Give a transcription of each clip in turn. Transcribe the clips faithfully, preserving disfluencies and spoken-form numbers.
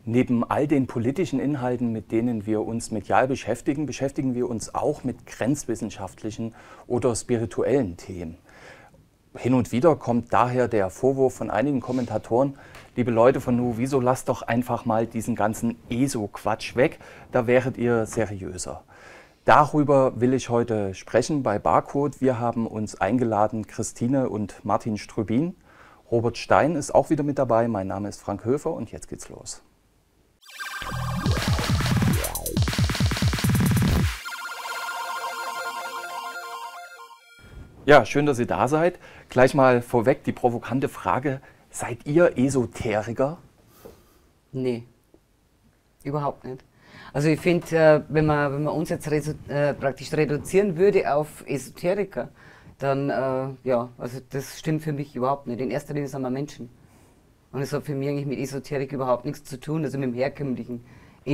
Neben all den politischen Inhalten, mit denen wir uns medial beschäftigen, beschäftigen wir uns auch mit grenzwissenschaftlichen oder spirituellen Themen. Hin und wieder kommt daher der Vorwurf von einigen Kommentatoren, liebe Leute von Nuoviso, lasst doch einfach mal diesen ganzen E S O-Quatsch weg, da wäret ihr seriöser. Darüber will ich heute sprechen bei Barcode. Wir haben uns eingeladen, Christine und Martin Strübin. Robert Stein ist auch wieder mit dabei. Mein Name ist Frank Höfer und jetzt geht's los. Ja, schön, dass ihr da seid. Gleich mal vorweg die provokante Frage, seid ihr Esoteriker? Nee, überhaupt nicht. Also ich finde, äh, wenn, man, wenn man uns jetzt äh, praktisch reduzieren würde auf Esoteriker, dann, äh, ja, also das stimmt für mich überhaupt nicht. In erster Linie sind wir Menschen. Und es hat für mich eigentlich mit Esoterik überhaupt nichts zu tun, also mit dem herkömmlichen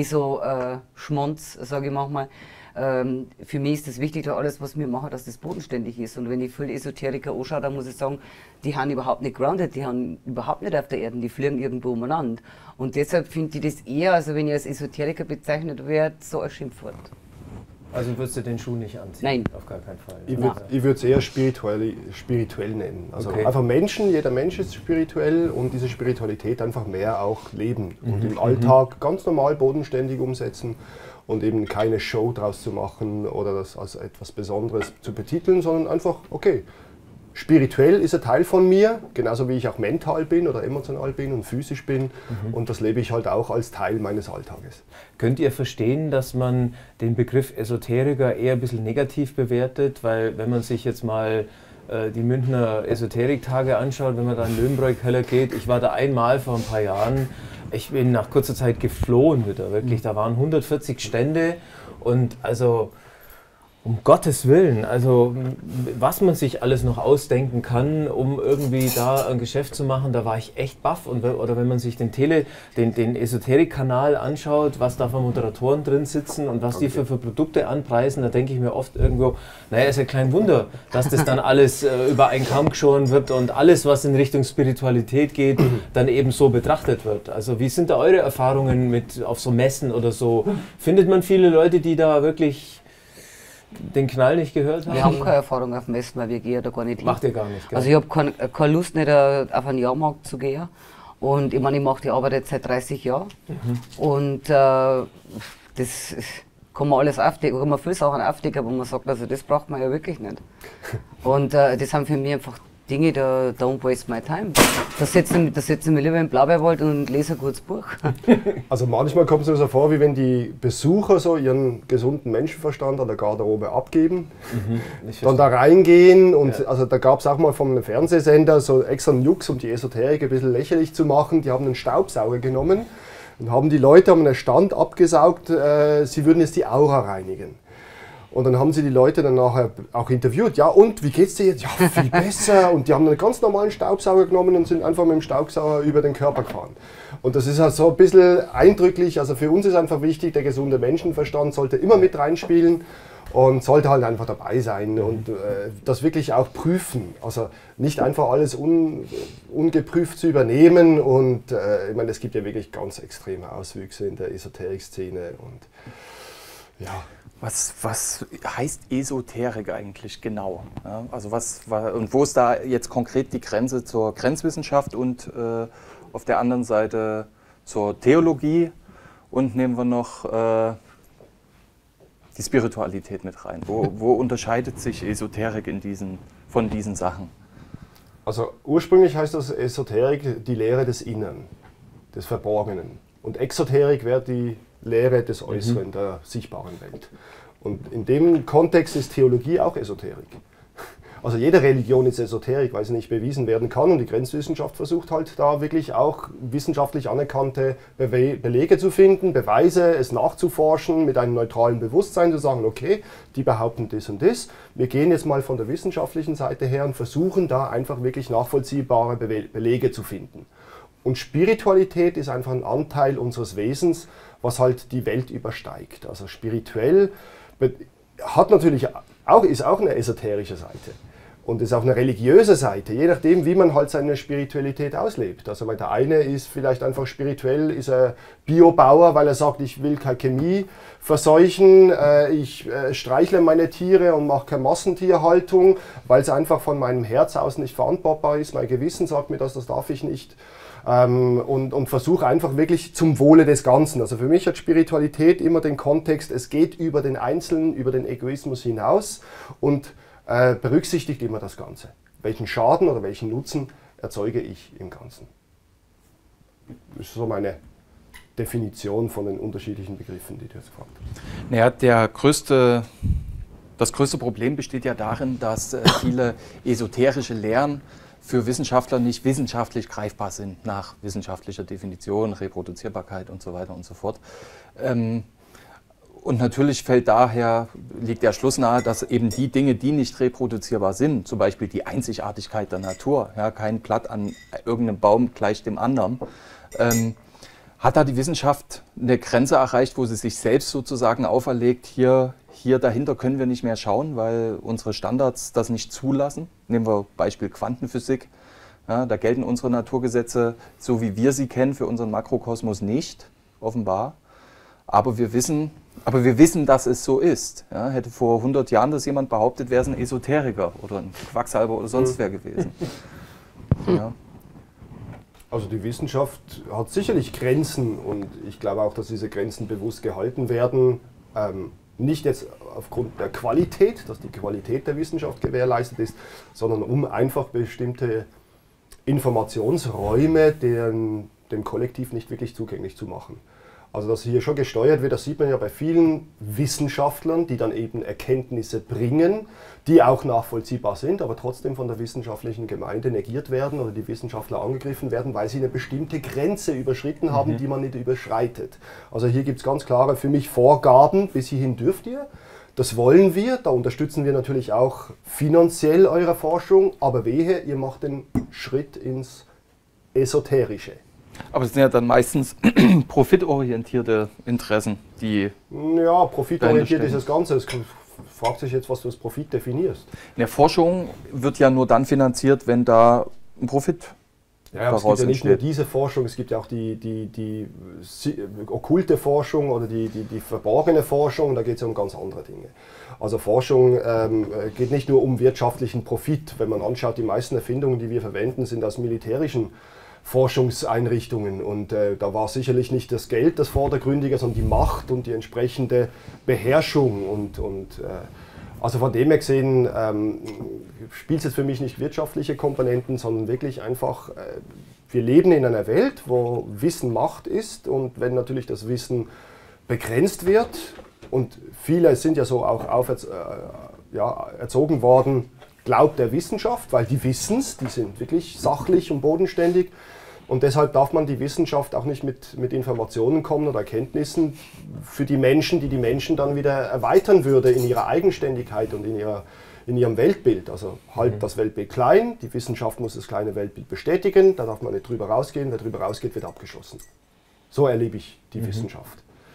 ESO-Schmonz, äh, sage ich manchmal. Ähm, für mich ist das wichtig, dass alles, was wir machen, dass das bodenständig ist. Und wenn ich viele Esoteriker anschaue, dann muss ich sagen, die haben überhaupt nicht grounded, die haben überhaupt nicht auf der Erde, die fliegen irgendwo umeinander. Und deshalb finde ich das eher, also wenn ich als Esoteriker bezeichnet werde, so ein Schimpfwort. Also würdest du den Schuh nicht anziehen? Nein. Auf gar keinen Fall. Ich würde würd es eher spirituell, spirituell nennen. Also okay. Einfach Menschen, jeder Mensch ist spirituell und diese Spiritualität einfach mehr auch leben mhm. und im Alltag mhm. ganz normal bodenständig umsetzen und eben keine Show draus zu machen oder das als etwas Besonderes zu betiteln, sondern einfach, okay, spirituell ist ein Teil von mir, genauso wie ich auch mental bin oder emotional bin und physisch bin mhm. und das lebe ich halt auch als Teil meines Alltages. Könnt ihr verstehen, dass man den Begriff Esoteriker eher ein bisschen negativ bewertet, weil wenn man sich jetzt mal äh, die Münchner Esoteriktage anschaut, wenn man da in Löwenbräu-Keller geht, ich war da einmal vor ein paar Jahren, ich bin nach kurzer Zeit geflohen wieder, wirklich, da waren hundertvierzig Stände und also um Gottes Willen, also was man sich alles noch ausdenken kann, um irgendwie da ein Geschäft zu machen, da war ich echt baff. Und, oder wenn man sich den Tele, den, den Esoterik-Kanal anschaut, was da für Moderatoren drin sitzen und was die für, für Produkte anpreisen, da denke ich mir oft irgendwo, naja, ist ja kein Wunder, dass das dann alles äh, über einen Kamm geschoren wird und alles, was in Richtung Spiritualität geht, dann eben so betrachtet wird. Also wie sind da eure Erfahrungen mit auf so Messen oder so? Findet man viele Leute, die da wirklich den Knall nicht gehört haben? Wir haben keine Erfahrung auf dem Messen, weil wir gehen ja da gar nicht hin. Macht ihr gar nicht, gell? Also ich habe keine, keine Lust, nicht auf einen Jahrmarkt zu gehen. Und ich meine, ich mache die Arbeit jetzt seit dreißig Jahren. Mhm. Und äh, das kann man alles aufdecken, kann man viele Sachen aufdecken, wo man sagt, also das braucht man ja wirklich nicht. Und äh, das sind für mich einfach Dinge, da don't waste my time. Da setze da setz ich mich lieber im Blaubeerwald und lese ein gutes Buch. Also manchmal kommt es mir so vor, wie wenn die Besucher so ihren gesunden Menschenverstand an der Garderobe abgeben, mhm, dann da reingehen und ja. Also da gab es auch mal von einem Fernsehsender so extra einen Jux, um die Esoterik ein bisschen lächerlich zu machen. Die haben einen Staubsauger genommen und haben die Leute am Stand abgesaugt, äh, sie würden jetzt die Aura reinigen. Und dann haben sie die Leute dann nachher auch interviewt. Ja, und wie geht's dir jetzt? Ja, viel besser. Und die haben einen ganz normalen Staubsauger genommen und sind einfach mit dem Staubsauger über den Körper gefahren. Und das ist halt so ein bisschen eindrücklich. Also für uns ist einfach wichtig, der gesunde Menschenverstand sollte immer mit reinspielen und sollte halt einfach dabei sein und äh, das wirklich auch prüfen. Also nicht einfach alles un, ungeprüft zu übernehmen. Und äh, ich meine, es gibt ja wirklich ganz extreme Auswüchse in der Esoterik-Szene. Und ja. Was, was heißt Esoterik eigentlich genau? Ja, also was, und wo ist da jetzt konkret die Grenze zur Grenzwissenschaft und äh, auf der anderen Seite zur Theologie? Und nehmen wir noch äh, die Spiritualität mit rein. Wo, wo unterscheidet sich Esoterik in diesen, von diesen Sachen? Also ursprünglich heißt das Esoterik die Lehre des Innern, des Verborgenen. Und Exoterik wäre die Lehre des Äußeren, mhm. der sichtbaren Welt. Und in dem Kontext ist Theologie auch Esoterik. Also jede Religion ist Esoterik, weil sie nicht bewiesen werden kann und die Grenzwissenschaft versucht halt da wirklich auch wissenschaftlich anerkannte Be Belege zu finden, Beweise, es nachzuforschen, mit einem neutralen Bewusstsein zu sagen, okay, die behaupten das und das. Wir gehen jetzt mal von der wissenschaftlichen Seite her und versuchen da einfach wirklich nachvollziehbare Be Belege zu finden. Und Spiritualität ist einfach ein Anteil unseres Wesens, was halt die Welt übersteigt. Also spirituell hat natürlich auch, ist auch eine esoterische Seite. Und es ist auch eine religiöse Seite, je nachdem, wie man halt seine Spiritualität auslebt. Also der eine ist vielleicht einfach spirituell, ist er Biobauer, weil er sagt, ich will keine Chemie verseuchen, äh, ich äh, streichle meine Tiere und mache keine Massentierhaltung, weil es einfach von meinem Herz aus nicht verantwortbar ist. Mein Gewissen sagt mir das, das darf ich nicht. Ähm, und, und versuche einfach wirklich zum Wohle des Ganzen. Also für mich hat Spiritualität immer den Kontext, es geht über den Einzelnen, über den Egoismus hinaus und äh, berücksichtigt immer das Ganze. Welchen Schaden oder welchen Nutzen erzeuge ich im Ganzen? Das ist so meine Definition von den unterschiedlichen Begriffen, die du jetzt gefragt hast. Naja, der größte, das größte Problem besteht ja darin, dass äh, viele esoterische Lehren für Wissenschaftler nicht wissenschaftlich greifbar sind, nach wissenschaftlicher Definition, Reproduzierbarkeit und so weiter und so fort. Ähm, und natürlich fällt daher, liegt der Schluss nahe, dass eben die Dinge, die nicht reproduzierbar sind, zum Beispiel die Einzigartigkeit der Natur, ja, kein Blatt an irgendeinem Baum gleich dem anderen, ähm, hat da die Wissenschaft eine Grenze erreicht, wo sie sich selbst sozusagen auferlegt, hier, hier dahinter können wir nicht mehr schauen, weil unsere Standards das nicht zulassen. Nehmen wir Beispiel Quantenphysik. Ja, da gelten unsere Naturgesetze, so wie wir sie kennen, für unseren Makrokosmos nicht, offenbar. Aber wir wissen, aber wir wissen, dass es so ist. Ja, hätte vor hundert Jahren das jemand behauptet, wäre es ein Esoteriker oder ein Quacksalber oder sonst wer gewesen. Ja. Also die Wissenschaft hat sicherlich Grenzen und ich glaube auch, dass diese Grenzen bewusst gehalten werden. Ähm, nicht jetzt aufgrund der Qualität, dass die Qualität der Wissenschaft gewährleistet ist, sondern um einfach bestimmte Informationsräume den, dem Kollektiv nicht wirklich zugänglich zu machen. Also dass hier schon gesteuert wird, das sieht man ja bei vielen Wissenschaftlern, die dann eben Erkenntnisse bringen, die auch nachvollziehbar sind, aber trotzdem von der wissenschaftlichen Gemeinde negiert werden oder die Wissenschaftler angegriffen werden, weil sie eine bestimmte Grenze überschritten haben, mhm. die man nicht überschreitet. Also hier gibt es ganz klare für mich Vorgaben, bis hierhin dürft ihr. Das wollen wir, da unterstützen wir natürlich auch finanziell eure Forschung, aber wehe, ihr macht den Schritt ins Esoterische. Aber es sind ja dann meistens profitorientierte Interessen, die... Ja, profitorientiert ist das Ganze. Es fragt sich jetzt, was du als Profit definierst. In der Forschung wird ja nur dann finanziert, wenn da ein Profit ja, ja, es gibt ja nicht nur diese Forschung, es gibt ja auch die, die, die, die okkulte Forschung oder die, die, die verborgene Forschung, da geht es ja um ganz andere Dinge. Also Forschung ähm, geht nicht nur um wirtschaftlichen Profit. Wenn man anschaut, die meisten Erfindungen, die wir verwenden, sind aus militärischen Forschungseinrichtungen und äh, da war sicherlich nicht das Geld das Vordergründige, sondern die Macht und die entsprechende Beherrschung und, und äh, also von dem her gesehen ähm, spielt es jetzt für mich nicht wirtschaftliche Komponenten, sondern wirklich einfach, äh, wir leben in einer Welt, wo Wissen Macht ist und wenn natürlich das Wissen begrenzt wird und viele sind ja so auch auf, äh, ja, erzogen worden, glaubt der Wissenschaft, weil die wissen es, die sind wirklich sachlich und bodenständig und deshalb darf man die Wissenschaft auch nicht mit, mit Informationen kommen oder Erkenntnissen für die Menschen, die die Menschen dann wieder erweitern würde in ihrer Eigenständigkeit und in, ihrer, in ihrem Weltbild. Also halt mhm. das Weltbild klein, die Wissenschaft muss das kleine Weltbild bestätigen, da darf man nicht drüber rausgehen, wer drüber rausgeht, wird abgeschossen. So erlebe ich die mhm. Wissenschaft.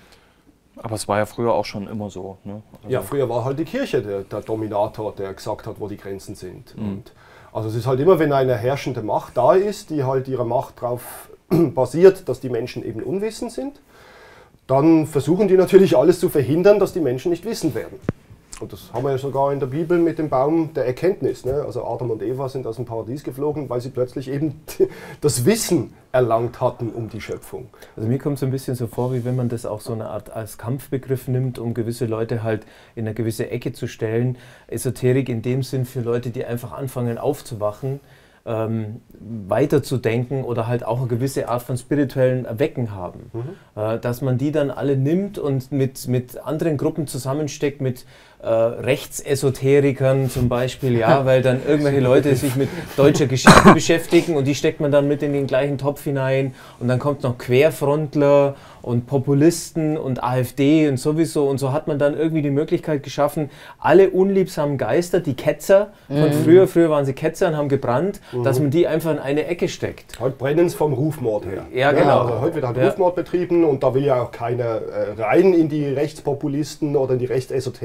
Aber es war ja früher auch schon immer so. Ne? Also ja, früher war halt die Kirche der, der Dominator, der gesagt hat, wo die Grenzen sind. Mhm. Und also es ist halt immer, wenn eine herrschende Macht da ist, die halt ihre Macht darauf basiert, dass die Menschen eben unwissend sind, dann versuchen die natürlich alles zu verhindern, dass die Menschen nicht wissend werden. Und das haben wir ja sogar in der Bibel mit dem Baum der Erkenntnis. Ne? Also Adam und Eva sind aus dem Paradies geflogen, weil sie plötzlich eben das Wissen erlangt hatten um die Schöpfung. Also mir kommt es ein bisschen so vor, wie wenn man das auch so eine Art als Kampfbegriff nimmt, um gewisse Leute halt in eine gewisse Ecke zu stellen. Esoterik in dem Sinn für Leute, die einfach anfangen aufzuwachen, ähm, weiterzudenken oder halt auch eine gewisse Art von spirituellen Erwecken haben. Mhm. Äh, dass man die dann alle nimmt und mit, mit anderen Gruppen zusammensteckt, mit äh, Rechtsesoterikern zum Beispiel, ja, weil dann irgendwelche Leute sich mit deutscher Geschichte beschäftigen und die steckt man dann mit in den gleichen Topf hinein und dann kommt noch Querfrontler und Populisten und AfD und sowieso und so hat man dann irgendwie die Möglichkeit geschaffen, alle unliebsamen Geister, die Ketzer von mhm. früher, früher waren sie Ketzer und haben gebrannt, mhm. dass man die einfach in eine Ecke steckt. Heute brennen es vom Rufmord her. Ja, genau. Ja, also heute wird halt ja. Rufmord betrieben und da will ja auch keiner äh, rein in die Rechtspopulisten oder in die Rechtsesoteriker, das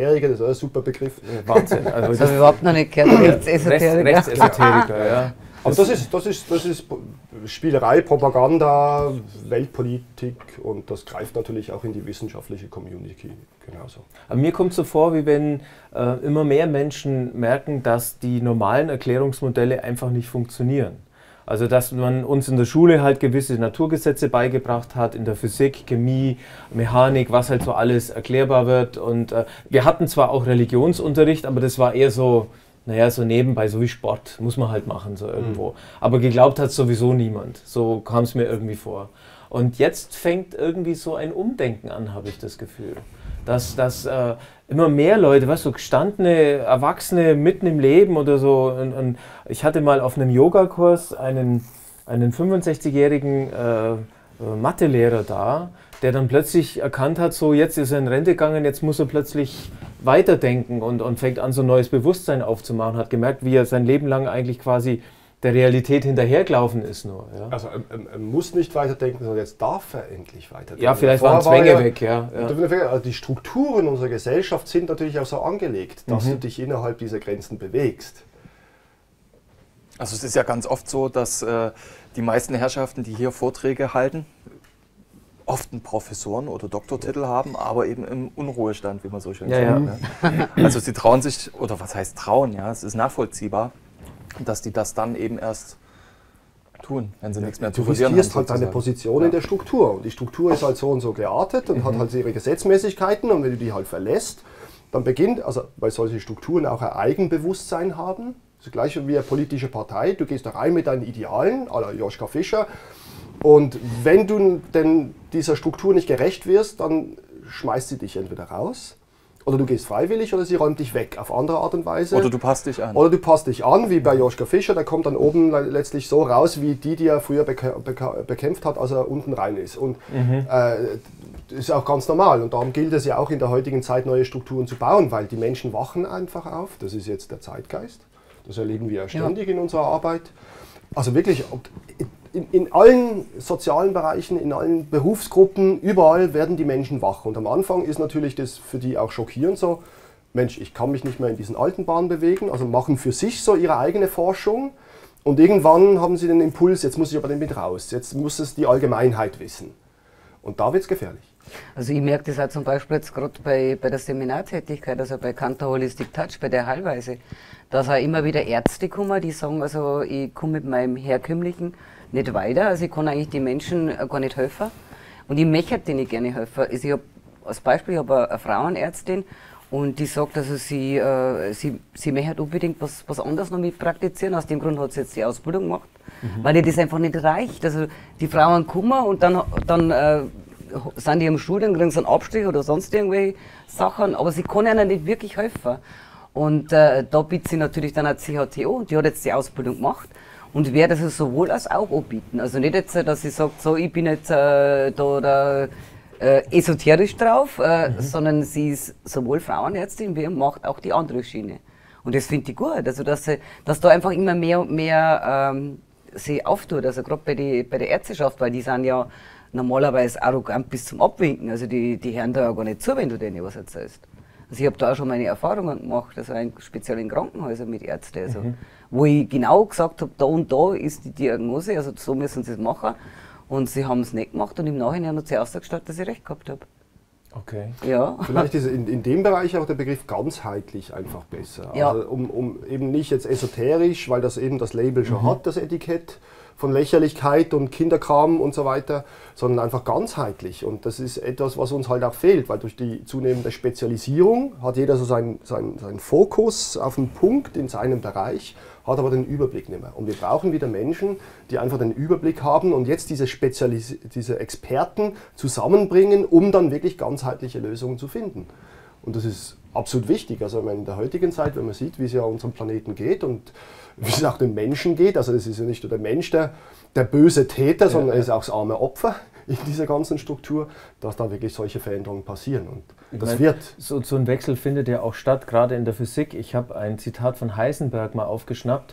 äh, super Begriff. Ja, Wahnsinn. Also das habe ich überhaupt noch nicht gehört. Rechtsesoteriker. Rechts, Rechtsesoteriker, ja. Aber das ist, das, ist, das ist Spielerei, Propaganda, Weltpolitik und das greift natürlich auch in die wissenschaftliche Community genauso. Aber mir kommt so vor, wie wenn äh, immer mehr Menschen merken, dass die normalen Erklärungsmodelle einfach nicht funktionieren. Also dass man uns in der Schule halt gewisse Naturgesetze beigebracht hat, in der Physik, Chemie, Mechanik, was halt so alles erklärbar wird. Und äh, wir hatten zwar auch Religionsunterricht, aber das war eher so, naja, so nebenbei, so wie Sport, muss man halt machen, so irgendwo. Mhm. Aber geglaubt hat sowieso niemand, so kam es mir irgendwie vor. Und jetzt fängt irgendwie so ein Umdenken an, habe ich das Gefühl. Dass, dass äh, immer mehr Leute, weißt du, gestandene Erwachsene mitten im Leben oder so. Und, und ich hatte mal auf einem Yogakurs einen, einen fünfundsechzigjährigen äh, Mathelehrer da, der dann plötzlich erkannt hat, so jetzt ist er in Rente gegangen, jetzt muss er plötzlich weiterdenken und, und fängt an, so ein neues Bewusstsein aufzumachen, hat gemerkt, wie er sein Leben lang eigentlich quasi der Realität hinterhergelaufen ist nur. Ja. Also er, er muss nicht weiterdenken, sondern jetzt darf er endlich weiterdenken. Ja, vielleicht waren Zwänge ja, weg, ja. ja. Also die Strukturen unserer Gesellschaft sind natürlich auch so angelegt, dass mhm. du dich innerhalb dieser Grenzen bewegst. Also es ist ja ganz oft so, dass äh, die meisten Herrschaften, die hier Vorträge halten, oft einen Professoren- oder Doktortitel haben, aber eben im Unruhestand, wie man so schön ja, sagt. Ja. Ja. Also sie trauen sich, oder was heißt trauen, ja, es ist nachvollziehbar, dass die das dann eben erst tun, wenn sie ja, nichts mehr zu verlieren haben. Du riskierst halt deine Position ja. in der Struktur und die Struktur ist halt so und so geartet und mhm. hat halt ihre Gesetzmäßigkeiten und wenn du die halt verlässt, dann beginnt, also weil solche Strukturen auch ein Eigenbewusstsein haben, das gleiche wie eine politische Partei, du gehst da rein mit deinen Idealen, à la Joschka Fischer. Und wenn du denn dieser Struktur nicht gerecht wirst, dann schmeißt sie dich entweder raus oder du gehst freiwillig oder sie räumt dich weg auf andere Art und Weise. Oder du passt dich an. Oder du passt dich an, wie bei Joschka Fischer, der kommt dann oben letztlich so raus, wie die, die er früher bekämpft hat, als er unten rein ist. Und mhm. äh, das ist auch ganz normal und darum gilt es ja auch in der heutigen Zeit, neue Strukturen zu bauen, weil die Menschen wachen einfach auf, das ist jetzt der Zeitgeist, das erleben wir ja ständig ja. in unserer Arbeit. Also wirklich, In, in allen sozialen Bereichen, in allen Berufsgruppen, überall werden die Menschen wach. Und am Anfang ist natürlich das für die auch schockierend so, Mensch, ich kann mich nicht mehr in diesen alten Bahnen bewegen, also machen für sich so ihre eigene Forschung. Und irgendwann haben sie den Impuls, jetzt muss ich aber damit raus, jetzt muss es die Allgemeinheit wissen. Und da wird es gefährlich. Also ich merke das auch zum Beispiel jetzt gerade bei, bei der Seminartätigkeit, also bei Kantor Holistic Touch, bei der Heilweise, dass auch immer wieder Ärzte kommen, die sagen, also ich komme mit meinem herkömmlichen nicht weiter, also ich kann eigentlich den Menschen gar nicht helfen und ich möchte denen gerne helfen. Also ich habe als Beispiel, ich habe eine Frauenärztin und die sagt, also sie, äh, sie, sie möchte unbedingt was, was anderes noch mit praktizieren, aus dem Grund hat sie jetzt die Ausbildung gemacht, mhm. weil ihr das einfach nicht reicht. Also die Frauen kommen und dann, dann äh, sind die am Studium, kriegen sie einen Abstrich oder sonst irgendwelche Sachen, aber sie kann ihnen nicht wirklich helfen. Und äh, da bietet sie natürlich dann eine C H T O und die hat jetzt die Ausbildung gemacht. Und werde das sowohl als auch anbieten. Also nicht jetzt, dass sie sagt, so, ich bin jetzt äh, da, da äh, esoterisch drauf, äh, mhm. sondern sie ist sowohl Frauenärztin wie macht auch die andere Schiene. Und das finde ich gut, also dass, sie, dass da einfach immer mehr und mehr ähm, sie auftut, also gerade bei, die, bei der Ärzteschaft, weil die sind ja normalerweise arrogant bis zum Abwinken, also die, die hören da ja gar nicht zu, wenn du denen was erzählst. Also ich habe da auch schon meine Erfahrungen gemacht, also speziell in Krankenhäusern mit Ärzten, also, mhm. wo ich genau gesagt habe, da und da ist die Diagnose, also so müssen sie es machen. Und sie haben es nicht gemacht und im Nachhinein hat sie ausgestellt, dass ich recht gehabt habe. Okay. Ja. Vielleicht ist in, in dem Bereich auch der Begriff ganzheitlich einfach besser. Ja. Also um, um eben nicht jetzt esoterisch, weil das eben das Label schon mhm. hat, das Etikett von Lächerlichkeit und Kinderkram und so weiter, sondern einfach ganzheitlich. Und das ist etwas, was uns halt auch fehlt, weil durch die zunehmende Spezialisierung hat jeder so seinen, seinen, seinen Fokus auf einen Punkt in seinem Bereich, hat aber den Überblick nicht mehr. Und wir brauchen wieder Menschen, die einfach den Überblick haben und jetzt diese, Spezialis diese Experten zusammenbringen, um dann wirklich ganzheitliche Lösungen zu finden. Und das ist absolut wichtig. Also in der heutigen Zeit, wenn man sieht, wie es ja unserem Planeten geht und wie es auch den Menschen geht, also das ist ja nicht nur der Mensch der, der böse Täter, ja, sondern er ist auch das arme Opfer in dieser ganzen Struktur, dass da wirklich solche Veränderungen passieren. Und das meine, wird. So, so ein Wechsel findet ja auch statt, gerade in der Physik. Ich habe ein Zitat von Heisenberg mal aufgeschnappt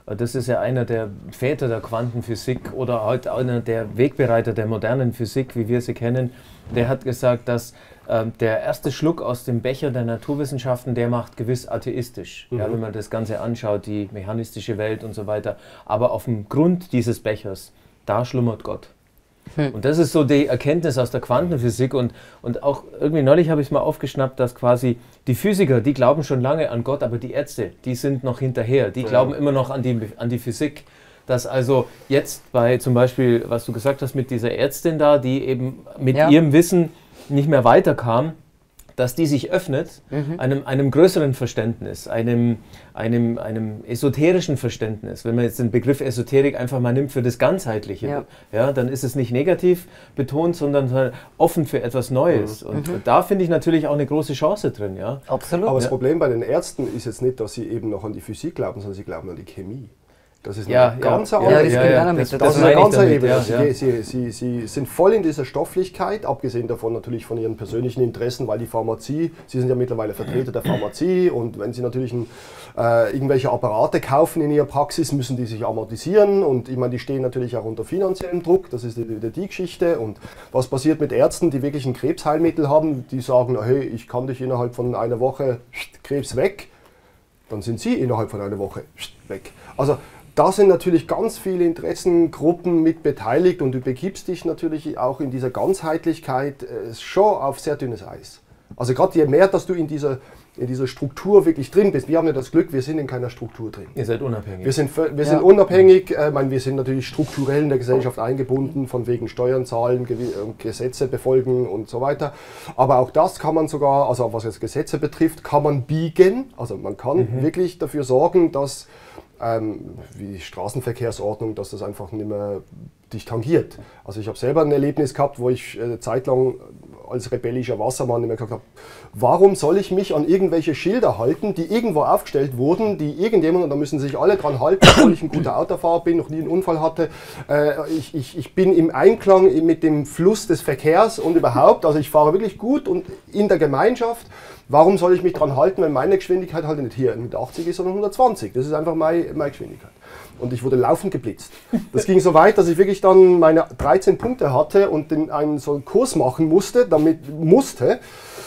Das ist ja einer der Väter der Quantenphysik oder halt einer der Wegbereiter der modernen Physik, wie wir sie kennen. Der hat gesagt, dass äh, der erste Schluck aus dem Becher der Naturwissenschaften, der macht gewiss atheistisch, mhm. ja, wenn man das Ganze anschaut, die mechanistische Welt und so weiter. Aber auf dem Grund dieses Bechers, da schlummert Gott. Hm. Und das ist so die Erkenntnis aus der Quantenphysik und, und auch irgendwie neulich habe ich es mal aufgeschnappt, dass quasi die Physiker, die glauben schon lange an Gott, aber die Ärzte, die sind noch hinterher, die ja. glauben immer noch an die, an die Physik. Dass also jetzt bei zum Beispiel, was du gesagt hast mit dieser Ärztin da, die eben mit ja. ihrem Wissen nicht mehr weiterkam, dass die sich öffnet, mhm. einem, einem größeren Verständnis, einem, einem, einem esoterischen Verständnis. Wenn man jetzt den Begriff Esoterik einfach mal nimmt für das Ganzheitliche, ja. Ja, dann ist es nicht negativ betont, sondern offen für etwas Neues. Mhm. Und mhm. da finde ich natürlich auch eine große Chance drin. Ja. Absolut. Aber das ja. Problem bei den Ärzten ist jetzt nicht, dass sie eben noch an die Physik glauben, sondern sie glauben an die Chemie. Das ist eine ja, ganz ja, andere ja, ja, das, das, das das ist eine ganz damit, Ebene. Ja, sie, ja. Sie, Sie, Sie sind voll in dieser Stofflichkeit, abgesehen davon natürlich von Ihren persönlichen Interessen, weil die Pharmazie, Sie sind ja mittlerweile Vertreter der Pharmazie und wenn Sie natürlich ein, äh, irgendwelche Apparate kaufen in Ihrer Praxis, müssen die sich amortisieren und ich meine, die stehen natürlich auch unter finanziellem Druck, das ist die, die, die Geschichte. Und was passiert mit Ärzten, die wirklich ein Krebsheilmittel haben, die sagen, hey, ich kann dich innerhalb von einer Woche Krebs weg, dann sind Sie innerhalb von einer Woche weg. Also da sind natürlich ganz viele Interessengruppen mit beteiligt und du begibst dich natürlich auch in dieser Ganzheitlichkeit äh, schon auf sehr dünnes Eis. Also gerade je mehr, dass du in dieser, in dieser Struktur wirklich drin bist. Wir haben ja das Glück, wir sind in keiner Struktur drin. Ihr seid unabhängig. Wir sind, wir ja. sind unabhängig, äh, ich meine, wir sind natürlich strukturell in der Gesellschaft eingebunden, von wegen Steuern zahlen, Gesetze befolgen und so weiter. Aber auch das kann man sogar, also was jetzt Gesetze betrifft, kann man biegen. Also man kann mhm. wirklich dafür sorgen, dass Ähm, wie die Straßenverkehrsordnung, dass das einfach nicht mehr dich tangiert. Also ich habe selber ein Erlebnis gehabt, wo ich äh, zeitlang als rebellischer Wassermann immer gesagt habe, warum soll ich mich an irgendwelche Schilder halten, die irgendwo aufgestellt wurden, die irgendjemand, und da müssen sich alle dran halten, obwohl ich ein guter Autofahrer bin, noch nie einen Unfall hatte, äh, ich, ich, ich bin im Einklang mit dem Fluss des Verkehrs und überhaupt, also ich fahre wirklich gut und in der Gemeinschaft. Warum soll ich mich dran halten, wenn meine Geschwindigkeit halt nicht hier hundertachtzig ist, sondern hundertzwanzig? Das ist einfach meine, meine Geschwindigkeit. Und ich wurde laufend geblitzt. Das ging so weit, dass ich wirklich dann meine dreizehn Punkte hatte und den, einen so einen Kurs machen musste, damit musste.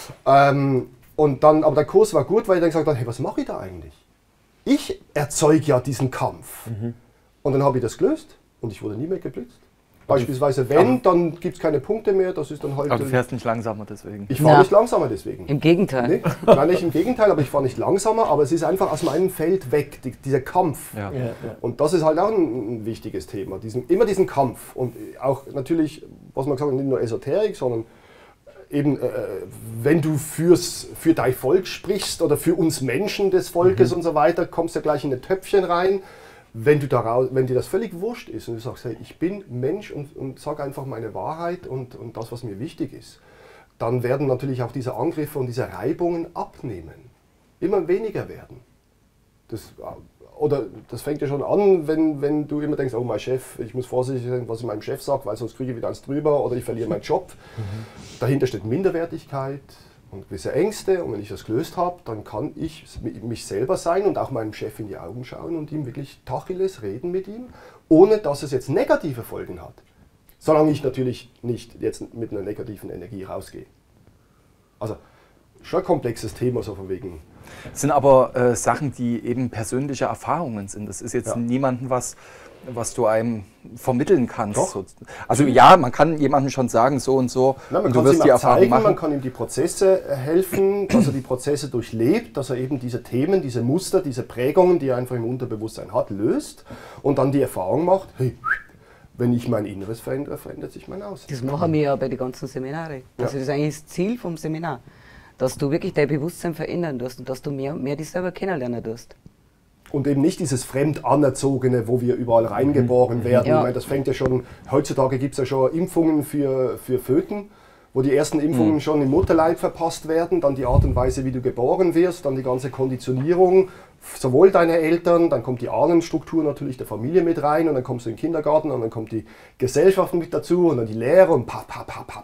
Ähm, und dann, aber der Kurs war gut, weil ich dann gesagt habe, hey, was mache ich da eigentlich? Ich erzeuge ja diesen Kampf. Mhm. Und dann habe ich das gelöst und ich wurde nie mehr geblitzt. Beispielsweise, wenn, dann gibt es keine Punkte mehr, das ist dann halt... Aber du fährst nicht langsamer deswegen? Ich fahre ja. nicht langsamer deswegen. Im Gegenteil. Nee, nein, nicht im Gegenteil, aber ich fahre nicht langsamer, aber es ist einfach aus meinem Feld weg, die, dieser Kampf. Ja. Ja, ja. Und das ist halt auch ein, ein wichtiges Thema, diesen, immer diesen Kampf. Und auch natürlich, was man gesagt hat, nicht nur Esoterik, sondern eben, äh, wenn du fürs, für dein Volk sprichst oder für uns Menschen des Volkes mhm. und so weiter, kommst du ja gleich in ein Töpfchen rein. Wenn, du daraus, wenn dir das völlig wurscht ist und du sagst, hey, ich bin Mensch und, und sage einfach meine Wahrheit und, und das, was mir wichtig ist, dann werden natürlich auch diese Angriffe und diese Reibungen abnehmen. Immer weniger werden. Das, oder das fängt ja schon an, wenn, wenn du immer denkst, oh mein Chef, ich muss vorsichtig sein, was ich meinem Chef sage, weil sonst kriege ich wieder eins drüber oder ich verliere meinen Job. Mhm. Dahinter steht Minderwertigkeit und gewisse Ängste, und wenn ich das gelöst habe, dann kann ich mich selber sein und auch meinem Chef in die Augen schauen und ihm wirklich Tacheles reden mit ihm, ohne dass es jetzt negative Folgen hat. Solange ich natürlich nicht jetzt mit einer negativen Energie rausgehe. Also schon ein komplexes Thema, so von wegen. Das sind aber äh, Sachen, die eben persönliche Erfahrungen sind. Das ist jetzt ja. niemandem was, was du einem vermitteln kannst. Doch. Also ja, man kann jemandem schon sagen, so und so, Na, man und kann du wirst die Erfahrung zeigen, machen. Man kann ihm die Prozesse helfen, dass er die Prozesse durchlebt, dass er eben diese Themen, diese Muster, diese Prägungen, die er einfach im Unterbewusstsein hat, löst und dann die Erfahrung macht, hey, wenn ich mein Inneres verändere, verändert sich mein Außen. Das machen wir ja bei den ganzen Seminaren. Also ja. das ist eigentlich das Ziel vom Seminar, dass du wirklich dein Bewusstsein verändern tust und dass du mehr, mehr dich selber kennenlernen tust. Und eben nicht dieses fremd Anerzogene, wo wir überall reingeboren werden. Ja. Ich meine, das fängt ja schon, heutzutage gibt es ja schon Impfungen für, für Föten, wo die ersten Impfungen mhm. schon im Mutterleib verpasst werden, dann die Art und Weise, wie du geboren wirst, dann die ganze Konditionierung, sowohl deine Eltern, dann kommt die Ahnenstruktur natürlich der Familie mit rein und dann kommst du in den Kindergarten und dann kommt die Gesellschaft mit dazu und dann die Lehre und pa, pa, pa, pa, pa, pa,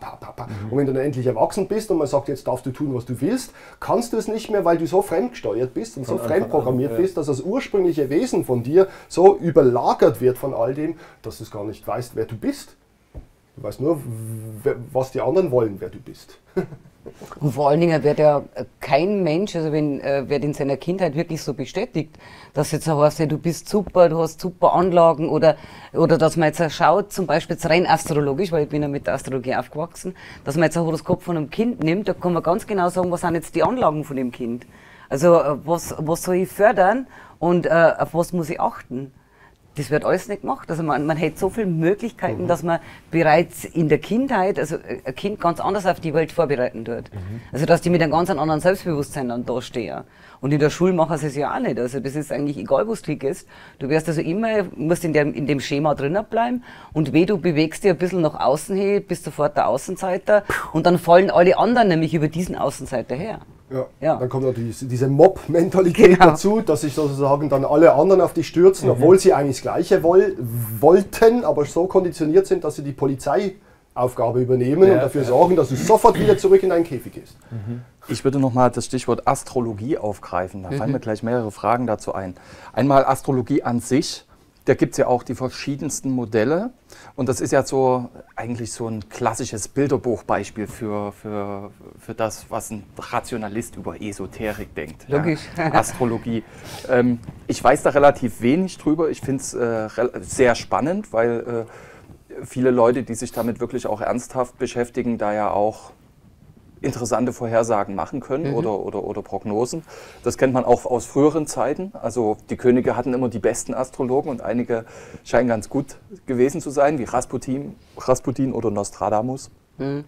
Mhm. Und wenn du dann endlich erwachsen bist und man sagt, jetzt darfst du tun, was du willst, kannst du es nicht mehr, weil du so fremdgesteuert bist und von so fremdprogrammiert ja. bist, dass das ursprüngliche Wesen von dir so überlagert wird von all dem, dass du es gar nicht weißt, wer du bist. Du weißt nur, was die anderen wollen, wer du bist. Und vor allen Dingen wird ja kein Mensch, also wenn äh, wird in seiner Kindheit wirklich so bestätigt, dass jetzt so heißt, ja, du bist super, du hast super Anlagen oder, oder dass man jetzt auch schaut, zum Beispiel jetzt rein astrologisch, weil ich bin ja mit der Astrologie aufgewachsen, dass man jetzt ein Horoskop von einem Kind nimmt, da kann man ganz genau sagen, was sind jetzt die Anlagen von dem Kind. Also äh, was, was soll ich fördern und äh, auf was muss ich achten? Das wird alles nicht gemacht. Also man, man hätte so viele Möglichkeiten, mhm. dass man bereits in der Kindheit, also ein Kind ganz anders auf die Welt vorbereiten tut. Mhm. Also dass die mit einem ganz anderen Selbstbewusstsein dann da stehen. Und in der Schule machen sie es ja auch nicht. Also das ist eigentlich egal, wo du hingehst. Du wirst also immer, musst in dem, in dem Schema drinnen bleiben. Und weh, du bewegst dich ein bisschen nach außen hin, bist sofort der Außenseiter. Und dann fallen alle anderen nämlich über diesen Außenseiter her. Ja. Ja. Dann kommt noch diese, diese Mob-Mentalität genau. dazu, dass sich sozusagen dann alle anderen auf dich stürzen, mhm. obwohl sie eigentlich das Gleiche woll wollten, aber so konditioniert sind, dass sie die Polizeiaufgabe übernehmen ja, und dafür ja. sorgen, dass du sofort wieder zurück in deinen Käfig gehst. Mhm. Ich würde nochmal das Stichwort Astrologie aufgreifen. Da mhm. fallen mir gleich mehrere Fragen dazu ein. Einmal Astrologie an sich. Da gibt es ja auch die verschiedensten Modelle und das ist ja so eigentlich so ein klassisches Bilderbuchbeispiel für, für, für das, was ein Rationalist über Esoterik denkt. Logisch. Ja, Astrologie. Ähm, ich weiß da relativ wenig drüber. Ich finde es äh, sehr spannend, weil äh, viele Leute, die sich damit wirklich auch ernsthaft beschäftigen, da ja auch interessante Vorhersagen machen können mhm. oder, oder, oder Prognosen. Das kennt man auch aus früheren Zeiten. Also die Könige hatten immer die besten Astrologen und einige scheinen ganz gut gewesen zu sein, wie Rasputin, Rasputin oder Nostradamus. Mhm.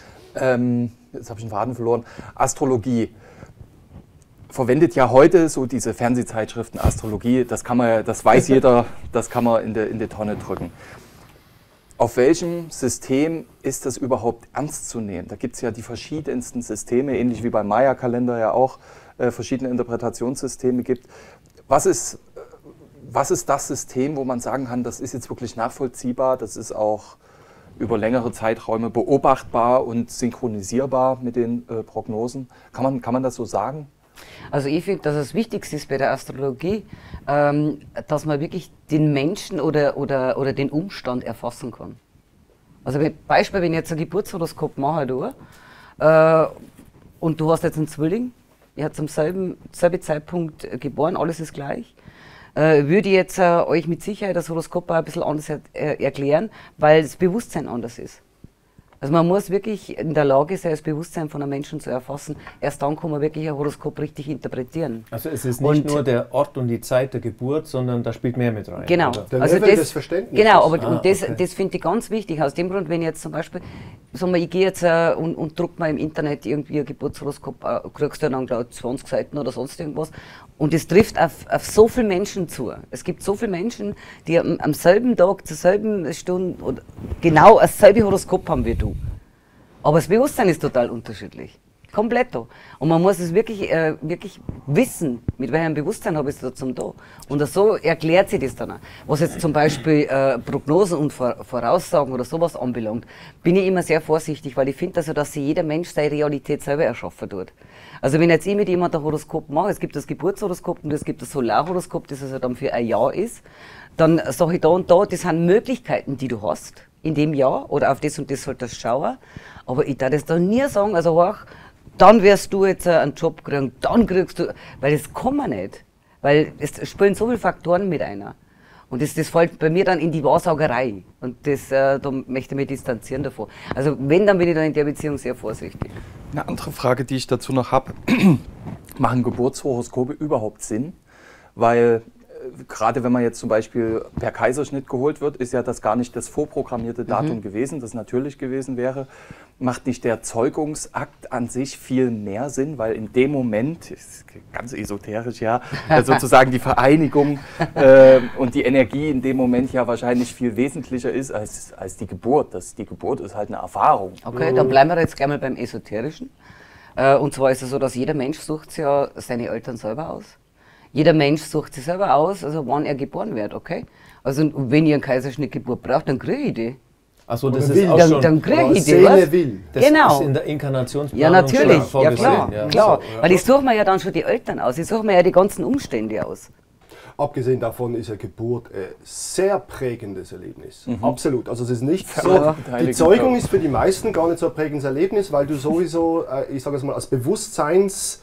Ähm, jetzt habe ich den Faden verloren. Astrologie verwendet ja heute so diese Fernsehzeitschriften Astrologie. Das kann man, das weiß jeder, das kann man in die, in die Tonne drücken. Auf welchem System ist das überhaupt ernst zu nehmen? Da gibt es ja die verschiedensten Systeme, ähnlich wie beim Maya-Kalender ja auch äh, verschiedene Interpretationssysteme gibt. Was ist, was ist das System, wo man sagen kann, das ist jetzt wirklich nachvollziehbar, das ist auch über längere Zeiträume beobachtbar und synchronisierbar mit den äh, Prognosen? Kann man, kann man das so sagen? Also ich finde, dass das Wichtigste ist bei der Astrologie, ähm, dass man wirklich den Menschen oder, oder, oder den Umstand erfassen kann. Also Beispiel, wenn ich jetzt ein Geburtshoroskop mache, du, äh, und du hast jetzt einen Zwilling, ihr habt zum selben, selben Zeitpunkt geboren, alles ist gleich, äh, würde ich jetzt äh, euch mit Sicherheit das Horoskop auch ein bisschen anders er, äh, erklären, weil das Bewusstsein anders ist. Also man muss wirklich in der Lage sein, das Bewusstsein von einem Menschen zu erfassen. Erst dann kann man wirklich ein Horoskop richtig interpretieren. Also es ist nicht und nur der Ort und die Zeit der Geburt, sondern da spielt mehr mit rein. Genau. Oder? Der also Level das, des Verständnisses. Genau, aber ah, und das, okay. das finde ich ganz wichtig. Aus dem Grund, wenn ich jetzt zum Beispiel, sagen wir, ich gehe jetzt äh, und, und druck mal im Internet irgendwie ein Geburtshoroskop, äh, kriegst du dann glaub, zwanzig Seiten oder sonst irgendwas. Und es trifft auf, auf so viele Menschen zu. Es gibt so viele Menschen, die am, am selben Tag, zur selben Stunde oder genau dasselbe Horoskop haben wie du. Aber das Bewusstsein ist total unterschiedlich. Komplett da. Und man muss es wirklich, äh, wirklich wissen, mit welchem Bewusstsein habe ich es da zum da. Und so erklärt sich das dann auch. Was jetzt zum Beispiel äh, Prognosen und Voraussagen oder sowas anbelangt, bin ich immer sehr vorsichtig, weil ich finde, also, dass sich jeder Mensch seine Realität selber erschaffen tut. Also wenn jetzt ich mit jemandem ein Horoskop mache, es gibt das Geburtshoroskop und es gibt das Solarhoroskop, das also dann für ein Jahr ist, dann sage ich da und da, das sind Möglichkeiten, die du hast in dem Jahr oder auf das und das solltest du schauen. Aber ich darf das dann nie sagen, also auch, dann wirst du jetzt einen Job kriegen, dann kriegst du, weil das kann man nicht. Weil es spielen so viele Faktoren mit einer. Und das, das fällt bei mir dann in die Wahrsagerei. Und das, äh, da möchte ich mich distanzieren davon. Also wenn, dann bin ich dann in der Beziehung sehr vorsichtig. Eine andere Frage, die ich dazu noch habe, machen Geburtshoroskope überhaupt Sinn? Weil gerade wenn man jetzt zum Beispiel per Kaiserschnitt geholt wird, ist ja das gar nicht das vorprogrammierte Datum mhm. gewesen, das natürlich gewesen wäre. Macht nicht der Zeugungsakt an sich viel mehr Sinn, weil in dem Moment, ist ganz esoterisch ja, sozusagen die Vereinigung äh, und die Energie in dem Moment ja wahrscheinlich viel wesentlicher ist als, als die Geburt. Das, die Geburt ist halt eine Erfahrung. Okay, dann bleiben wir jetzt gleich mal beim Esoterischen. Äh, und zwar ist es so, dass jeder Mensch sucht sich ja seine Eltern selber aus. Jeder Mensch sucht sich selber aus, also wann er geboren wird, okay? Also wenn ich einen Kaiserschnitt Geburt brauche, dann kriege ich die. Achso, das Oder ist will. auch Dann, schon, dann kriege Aber ich die, Seele was? will. das Genau. ist in der Inkarnationsplanung Ja, natürlich, schon ja vorgesehen. klar, ja. klar. So, ja. Weil ich suche mir ja dann schon die Eltern aus, ich suche mir ja die ganzen Umstände aus. Abgesehen davon ist eine Geburt ein sehr prägendes Erlebnis. Mhm. Absolut. Also es ist nicht so, Ja. die Zeugung ist für die meisten gar nicht so ein prägendes Erlebnis, weil du sowieso, äh, ich sage es mal, als Bewusstseins,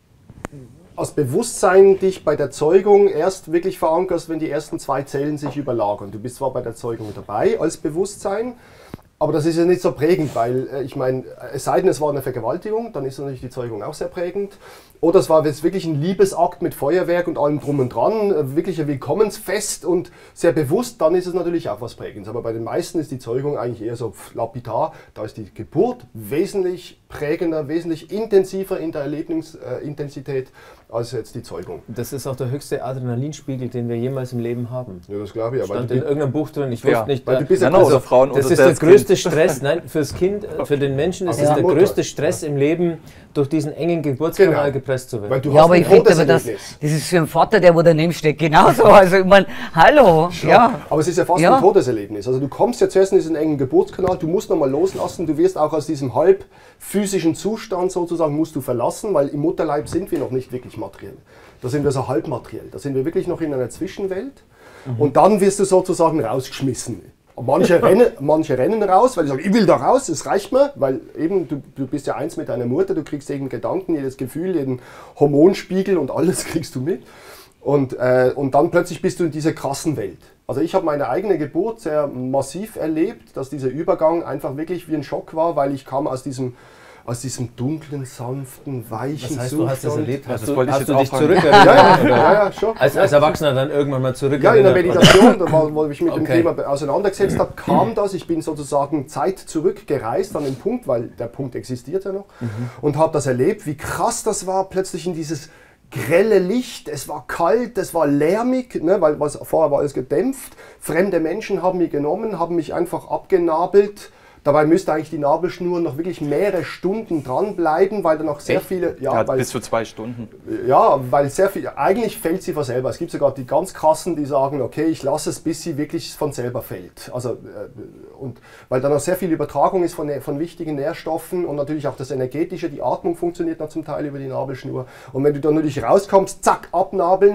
als Bewusstsein dich bei der Zeugung erst wirklich verankerst, wenn die ersten zwei Zellen sich überlagern. Du bist zwar bei der Zeugung dabei als Bewusstsein, aber das ist ja nicht so prägend, weil äh, ich meine, es sei denn, es war eine Vergewaltigung, dann ist natürlich die Zeugung auch sehr prägend. Oder es war jetzt wirklich ein Liebesakt mit Feuerwerk und allem drum und dran, äh, wirklich ein Willkommensfest und sehr bewusst, dann ist es natürlich auch was Prägendes. Aber bei den meisten ist die Zeugung eigentlich eher so pf, lapidar. Da ist die Geburt wesentlich prägender, wesentlich intensiver in der Erlebnisintensität äh, als jetzt die Zeugung. Das ist auch der höchste Adrenalinspiegel, den wir jemals im Leben haben. Ja, das glaube ich. Aber Stand du, in irgendeinem Buch drin, ich Ja, wusste nicht. weil du äh, bist ja Männer also, oder Frauen Das oder ist der das größte Kind? Stress, nein, fürs Kind, äh, für den Menschen ist Aber es die der Mutter. größte Stress im Leben, durch diesen engen Geburtskanal Genau. gepresst zu werden. weil du Ja, hast aber ein ich finde aber, das, Todeserlebnis. das ist für einen Vater, der wo daneben steht, genauso. Also ich meine, hallo, ja. Aber es ist ja fast Ja. ein Todeserlebnis. Also du kommst ja zuerst in diesen engen Geburtskanal, du musst nochmal loslassen, du wirst auch aus diesem halb physischen Zustand sozusagen musst du verlassen, weil im Mutterleib sind wir noch nicht wirklich materiell. Da sind wir so halb materiell. Da sind wir wirklich noch in einer Zwischenwelt und dann wirst du sozusagen rausgeschmissen. Manche rennen, manche rennen raus, weil sie sagen, ich will da raus, es reicht mir, weil eben du, du bist ja eins mit deiner Mutter, du kriegst jeden Gedanken, jedes Gefühl, jeden Hormonspiegel und alles kriegst du mit. Und, äh, und dann plötzlich bist du in dieser krassen Welt. Also ich habe meine eigene Geburt sehr massiv erlebt, dass dieser Übergang einfach wirklich wie ein Schock war, weil ich kam aus diesem, aus diesem dunklen, sanften, weichen Das heißt, du hast das Zustand. erlebt, hast das du, wollte ich hast jetzt du dich auch fragen. zurückerinnert? Ja, ja, oder? ja, ja, schon. Als, als Erwachsener dann irgendwann mal zurück. Ja, in der Meditation, da war, wo ich mich mit Okay. dem Thema auseinandergesetzt habe, kam das. Ich bin sozusagen Zeit zurückgereist an den Punkt, weil der Punkt existiert ja noch, Mhm. und habe das erlebt, wie krass das war, plötzlich in dieses grelle Licht. Es war kalt, es war lärmig, ne, weil was, vorher war alles gedämpft. Fremde Menschen haben mich genommen, haben mich einfach abgenabelt. Dabei müsste eigentlich die Nabelschnur noch wirklich mehrere Stunden dranbleiben, weil da noch sehr Echt? viele... Ja, weil, bis zu zwei Stunden. ja, weil sehr viel, eigentlich fällt sie von selber. Es gibt sogar die ganz krassen, die sagen, okay, ich lasse es, bis sie wirklich von selber fällt. Also, äh, und, weil da noch sehr viel Übertragung ist von, von wichtigen Nährstoffen und natürlich auch das Energetische, die Atmung funktioniert dann zum Teil über die Nabelschnur. Und wenn du dann natürlich rauskommst, zack, abnabeln,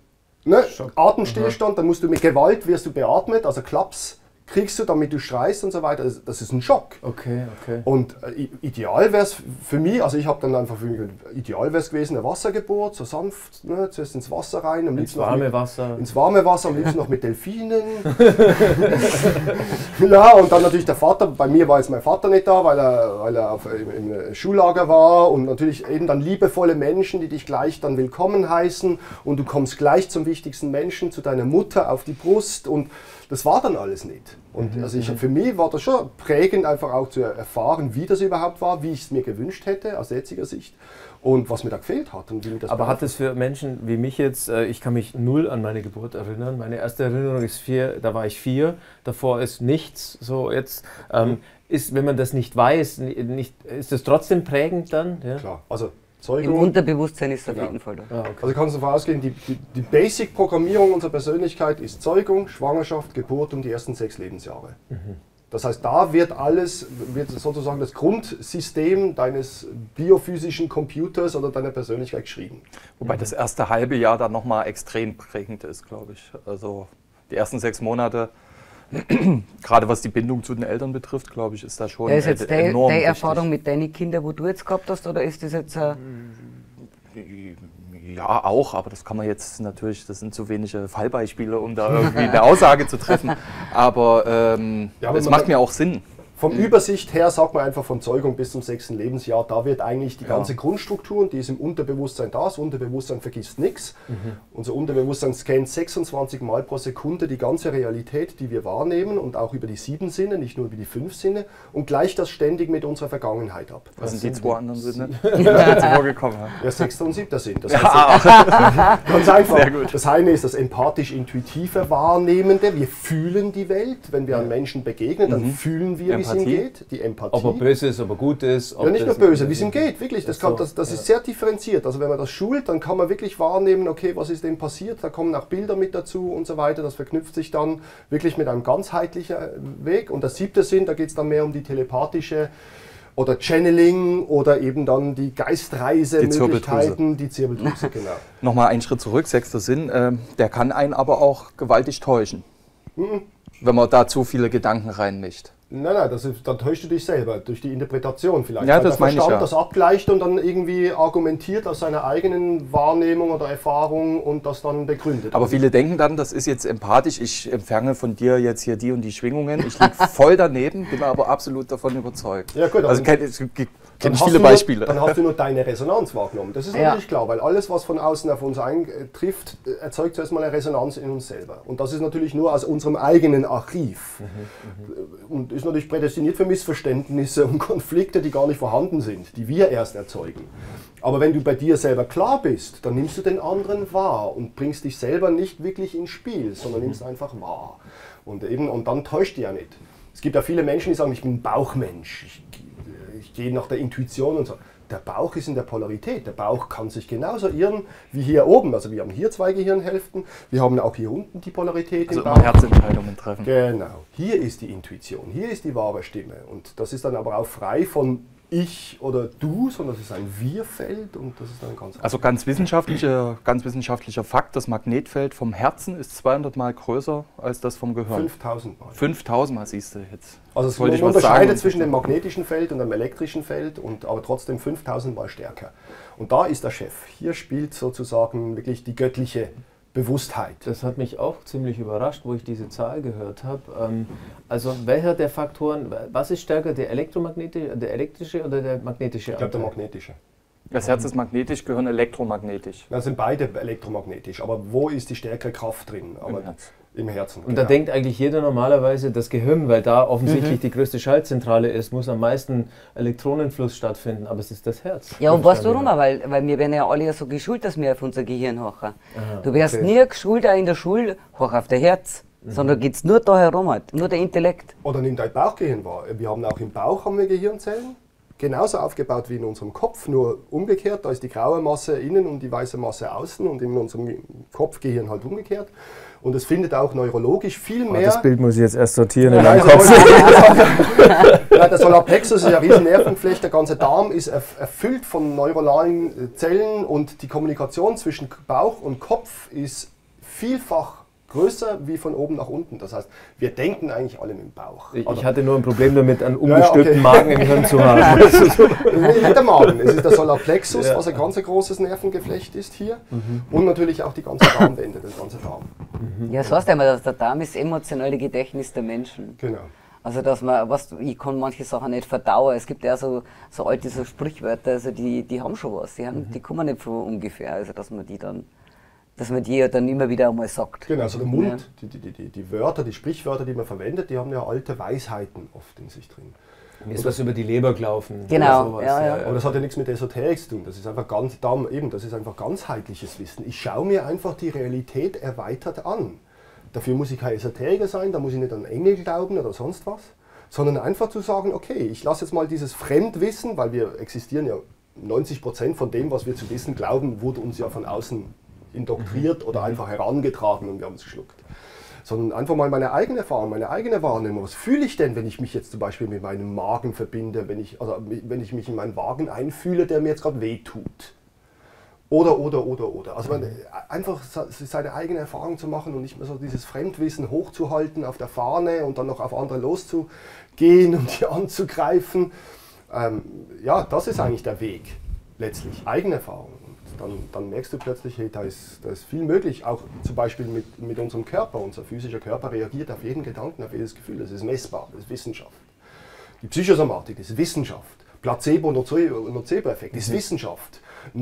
ne, Atemstillstand, dann musst du mit Gewalt, wirst du beatmet, also Klaps kriegst du, damit du schreist und so weiter. Das, das ist ein Schock. Okay, okay. Und äh, ideal wäre es für mich, also ich habe dann einfach für mich, ideal wäre es gewesen, eine Wassergeburt, so sanft, ne, zuerst ins Wasser rein, am Ins liebsten noch warme mit, Wasser. ins warme Wasser, am liebsten noch mit Delfinen. Ja, und dann natürlich der Vater, bei mir war jetzt mein Vater nicht da, weil er, weil er auf, im, im Schullager war, und natürlich eben dann liebevolle Menschen, die dich gleich dann willkommen heißen, und du kommst gleich zum wichtigsten Menschen, zu deiner Mutter auf die Brust, und das war dann alles nicht. Und also ich, für mich war das schon prägend, einfach auch zu erfahren, wie das überhaupt war, wie ich es mir gewünscht hätte, aus jetziger Sicht, und was mir da gefehlt hat. Und wie mir das Aber hat es für Menschen wie mich jetzt, äh, ich kann mich null an meine Geburt erinnern. Meine erste Erinnerung ist vier, da war ich vier, davor ist nichts. So jetzt ähm, ist, wenn man das nicht weiß, nicht, ist das trotzdem prägend dann? Ja? Klar, also Im Zeugung. Unterbewusstsein ist es auf Ja. jeden Fall da. Ah, okay. Also kannst du davon ausgehen, die, die, die Basic-Programmierung unserer Persönlichkeit ist Zeugung, Schwangerschaft, Geburt und die ersten sechs Lebensjahre. Das heißt, da wird alles, wird sozusagen das Grundsystem deines biophysischen Computers oder deiner Persönlichkeit geschrieben. Wobei das erste halbe Jahr dann nochmal extrem prägend ist, glaube ich. Also die ersten sechs Monate, gerade was die Bindung zu den Eltern betrifft, glaube ich, ist da schon Ja, ist jetzt e- deine enorm deine wichtig. Erfahrung mit deinen Kindern, wo du jetzt gehabt hast, oder ist das jetzt ein... Ja, auch, aber das kann man jetzt natürlich, das sind zu wenige Fallbeispiele, um da irgendwie eine Aussage zu treffen. Aber ähm, Ja, aber es man- macht mir auch Sinn. Vom Übersicht her sagt man einfach von Zeugung bis zum sechsten Lebensjahr, da wird eigentlich die Ja. ganze Grundstruktur, und die ist im Unterbewusstsein da. Das Unterbewusstsein vergisst nichts. Unser Unterbewusstsein scannt sechsundzwanzig Mal pro Sekunde die ganze Realität, die wir wahrnehmen, und auch über die sieben Sinne, nicht nur über die fünf Sinne, und gleicht das ständig mit unserer Vergangenheit ab. Was sind die zwei anderen Sinne, die jetzt vorgekommen haben? Ja, sechster und siebter Sinn. Das heißt, ganz einfach. Sehr gut. Das eine ist das empathisch-intuitive Wahrnehmende. Wir fühlen die Welt. Wenn wir einem Menschen begegnen, dann fühlen wir, wie sie es ihm geht, die Empathie. Ob er böse ist, ob er gut ist. Ob ja, nicht nur böse, wie es ihm geht, wirklich. Das, kann, so, das, das ja. ist sehr differenziert. Also wenn man das schult, dann kann man wirklich wahrnehmen, okay, was ist dem passiert, da kommen auch Bilder mit dazu und so weiter. Das verknüpft sich dann wirklich mit einem ganzheitlichen Weg. Und der siebte Sinn, da geht es dann mehr um die telepathische oder Channeling oder eben dann die Geistreisemöglichkeiten, die Zirbeldrüse, genau. Nochmal einen Schritt zurück, sechster Sinn, äh, der kann einen aber auch gewaltig täuschen, mhm. wenn man da zu viele Gedanken reinmischt. Nein, nein, das ist, dann täuschst du dich selber, durch die Interpretation vielleicht. Ja, weil das der meine ich, Verstand ja. das abgleicht und dann irgendwie argumentiert aus seiner eigenen Wahrnehmung oder Erfahrung und das dann begründet. Aber viele denken dann, das ist jetzt empathisch, ich empfange von dir jetzt hier die und die Schwingungen, ich liege voll daneben, bin aber absolut davon überzeugt. Ja, gut, also kenn, es gibt Dann viele nur, Beispiele. Dann hast du nur deine Resonanz wahrgenommen. Das ist ja. natürlich klar, weil alles, was von außen auf uns eintrifft, erzeugt zuerst mal eine Resonanz in uns selber. Und das ist natürlich nur aus unserem eigenen Archiv. Mhm, und ist natürlich prädestiniert für Missverständnisse und Konflikte, die gar nicht vorhanden sind, die wir erst erzeugen. Aber wenn du bei dir selber klar bist, dann nimmst du den anderen wahr und bringst dich selber nicht wirklich ins Spiel, sondern nimmst einfach wahr. Und, eben, und dann täuscht dich ja nicht. Es gibt ja viele Menschen, die sagen, ich bin ein Bauchmensch. Ich, Ich gehe nach der Intuition und so. Der Bauch ist in der Polarität. Der Bauch kann sich genauso irren wie hier oben. Also wir haben hier zwei Gehirnhälften, wir haben auch hier unten die Polarität also im Bauch. immer Herzentscheidungen treffen. Genau. Hier ist die Intuition, hier ist die wahre Stimme. Und das ist dann aber auch frei von ich oder du, sondern es ist ein Wir-Feld und das ist dann ganz Also ganz wissenschaftlicher, ganz wissenschaftlicher Fakt, das Magnetfeld vom Herzen ist zweihundert Mal größer als das vom Gehirn. fünftausend Mal. fünftausend Mal siehst du jetzt. Also es wollte ich was unterscheidet sagen. zwischen dem magnetischen Feld und dem elektrischen Feld, und aber trotzdem fünftausend Mal stärker. Und da ist der Chef. Hier spielt sozusagen wirklich die göttliche Bewusstheit. Das hat mich auch ziemlich überrascht, wo ich diese Zahl gehört habe. Ähm, also welcher der Faktoren, was ist stärker, der elektromagnetische, der elektrische oder der magnetische? Ich glaube, der Anteil? magnetische. Das Herz ist magnetisch, Gehirn elektromagnetisch. Da sind beide elektromagnetisch, aber wo ist die stärkere Kraft drin? Aber Im Herzen. Im Herzen. Und genau. da denkt eigentlich jeder normalerweise, das Gehirn, weil da offensichtlich mhm. die größte Schaltzentrale ist, muss am meisten Elektronenfluss stattfinden, aber es ist das Herz. Ja, und weißt du warum? Weil, weil wir werden ja alle so geschult, dass wir auf unser Gehirn hochen. Du wirst okay. nie geschult auch in der Schule, hoch auf das Herz, mhm. sondern geht es nur da herum, halt, nur der Intellekt. Oder nimm dein Bauchgehirn wahr. Wir haben auch im Bauch haben wir Gehirnzellen, genauso aufgebaut wie in unserem Kopf, nur umgekehrt. Da ist die graue Masse innen und die weiße Masse außen und in unserem Kopfgehirn halt umgekehrt. Und es findet auch neurologisch viel mehr... Oh, das Bild muss ich jetzt erst sortieren ja, in meinem also Kopf. ja, der Solarplexus ist ja ein riesen Nervengeflecht, der ganze Darm ist erfüllt von neuronalen Zellen und die Kommunikation zwischen Bauch und Kopf ist vielfach größer wie von oben nach unten. Das heißt, wir denken eigentlich alle mit dem Bauch. Ich, ich hatte nur ein Problem damit, einen Ja, ja, umgestülpten okay. Magen im Hirn zu haben. Nicht der Magen, es ist der Solarplexus, Ja. was ein ganz großes Nervengeflecht ist hier. Mhm. Und natürlich auch die ganze Darmwände, der ganze Darm. Mhm. Ja, das heißt einmal, dass der Darm ist das emotionale Gedächtnis der Menschen. Genau. Also dass man, was, ich kann manche Sachen nicht verdauen. Es gibt ja so, so alte so Sprichwörter, also die, die haben schon was, die, haben, mhm. die kommen nicht von ungefähr, also dass man die dann, dass man die ja dann immer wieder einmal sagt. Genau, also der Mund, Ja. die, die, die, die Wörter, die Sprichwörter, die man verwendet, die haben ja alte Weisheiten oft in sich drin. Mir ist was über die Leber gelaufen. Genau, oder sowas. ja, ja. Aber das hat ja nichts mit Esoterik zu tun. Das ist einfach ganz, darum eben, das ist einfach ganzheitliches Wissen. Ich schaue mir einfach die Realität erweitert an. Dafür muss ich kein Esoteriker sein, da muss ich nicht an Engel glauben oder sonst was, sondern einfach zu sagen, okay, ich lasse jetzt mal dieses Fremdwissen, weil wir existieren ja, neunzig Prozent von dem, was wir zu wissen glauben, wurde uns ja von außen indoktriert oder einfach herangetragen und wir haben es geschluckt. Sondern einfach mal meine eigene Erfahrung, meine eigene Wahrnehmung. Was fühle ich denn, wenn ich mich jetzt zum Beispiel mit meinem Magen verbinde, wenn ich, also wenn ich mich in meinen Magen einfühle, der mir jetzt gerade wehtut? Oder, oder, oder, oder. Also man, einfach seine eigene Erfahrung zu machen und nicht mehr so dieses Fremdwissen hochzuhalten auf der Fahne und dann noch auf andere loszugehen und die anzugreifen. Ähm, ja, das ist eigentlich der Weg, letztlich. Eigenerfahrung. Dann, dann merkst du plötzlich, hey, da ist, da ist viel möglich, auch zum Beispiel mit, mit unserem Körper. Unser physischer Körper reagiert auf jeden Gedanken, auf jedes Gefühl. Das ist messbar, das ist Wissenschaft. Die Psychosomatik ist Wissenschaft. Placebo-Nocebo-Effekt ist mhm. Wissenschaft.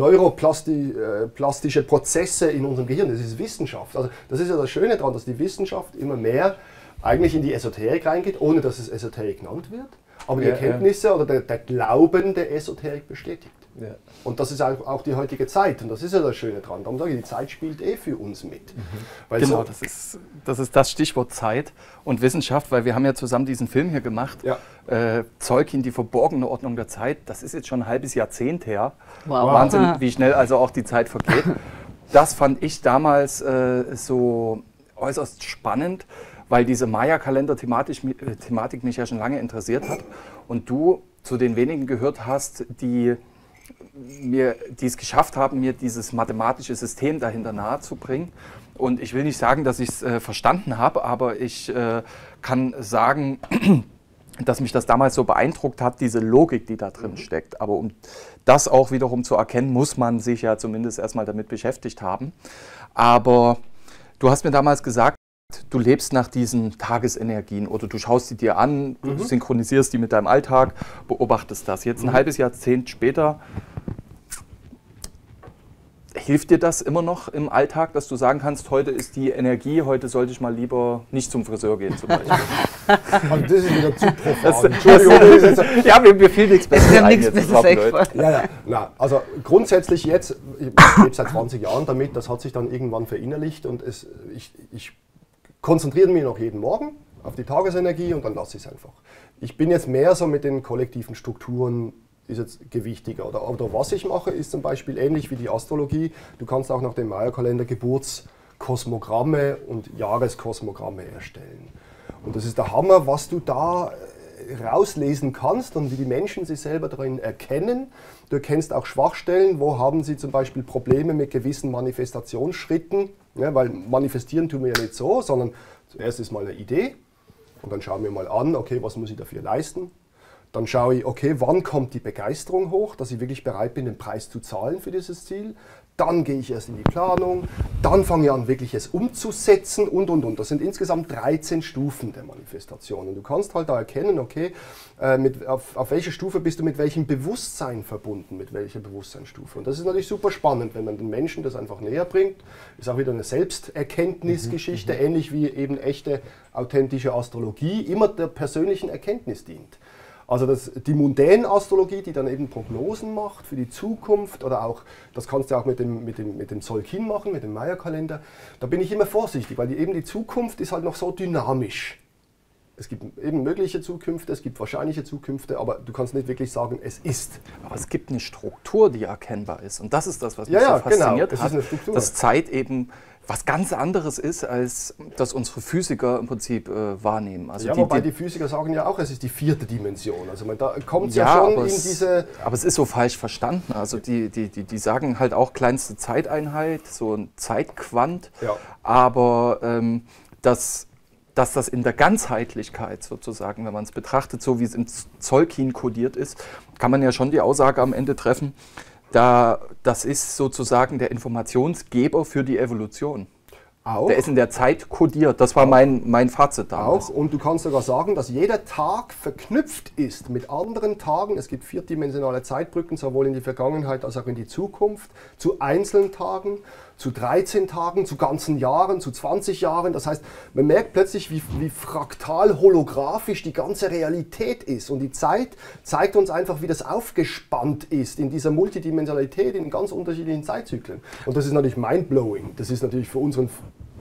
Neuroplastische Prozesse in unserem Gehirn, das ist Wissenschaft. Also das ist ja das Schöne daran, dass die Wissenschaft immer mehr eigentlich in die Esoterik reingeht, ohne dass es Esoterik genannt wird. Aber die ja, Erkenntnisse ja. oder der, der Glauben der Esoterik bestätigt. Ja. Und das ist auch, auch die heutige Zeit. Und das ist ja das Schöne dran. Darum sage ich, die Zeit spielt eh für uns mit. Mhm. Weil genau, so das, ist, das ist das Stichwort Zeit und Wissenschaft, weil wir haben ja zusammen diesen Film hier gemacht, ja. äh, Tolkien, die verborgene Ordnung der Zeit. Das ist jetzt schon ein halbes Jahrzehnt her. Wow. Wahnsinn, wie schnell also auch die Zeit vergeht. Das fand ich damals äh, so äußerst spannend, weil diese Maya-Kalender-Thematik mich ja schon lange interessiert hat und du zu den wenigen gehört hast, die mir, die es geschafft haben, mir dieses mathematische System dahinter nahezubringen. Und ich will nicht sagen, dass ich es äh, verstanden habe, aber ich äh, kann sagen, dass mich das damals so beeindruckt hat, diese Logik, die da drin steckt. Aber um das auch wiederum zu erkennen, muss man sich ja zumindest erstmal damit beschäftigt haben. Aber du hast mir damals gesagt, du lebst nach diesen Tagesenergien oder du schaust sie dir an, mhm. synchronisierst die mit deinem Alltag, beobachtest das. Jetzt ein mhm. halbes Jahrzehnt später, hilft dir das immer noch im Alltag, dass du sagen kannst, heute ist die Energie, heute sollte ich mal lieber nicht zum Friseur gehen zum Beispiel? Also das ist wieder zu profan. Entschuldigung. Ja, mir, mir fiel nichts Besseres ein jetzt. Ja, ja. Na, also grundsätzlich jetzt, ich lebe seit zwanzig Jahren damit, das hat sich dann irgendwann verinnerlicht und es, ich, ich konzentriere mich noch jeden Morgen auf die Tagesenergie und dann lasse ich es einfach. Ich bin jetzt mehr so mit den kollektiven Strukturen, ist jetzt gewichtiger. Oder, oder was ich mache, ist zum Beispiel ähnlich wie die Astrologie. Du kannst auch nach dem Maya-Kalender Geburtskosmogramme und Jahreskosmogramme erstellen. Und das ist der Hammer, was du da rauslesen kannst und wie die Menschen sich selber darin erkennen. Du erkennst auch Schwachstellen, wo haben sie zum Beispiel Probleme mit gewissen Manifestationsschritten, ja, weil manifestieren tun wir ja nicht so, sondern zuerst ist mal eine Idee und dann schauen wir mal an, okay, was muss ich dafür leisten? Dann schaue ich, okay, wann kommt die Begeisterung hoch, dass ich wirklich bereit bin, den Preis zu zahlen für dieses Ziel. Dann gehe ich erst in die Planung, dann fange ich an, wirklich es umzusetzen und, und, und. Das sind insgesamt dreizehn Stufen der Manifestation. Und du kannst halt da erkennen, okay, äh, mit, auf, auf welche Stufe bist du mit welchem Bewusstsein verbunden, mit welcher Bewusstseinsstufe. Und das ist natürlich super spannend, wenn man den Menschen das einfach näher bringt. Ist auch wieder eine Selbsterkenntnisgeschichte, mhm, ähnlich wie eben echte, authentische Astrologie immer der persönlichen Erkenntnis dient. Also das, die mundäne Astrologie, die dann eben Prognosen macht für die Zukunft oder auch, das kannst du auch mit dem, mit dem, mit dem Tzolk'in machen, mit dem Maya-Kalender, da bin ich immer vorsichtig, weil die, eben die Zukunft ist halt noch so dynamisch. Es gibt eben mögliche Zukünfte, es gibt wahrscheinliche Zukünfte, aber du kannst nicht wirklich sagen, es ist. Aber es gibt eine Struktur, die erkennbar ist und das ist das, was mich ja, ja, so fasziniert genau. hat, ist eine dass Zeit eben was ganz anderes ist, als das unsere Physiker im Prinzip äh, wahrnehmen. Also ja, die, wobei die, die Physiker sagen ja auch, es ist die vierte Dimension. Also man, da kommt es ja, ja schon in es, diese... Aber es ist so falsch verstanden. Also die, die, die, die sagen halt auch kleinste Zeiteinheit, so ein Zeitquant. Ja. Aber ähm, das... dass das in der Ganzheitlichkeit sozusagen, wenn man es betrachtet, so wie es im Tzolk'in kodiert ist, kann man ja schon die Aussage am Ende treffen, da, das ist sozusagen der Informationsgeber für die Evolution. Auch. Der ist in der Zeit kodiert. Das war mein, mein Fazit damals. Auch. Und du kannst sogar sagen, dass jeder Tag verknüpft ist mit anderen Tagen. Es gibt vierdimensionale Zeitbrücken, sowohl in die Vergangenheit als auch in die Zukunft, zu einzelnen Tagen, zu dreizehn Tagen, zu ganzen Jahren, zu zwanzig Jahren. Das heißt, man merkt plötzlich, wie, wie fraktal holographisch die ganze Realität ist. Und die Zeit zeigt uns einfach, wie das aufgespannt ist in dieser Multidimensionalität, in ganz unterschiedlichen Zeitzyklen. Und das ist natürlich mindblowing. Das ist natürlich für unseren...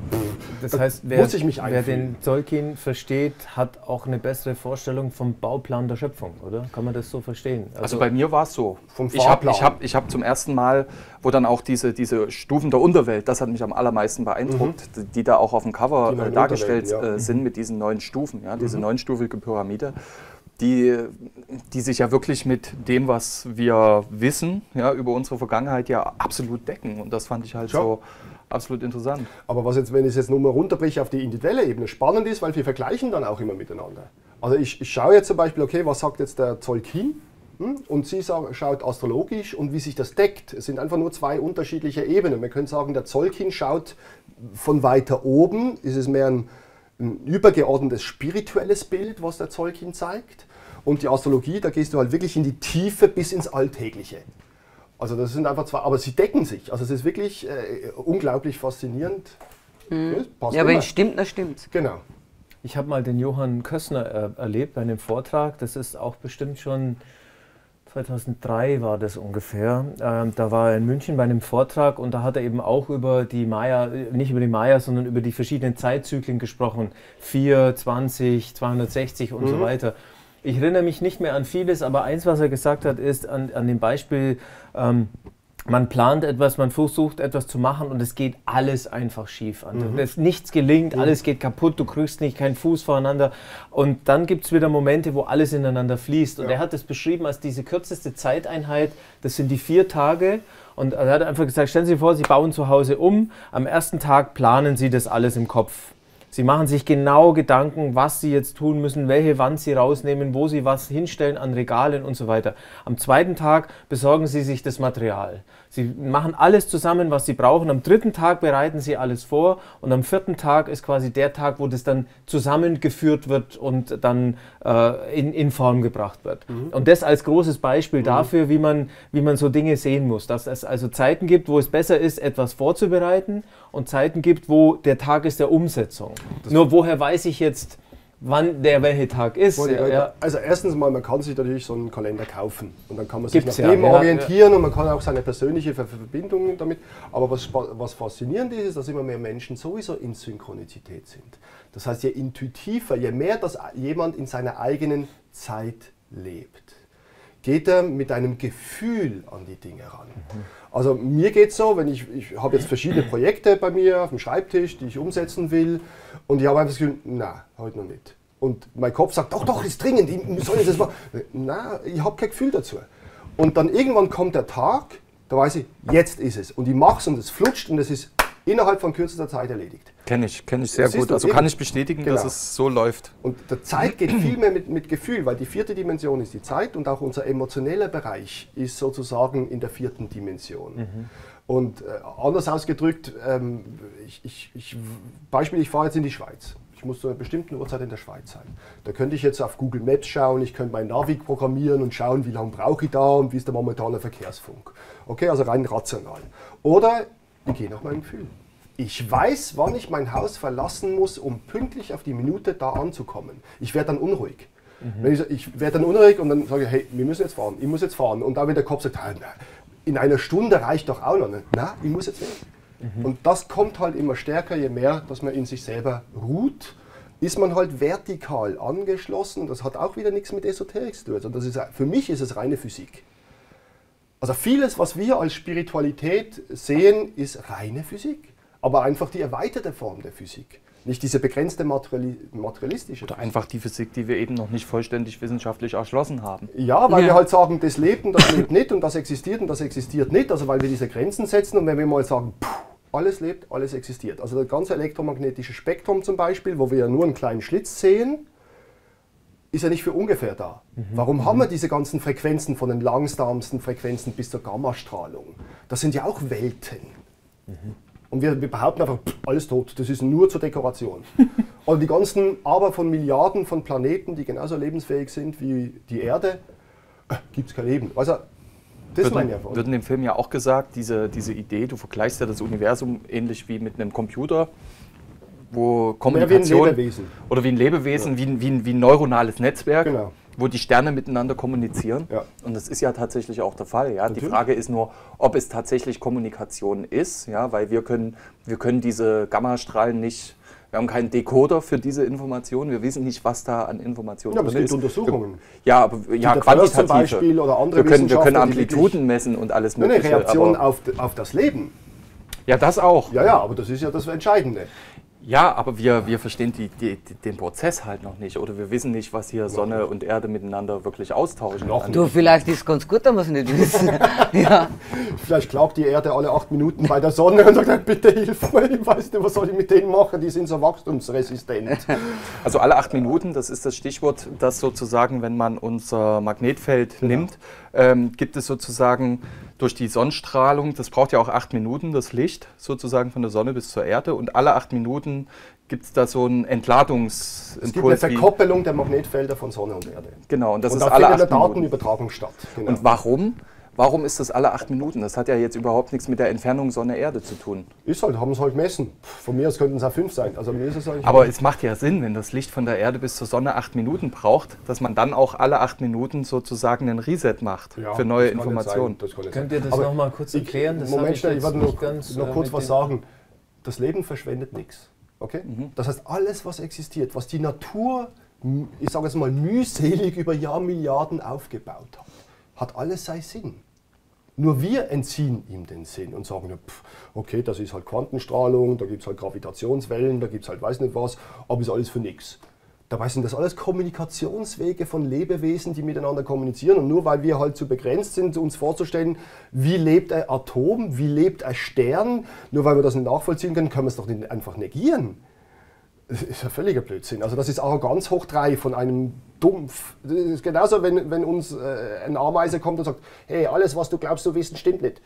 Das heißt, wer, wer den Tzolk'in versteht, hat auch eine bessere Vorstellung vom Bauplan der Schöpfung, oder? Kann man das so verstehen? Also, also bei mir war es so. Vom ich habe ich hab, ich hab zum ersten Mal, wo dann auch diese, diese Stufen der Unterwelt, das hat mich am allermeisten beeindruckt, mhm. die da auch auf dem Cover äh, dargestellt ja. äh, sind mit diesen neun Stufen, ja, diese mhm. neunstufige Pyramide. Die, die sich ja wirklich mit dem, was wir wissen, ja, über unsere Vergangenheit ja absolut decken. Und das fand ich halt ja. so absolut interessant. Aber was jetzt, wenn ich es jetzt nur mal runterbreche auf die individuelle Ebene, spannend ist, weil wir vergleichen dann auch immer miteinander. Also ich, ich schaue jetzt zum Beispiel, okay, was sagt jetzt der Tzolk'in? Hm? Und sie sagt, schaut astrologisch und wie sich das deckt. Es sind einfach nur zwei unterschiedliche Ebenen. Man könnte sagen, der Tzolk'in schaut von weiter oben, ist es mehr ein ein übergeordnetes spirituelles Bild, was der Tzolk'in zeigt. Und die Astrologie, da gehst du halt wirklich in die Tiefe bis ins Alltägliche. Also das sind einfach zwei, aber sie decken sich. Also es ist wirklich äh, unglaublich faszinierend. Mhm. Ja, ja wenn es stimmt, dann stimmt. Genau. Ich habe mal den Johann Kössner äh, erlebt bei einem Vortrag. Das ist auch bestimmt schon zweitausenddrei war das ungefähr. Ähm, da war er in München bei einem Vortrag und da hat er eben auch über die Maya, nicht über die Maya, sondern über die verschiedenen Zeitzyklen gesprochen. vier, zwanzig, zweihundertsechzig und mhm. so weiter. Ich erinnere mich nicht mehr an vieles, aber eins, was er gesagt hat, ist an, an dem Beispiel, ähm, man plant etwas, man versucht etwas zu machen und es geht alles einfach schief an. Mhm. Das, nichts gelingt, mhm. alles geht kaputt, du kriegst nicht keinen Fuß voreinander. Und dann gibt es wieder Momente, wo alles ineinander fließt. Und ja. er hat es beschrieben als diese kürzeste Zeiteinheit, das sind die vier Tage. Und er hat einfach gesagt, stellen Sie sich vor, Sie bauen zu Hause um, am ersten Tag planen Sie das alles im Kopf. Sie machen sich genau Gedanken, was Sie jetzt tun müssen, welche Wand Sie rausnehmen, wo Sie was hinstellen an Regalen und so weiter. Am zweiten Tag besorgen Sie sich das Material. Sie machen alles zusammen, was Sie brauchen. Am dritten Tag bereiten Sie alles vor und am vierten Tag ist quasi der Tag, wo das dann zusammengeführt wird und dann äh, in, in Form gebracht wird. Mhm. Und das als großes Beispiel mhm. dafür, wie man, wie man so Dinge sehen muss. Dass es also Zeiten gibt, wo es besser ist, etwas vorzubereiten und Zeiten gibt, wo der Tag ist der Umsetzung. Das Nur woher weiß ich jetzt, wann der welche Tag ist? Ja, ja. Also erstens mal, man kann sich natürlich so einen Kalender kaufen und dann kann man Gibt's sich nach dem ja, orientieren ja. und man kann auch seine persönliche Verbindung damit. Aber was, was faszinierend ist, ist, dass immer mehr Menschen sowieso in Synchronizität sind. Das heißt, je intuitiver, je mehr das jemand in seiner eigenen Zeit lebt, geht er mit einem Gefühl an die Dinge ran. Mhm. Also mir geht es so, wenn ich, ich habe jetzt verschiedene Projekte bei mir auf dem Schreibtisch, die ich umsetzen will und ich habe einfach das Gefühl, nein, heute noch nicht. Und mein Kopf sagt, doch, doch, ist dringend, ich soll jetzt das machen. Nein, ich habe kein Gefühl dazu. Und dann irgendwann kommt der Tag, da weiß ich, jetzt ist es. Und ich mache es und es flutscht und es ist innerhalb von kürzester Zeit erledigt. Kenne ich, kenne ich sehr gut. Also kann ich bestätigen, genau. dass es so läuft. Und der Zeit geht viel mehr mit, mit Gefühl, weil die vierte Dimension ist die Zeit und auch unser emotioneller Bereich ist sozusagen in der vierten Dimension. Mhm. Und äh, anders ausgedrückt, ähm, ich, ich, ich, Beispiel, ich fahre jetzt in die Schweiz. Ich muss zu einer bestimmten Uhrzeit in der Schweiz sein. Da könnte ich jetzt auf Google Maps schauen, ich könnte mein Navi programmieren und schauen, wie lange brauche ich da und wie ist der momentane Verkehrsfunk. Okay, also rein rational. Oder ich gehe nach meinem Gefühl. Ich weiß, wann ich mein Haus verlassen muss, um pünktlich auf die Minute da anzukommen. Ich werde dann unruhig. Mhm. Wenn ich, ich werde dann unruhig und dann sage ich, hey, wir müssen jetzt fahren, ich muss jetzt fahren. Und dann, wenn der Kopf sagt, in einer Stunde reicht doch auch noch. Nein, ich muss jetzt weg. Mhm. Und das kommt halt immer stärker, je mehr, dass man in sich selber ruht, ist man halt vertikal angeschlossen. Das hat auch wieder nichts mit Esoterik zu tun. Also das ist, für mich ist es reine Physik. Also vieles, was wir als Spiritualität sehen, ist reine Physik. Aber einfach die erweiterte Form der Physik. Nicht diese begrenzte materiali materialistische Oder Physik. Einfach die Physik, die wir eben noch nicht vollständig wissenschaftlich erschlossen haben. Ja, weil ja. wir halt sagen, das lebt und das lebt nicht und das existiert und das existiert nicht. Also weil wir diese Grenzen setzen und wenn wir mal sagen, puh, alles lebt, alles existiert. Also das ganze elektromagnetische Spektrum zum Beispiel, wo wir ja nur einen kleinen Schlitz sehen, ist ja nicht für ungefähr da. Mhm. Warum mhm. haben wir diese ganzen Frequenzen von den langsamsten Frequenzen bis zur Gammastrahlung? Das sind ja auch Welten. Mhm. Und wir, wir behaupten einfach, pff, alles tot, das ist nur zur Dekoration. Und die ganzen aber von Milliarden von Planeten, die genauso lebensfähig sind wie die Erde, äh, gibt es kein Leben. Also, das wird, meine ich einfach. Wird in dem Film ja auch gesagt, diese, diese Idee, du vergleichst ja das Universum ähnlich wie mit einem Computer, wo Kommunikation... Wie ein Lebewesen. Oder wie ein Lebewesen, ja. wie, ein, wie, ein, wie ein neuronales Netzwerk. Genau. Wo die Sterne miteinander kommunizieren. Ja. Und das ist ja tatsächlich auch der Fall. Ja? Die Frage ist nur, ob es tatsächlich Kommunikation ist, ja? Weil wir können, wir können diese Gammastrahlen nicht, wir haben keinen Decoder für diese Informationen, wir wissen nicht, was da an Informationen ja, aber drin es gibt ist. Untersuchungen. Ja, aber ja, quantitative. Zum Beispiel oder andere wir, können, wir können Amplituden messen und alles Mögliche. Eine Reaktion auf, auf das Leben. Ja, das auch. Ja, ja, aber das ist ja das Entscheidende. Ja, aber wir, wir verstehen die, die, den Prozess halt noch nicht. Oder wir wissen nicht, was hier Sonne und Erde miteinander wirklich austauschen. Noch du, vielleicht ist es ganz gut, dass wir es nicht wissen. Ja. Vielleicht klagt die Erde alle acht Minuten bei der Sonne und sagt, bitte hilf mir, ich weiß nicht, was soll ich mit denen machen, die sind so wachstumsresistent. Also alle acht Minuten, das ist das Stichwort, das sozusagen, wenn man unser Magnetfeld genau. nimmt, ähm, gibt es sozusagen durch die Sonnenstrahlung, das braucht ja auch acht Minuten, das Licht sozusagen von der Sonne bis zur Erde und alle acht Minuten gibt es da so einen Entladungsimpuls. Es gibt eine Verkoppelung der Magnetfelder von Sonne und Erde. Genau, und das und ist da alle findet acht eine Minuten. Datenübertragung statt. Genau. Und warum? Warum ist das alle acht Minuten? Das hat ja jetzt überhaupt nichts mit der Entfernung Sonne-Erde zu tun. Ist halt, haben es halt gemessen. Von mir aus könnten es auch fünf sein. Also mir ist es eigentlich Aber es macht ja Sinn, wenn das Licht von der Erde bis zur Sonne acht Minuten braucht, dass man dann auch alle acht Minuten sozusagen einen Reset macht ja, für neue das kann Informationen. nicht sein. Das kann nicht Könnt sein. ihr das Aber nochmal kurz erklären? Das Moment, ich schnell, ich jetzt wollte noch, nicht ganz, noch äh, kurz mit was dem- sagen. Das Leben verschwendet nichts. Okay? Mhm. Das heißt, alles, was existiert, was die Natur, ich sage es mal, mühselig über Jahrmilliarden aufgebaut hat, hat alles seinen Sinn. Nur wir entziehen ihm den Sinn und sagen, ja, pff, okay, das ist halt Quantenstrahlung, da gibt es halt Gravitationswellen, da gibt es halt weiß nicht was, aber ist alles für nichts. Dabei sind das alles Kommunikationswege von Lebewesen, die miteinander kommunizieren. Und nur weil wir halt zu begrenzt sind, uns vorzustellen, wie lebt ein Atom, wie lebt ein Stern, nur weil wir das nicht nachvollziehen können, können wir es doch nicht einfach negieren. Das ist ja völliger Blödsinn. Also das ist Arroganz hoch drei von einem Dumpf. Das ist genauso, wenn, wenn uns äh, ein Ameise kommt und sagt, hey, alles, was du glaubst zu wissen, stimmt nicht.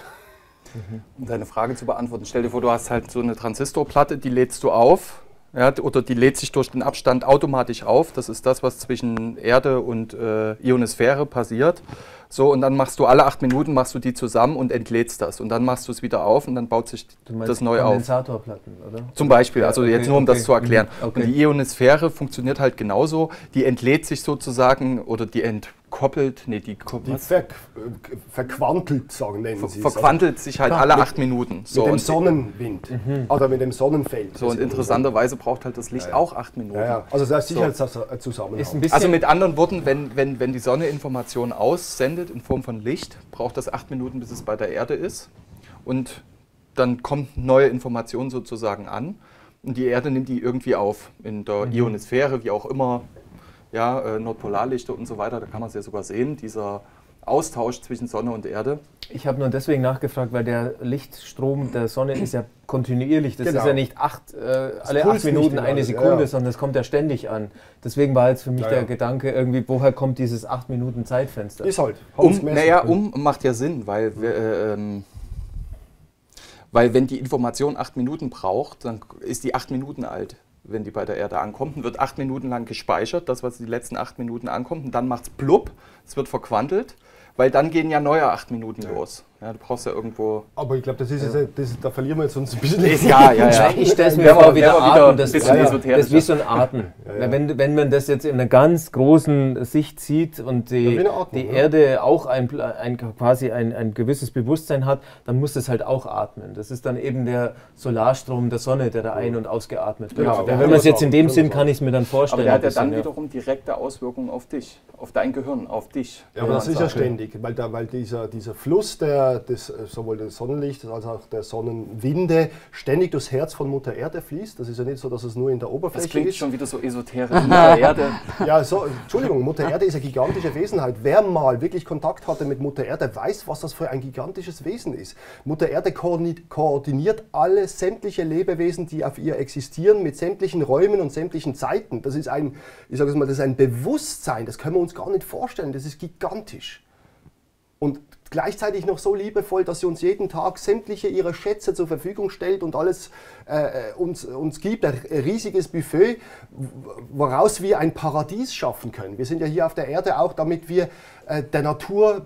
Um deine Frage zu beantworten, stell dir vor, du hast halt so eine Transistorplatte, die lädst du auf, ja, oder die lädt sich durch den Abstand automatisch auf. Das ist das, was zwischen Erde und äh, Ionosphäre passiert. So, und dann machst du alle acht Minuten machst du die zusammen und entlädst das. Und dann machst du es wieder auf und dann baut sich Du meinst das neu auf. Kondensatorplatten, oder? Zum Beispiel, also Ja, okay, jetzt nur um okay. das zu erklären. Mhm, okay. Und die Ionosphäre funktioniert halt genauso. Die entlädt sich sozusagen oder die entkoppelt, nee, die, Die was? ver verquantelt, sagen, nennen Ver sie es. verquantelt sich halt Ja, alle mit- acht Minuten. Also So, mit dem und, Sonnenwind oder mit dem Sonnenfeld. so, und interessanterweise braucht halt das Licht Ja, ja. auch acht Minuten. Ja, ja. Also das ist So. sicher ein Ist Zusammenhang. ein bisschen Also mit anderen Worten, wenn, wenn, wenn die Sonne Informationen aussendet in Form von Licht, braucht das acht Minuten, bis es bei der Erde ist. Und dann kommt neue Information sozusagen an. Und die Erde nimmt die irgendwie auf. In der Ionosphäre, wie auch immer, ja, äh, Nordpolarlichter und so weiter, da kann man es ja sogar sehen, dieser Austausch zwischen Sonne und Erde. Ich habe nur deswegen nachgefragt, weil der Lichtstrom der Sonne ist ja kontinuierlich. Das Genau. ist ja nicht acht, äh, alle acht pulst nicht Minuten immer eine alles, Sekunde, ja, ja. sondern das kommt ja ständig an. Deswegen war jetzt für mich Ja, der ja. Gedanke irgendwie, woher kommt dieses acht Minuten Zeitfenster? Ist halt. haben's Um, gemessen. naja, um macht ja Sinn, weil, wir, äh, ähm, weil wenn die Information acht Minuten braucht, dann ist die acht Minuten alt, wenn die bei der Erde ankommt. Und wird acht Minuten lang gespeichert, das, was die letzten acht Minuten ankommt. Und dann macht es blub, es wird verquantelt, weil dann gehen ja neue acht Minuten los. Ja, du brauchst ja irgendwo... Aber ich glaube, das ist jetzt, das, da verlieren wir jetzt uns ein bisschen. Ja, ja, ja. Ich stelle es mir Werden wir- vor, wie der werden wir wieder Atem, ein das, bisschen ja, ja, esoterischer. das ist wie so ein Atem. ja. Wenn, wenn man das jetzt in einer ganz großen Sicht sieht und Ja, die, wie eine Atmung, die ja. Erde auch ein, ein, quasi ein, ein gewisses Bewusstsein hat, dann muss es halt auch atmen. Das ist dann eben der Solarstrom der Sonne, der da ein- und ausgeatmet wird. Ja, Ja, kann wenn man man es jetzt in sagen, dem kann Sinn, man kann ich es mir dann vorstellen. Aber der hat ja ein bisschen, dann ja. wiederum direkte Auswirkungen auf dich, auf dein Gehirn, auf dich. Ja, aber kann das man ist ja sagen. ständig, weil, da, weil dieser, dieser Fluss der, des, sowohl des Sonnenlichts als auch der Sonnenwinde ständig durchs Herz von Mutter Erde fließt. Das ist ja nicht so, dass es nur in der Oberfläche Das klingt ist. schon wieder so esoterisch. Mutter Erde. Ja, so, Entschuldigung, Mutter Erde ist eine gigantische Wesenheit. Wer mal wirklich Kontakt hatte mit Mutter Erde, weiß, was das für ein gigantisches Wesen ist. Mutter Erde koordini- koordiniert alle sämtliche Lebewesen, die auf ihr existieren, mit sämtlichen Räumen und sämtlichen Zeiten. Das ist ein, ich sage es mal, das ist ein Bewusstsein, das können wir uns gar nicht vorstellen. Das ist gigantisch. Und gleichzeitig noch so liebevoll, dass sie uns jeden Tag sämtliche ihrer Schätze zur Verfügung stellt und alles äh, uns, uns gibt, ein riesiges Buffet, woraus wir ein Paradies schaffen können. Wir sind ja hier auf der Erde auch, damit wir äh, der Natur,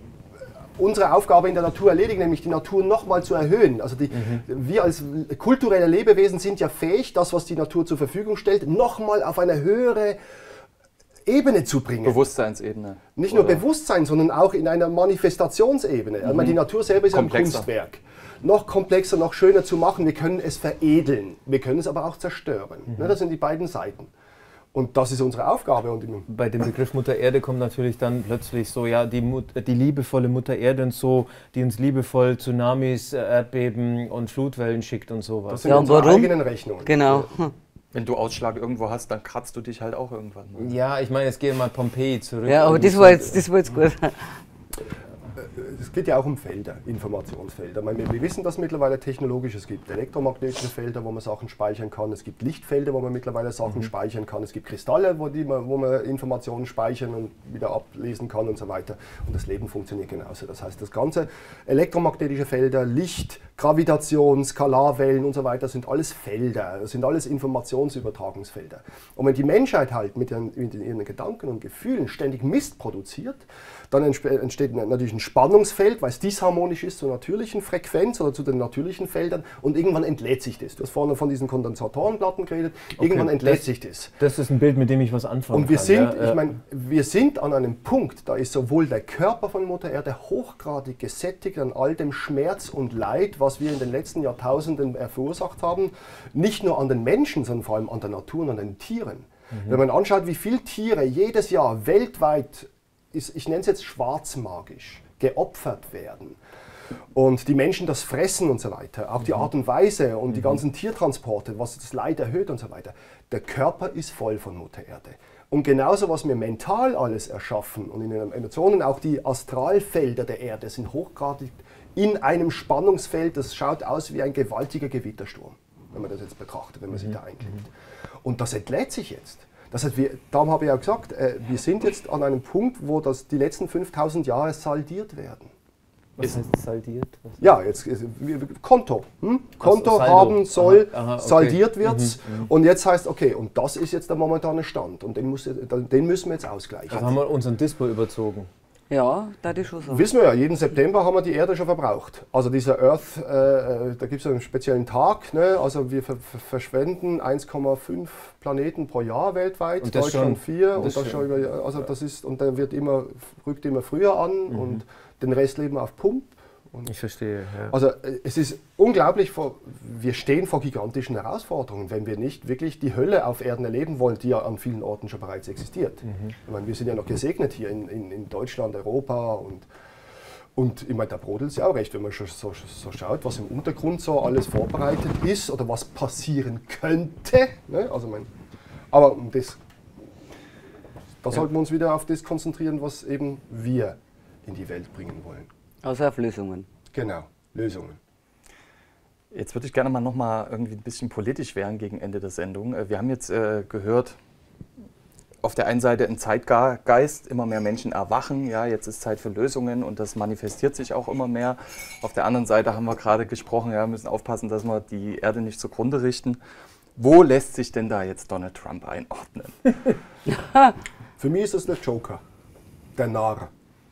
unsere Aufgabe in der Natur erledigen, nämlich die Natur nochmal zu erhöhen. Also die, mhm. wir als kulturelle Lebewesen sind ja fähig, das, was die Natur zur Verfügung stellt, nochmal auf eine höhere Ebene zu bringen. Bewusstseinsebene. Nicht nur Oder? Bewusstsein, sondern auch in einer Manifestationsebene. Mhm. Ich meine, die Natur selber ist Komplexer. ein Kunstwerk. Noch komplexer, noch schöner zu machen. Wir können es veredeln. Wir können es aber auch zerstören. Mhm. Das sind die beiden Seiten. Und das ist unsere Aufgabe. Und bei dem Begriff Mutter Erde kommt natürlich dann plötzlich so, ja, die, Mut, die liebevolle Mutter Erde und so, die uns liebevoll Tsunamis, Erdbeben und Flutwellen schickt und sowas. das sind Ja, unsere warum? eigenen Rechnungen. Genau. Wenn du Ausschlag irgendwo hast, dann kratzt du dich halt auch irgendwann. Ne? Ja, ich meine, jetzt gehe mal Pompeji zurück. Ja, aber Und das war jetzt, das war jetzt gut. Es Es geht ja auch um Felder, Informationsfelder. Ich meine, wir, wir wissen das mittlerweile technologisch. Es gibt elektromagnetische Felder, wo man Sachen speichern kann. Es gibt Lichtfelder, wo man mittlerweile Sachen mhm. speichern kann. Es gibt Kristalle, wo, die man, wo man Informationen speichern und wieder ablesen kann und so weiter. Und das Leben funktioniert genauso. Das heißt, das ganze elektromagnetische Felder, Licht, Gravitation, Skalarwellen und so weiter sind alles Felder, das sind alles Informationsübertragungsfelder. Und wenn die Menschheit halt mit ihren, mit ihren Gedanken und Gefühlen ständig Mist produziert, dann entsteht natürlich ein Spannungsfeld, weil es disharmonisch ist zur natürlichen Frequenz oder zu den natürlichen Feldern und irgendwann entlädt sich das. Du hast vorne von diesen Kondensatorenplatten geredet, okay, irgendwann entlädt das, sich das. Das ist ein Bild, mit dem ich was anfangen und wir kann. Sind, ja, ich meine, wir sind an einem Punkt, da ist sowohl der Körper von Mutter Erde hochgradig gesättigt an all dem Schmerz und Leid, was wir in den letzten Jahrtausenden verursacht haben, nicht nur an den Menschen, sondern vor allem an der Natur und an den Tieren. Mhm. Wenn man anschaut, wie viele Tiere jedes Jahr weltweit, ist, ich nenne es jetzt schwarzmagisch, geopfert werden und die Menschen das fressen und so weiter, auch die Art und Weise und mhm. die ganzen Tiertransporte, was das Leid erhöht und so weiter. Der Körper ist voll von Mutter Erde. Und genauso, was wir mental alles erschaffen und in den Emotionen, auch die Astralfelder der Erde sind hochgradig in einem Spannungsfeld, das schaut aus wie ein gewaltiger Gewittersturm, wenn man das jetzt betrachtet, wenn man sich da einklingt. Und das entlädt sich jetzt. Das heißt, wir, darum habe ich ja gesagt, äh, wir sind jetzt an einem Punkt, wo das die letzten fünftausend Jahre saldiert werden. Was heißt saldiert? Was ja, jetzt äh, Konto. Hm? Konto also, haben soll, aha, aha, okay. saldiert wird es. Mhm, mhm. Und jetzt heißt, okay, und das ist jetzt der momentane Stand. Und den, muss, den müssen wir jetzt ausgleichen. Also haben wir unseren Dispo überzogen. Ja, da ist schon so. Wissen wir ja, jeden September haben wir die Erde schon verbraucht. Also dieser Earth, äh, da gibt es einen speziellen Tag, ne? Also wir ver verschwenden eins Komma fünf Planeten pro Jahr weltweit, und Deutschland vier und das schon über, also das ist, und der wird immer, rückt immer früher an mhm. und den Rest leben wir auf Pump. Und ich verstehe. Ja. Also es ist unglaublich, vor, wir stehen vor gigantischen Herausforderungen, wenn wir nicht wirklich die Hölle auf Erden erleben wollen, die ja an vielen Orten schon bereits existiert. Mhm. Ich meine, wir sind ja noch gesegnet hier in, in, in Deutschland, Europa und, und ich meine, da brodelt es ja auch recht, wenn man schon so, so schaut, was im Untergrund so alles vorbereitet ist oder was passieren könnte. Ne? Also mein, aber das, da ja. sollten wir uns wieder auf das konzentrieren, was eben wir in die Welt bringen wollen. Also auf Lösungen. Genau, Lösungen. Jetzt würde ich gerne mal noch mal irgendwie ein bisschen politisch werden gegen Ende der Sendung. Wir haben jetzt äh, gehört, auf der einen Seite ein Zeitgeist, immer mehr Menschen erwachen, ja, jetzt ist Zeit für Lösungen und das manifestiert sich auch immer mehr. Auf der anderen Seite haben wir gerade gesprochen, ja, wir müssen aufpassen, dass wir die Erde nicht zugrunde richten. Wo lässt sich denn da jetzt Donald Trump einordnen? Für mich ist das der Joker, der Narr.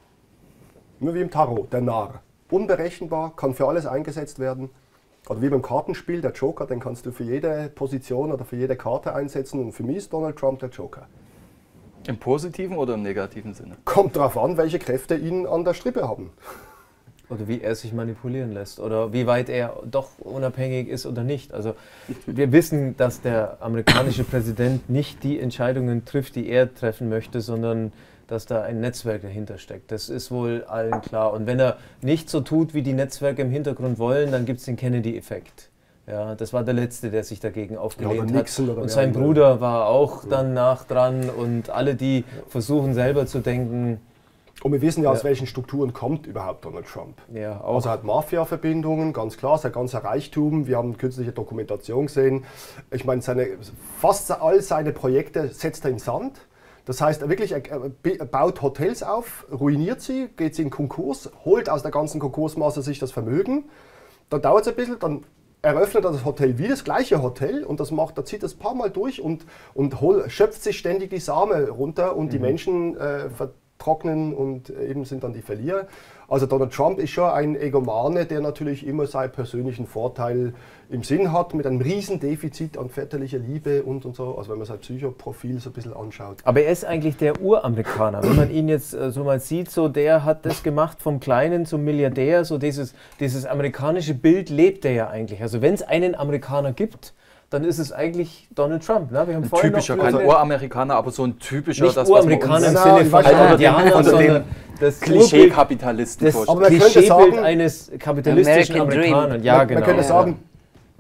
Nur wie im Tarot, der Narr. Unberechenbar, kann für alles eingesetzt werden. Oder wie beim Kartenspiel, der Joker, den kannst du für jede Position oder für jede Karte einsetzen. Und für mich ist Donald Trump der Joker. Im positiven oder im negativen Sinne? Kommt darauf an, welche Kräfte ihn an der Strippe haben. Oder wie er sich manipulieren lässt. Oder wie weit er doch unabhängig ist oder nicht. Also wir wissen, dass der amerikanische Präsident nicht die Entscheidungen trifft, die er treffen möchte, sondern dass da ein Netzwerk dahinter steckt. Das ist wohl allen klar. Und wenn er nicht so tut, wie die Netzwerke im Hintergrund wollen, dann gibt es den Kennedy-Effekt. Ja, das war der Letzte, der sich dagegen aufgelehnt ja, hat. Und sein Bruder war auch ja. dann nach dran und alle, die ja. versuchen selber zu denken. Und wir wissen ja, aus ja. welchen Strukturen kommt überhaupt Donald Trump. Ja, auch. Also er hat Mafia-Verbindungen, ganz klar, sein ganzer Reichtum. Wir haben kürzliche Dokumentation gesehen. Ich meine, seine, fast all seine Projekte setzt er in Sand. Das heißt, er wirklich er baut Hotels auf, ruiniert sie, geht sie in Konkurs, holt aus der ganzen Konkursmasse sich das Vermögen. Dann dauert es ein bisschen, dann eröffnet er das Hotel wie das gleiche Hotel und das macht, da zieht das ein paar Mal durch und, und hol, schöpft sich ständig die Same runter und mhm. die Menschen äh, vertrocknen und eben sind dann die Verlierer. Also Donald Trump ist schon ein Egomane, der natürlich immer seinen persönlichen Vorteil im Sinn hat, mit einem riesen Defizit an väterlicher Liebe und, und so, also wenn man sein Psychoprofil so ein bisschen anschaut. Aber er ist eigentlich der Uramerikaner, wenn man ihn jetzt äh, so mal sieht, so der hat das gemacht vom Kleinen zum Milliardär, so dieses, dieses amerikanische Bild lebt er ja eigentlich. Also wenn es einen Amerikaner gibt, dann ist es eigentlich Donald Trump. Ne? Wir haben ein typischer, kein Uramerikaner, aber so ein typischer, nicht das, Uramerikaner im Sinne von Indianer, sondern das Klischee-Kapitalisten. Aber man könnte sagen, eines kapitalistischen Amerikaners. Ja, man, genau. man könnte sagen,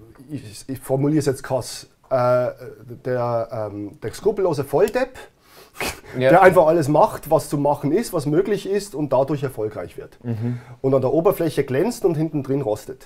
ich, ich formuliere es jetzt krass, äh, der, ähm, der skrupellose Volldepp ja. der einfach alles macht, was zu machen ist, was möglich ist und dadurch erfolgreich wird. Mhm. Und an der Oberfläche glänzt und hinten drin rostet.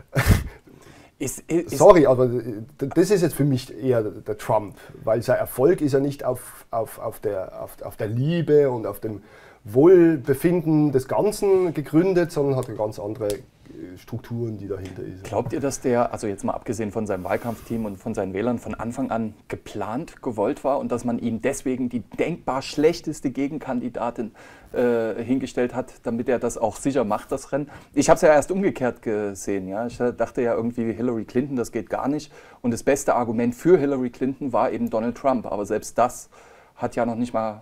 Ist, ist, Sorry, aber das ist jetzt für mich eher der Trump, weil sein Erfolg ist ja nicht auf, auf, auf, der, auf, auf der Liebe und auf dem Wohlbefinden des Ganzen gegründet, sondern hat eine ganz andere Strukturen, die dahinter ist. Glaubt ihr, dass der, also jetzt mal abgesehen von seinem Wahlkampfteam und von seinen Wählern, von Anfang an geplant, gewollt war und dass man ihm deswegen die denkbar schlechteste Gegenkandidatin äh, hingestellt hat, damit er das auch sicher macht, das Rennen? Ich habe es ja erst umgekehrt gesehen. Ja? Ich dachte ja irgendwie, Hillary Clinton, das geht gar nicht. Und das beste Argument für Hillary Clinton war eben Donald Trump. Aber selbst das hat ja noch nicht mal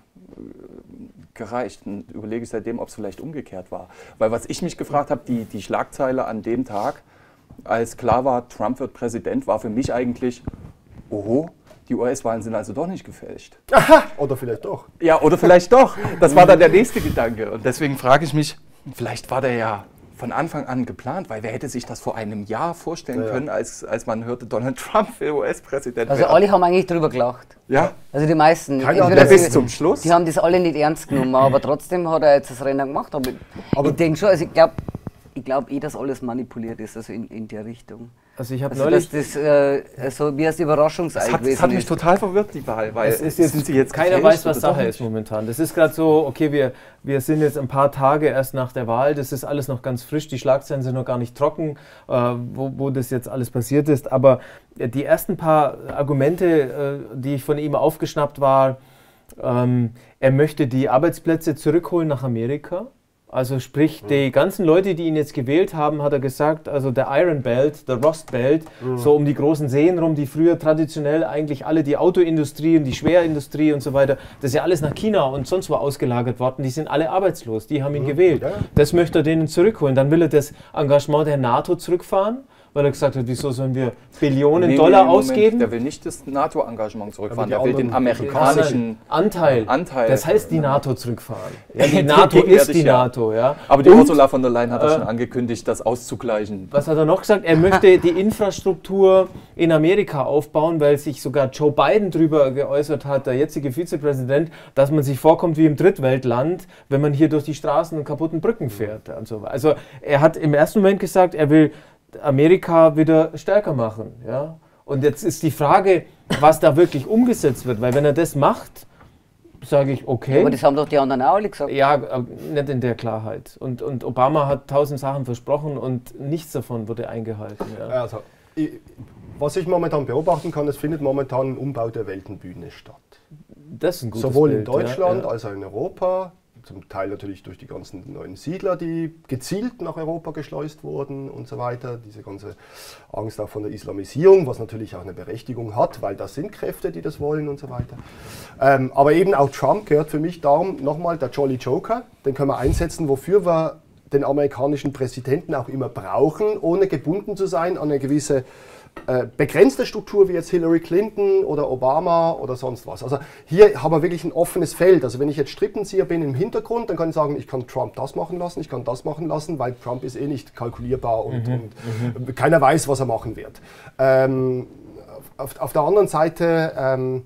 gereicht. Und überlege ich seitdem, ob es vielleicht umgekehrt war. Weil was ich mich gefragt habe, die, die Schlagzeile an dem Tag, als klar war, Trump wird Präsident, war für mich eigentlich, oho, die U S-Wahlen sind also doch nicht gefälscht. Aha, oder vielleicht doch. Ja, oder vielleicht doch. Das war dann der nächste Gedanke. Und deswegen frage ich mich, vielleicht war der ja von Anfang an geplant, weil wer hätte sich das vor einem Jahr vorstellen ja, ja. können, als, als man hörte, Donald Trump will U S-Präsident Also alle haben eigentlich drüber gelacht. Ja. Also die meisten. Keiner der bis zum Schluss. Die haben das alle nicht ernst genommen, aber trotzdem hat er jetzt das Rennen gemacht. Aber, aber ich denke schon, also ich glaube ich glaub eh, dass alles manipuliert ist, also in, in der Richtung. Also ich habe also neulich... Dass das äh, so wie als Überraschungsei das hat, gewesen das hat mich total verwirrt, die Wahl, weil es ist jetzt, sind sie jetzt keiner weiß, was Sache ist momentan. Das ist gerade so, okay, wir, wir sind jetzt ein paar Tage erst nach der Wahl, das ist alles noch ganz frisch, die Schlagzeilen sind noch gar nicht trocken, äh, wo, wo das jetzt alles passiert ist, aber die ersten paar Argumente, äh, die ich von ihm aufgeschnappt war, ähm, er möchte die Arbeitsplätze zurückholen nach Amerika. Also sprich, mhm. die ganzen Leute, die ihn jetzt gewählt haben, hat er gesagt, also der Iron Belt, der Rust Belt, mhm. so um die großen Seen rum, die früher traditionell eigentlich alle die Autoindustrie und die Schwerindustrie und so weiter, das ist ja alles nach China und sonst wo ausgelagert worden, die sind alle arbeitslos, die haben ihn mhm. gewählt. Ja. Das möchte er denen zurückholen. Dann will er das Engagement der NATO zurückfahren, weil er gesagt hat, wieso sollen wir Billionen nee, Dollar nee, ausgeben? Moment, der will nicht das NATO-Engagement zurückfahren, der will den amerikanischen Anteil. Anteil. Das heißt die NATO zurückfahren. Ja, die NATO ist die NATO. Ja. Aber die Und, Ursula von der Leyen hat äh, schon angekündigt, das auszugleichen. Was hat er noch gesagt? Er möchte die Infrastruktur in Amerika aufbauen, weil sich sogar Joe Biden darüber geäußert hat, der jetzige Vizepräsident, dass man sich vorkommt wie im Drittweltland, wenn man hier durch die Straßen und kaputten Brücken fährt. Und so. Also er hat im ersten Moment gesagt, er will Amerika wieder stärker machen. Ja? Und jetzt ist die Frage, was da wirklich umgesetzt wird, weil wenn er das macht, sage ich, okay. Aber das haben doch die anderen auch alle gesagt. Ja, nicht in der Klarheit. Und, und Obama hat tausend Sachen versprochen und nichts davon wurde eingehalten. Ja. Also, ich, was ich momentan beobachten kann, es findet momentan ein Umbau der Weltenbühne statt. Das ist ein gutes Sowohl Bild, in Deutschland ja, ja. als auch in Europa. Zum Teil natürlich durch die ganzen neuen Siedler, die gezielt nach Europa geschleust wurden und so weiter. Diese ganze Angst auch von der Islamisierung, was natürlich auch eine Berechtigung hat, weil das sind Kräfte, die das wollen und so weiter. Ähm, aber eben auch Trump gehört für mich darum, nochmal der Jolly Joker, den können wir einsetzen, wofür wir den amerikanischen Präsidenten auch immer brauchen, ohne gebunden zu sein an eine gewisse Äh, begrenzte Struktur wie jetzt Hillary Clinton oder Obama oder sonst was. Also hier haben wir wirklich ein offenes Feld. Also wenn ich jetzt Strippenzieher bin im Hintergrund, dann kann ich sagen, ich kann Trump das machen lassen, ich kann das machen lassen, weil Trump ist eh nicht kalkulierbar und, mhm, und mhm. keiner weiß, was er machen wird. Ähm, auf, auf der anderen Seite, ähm,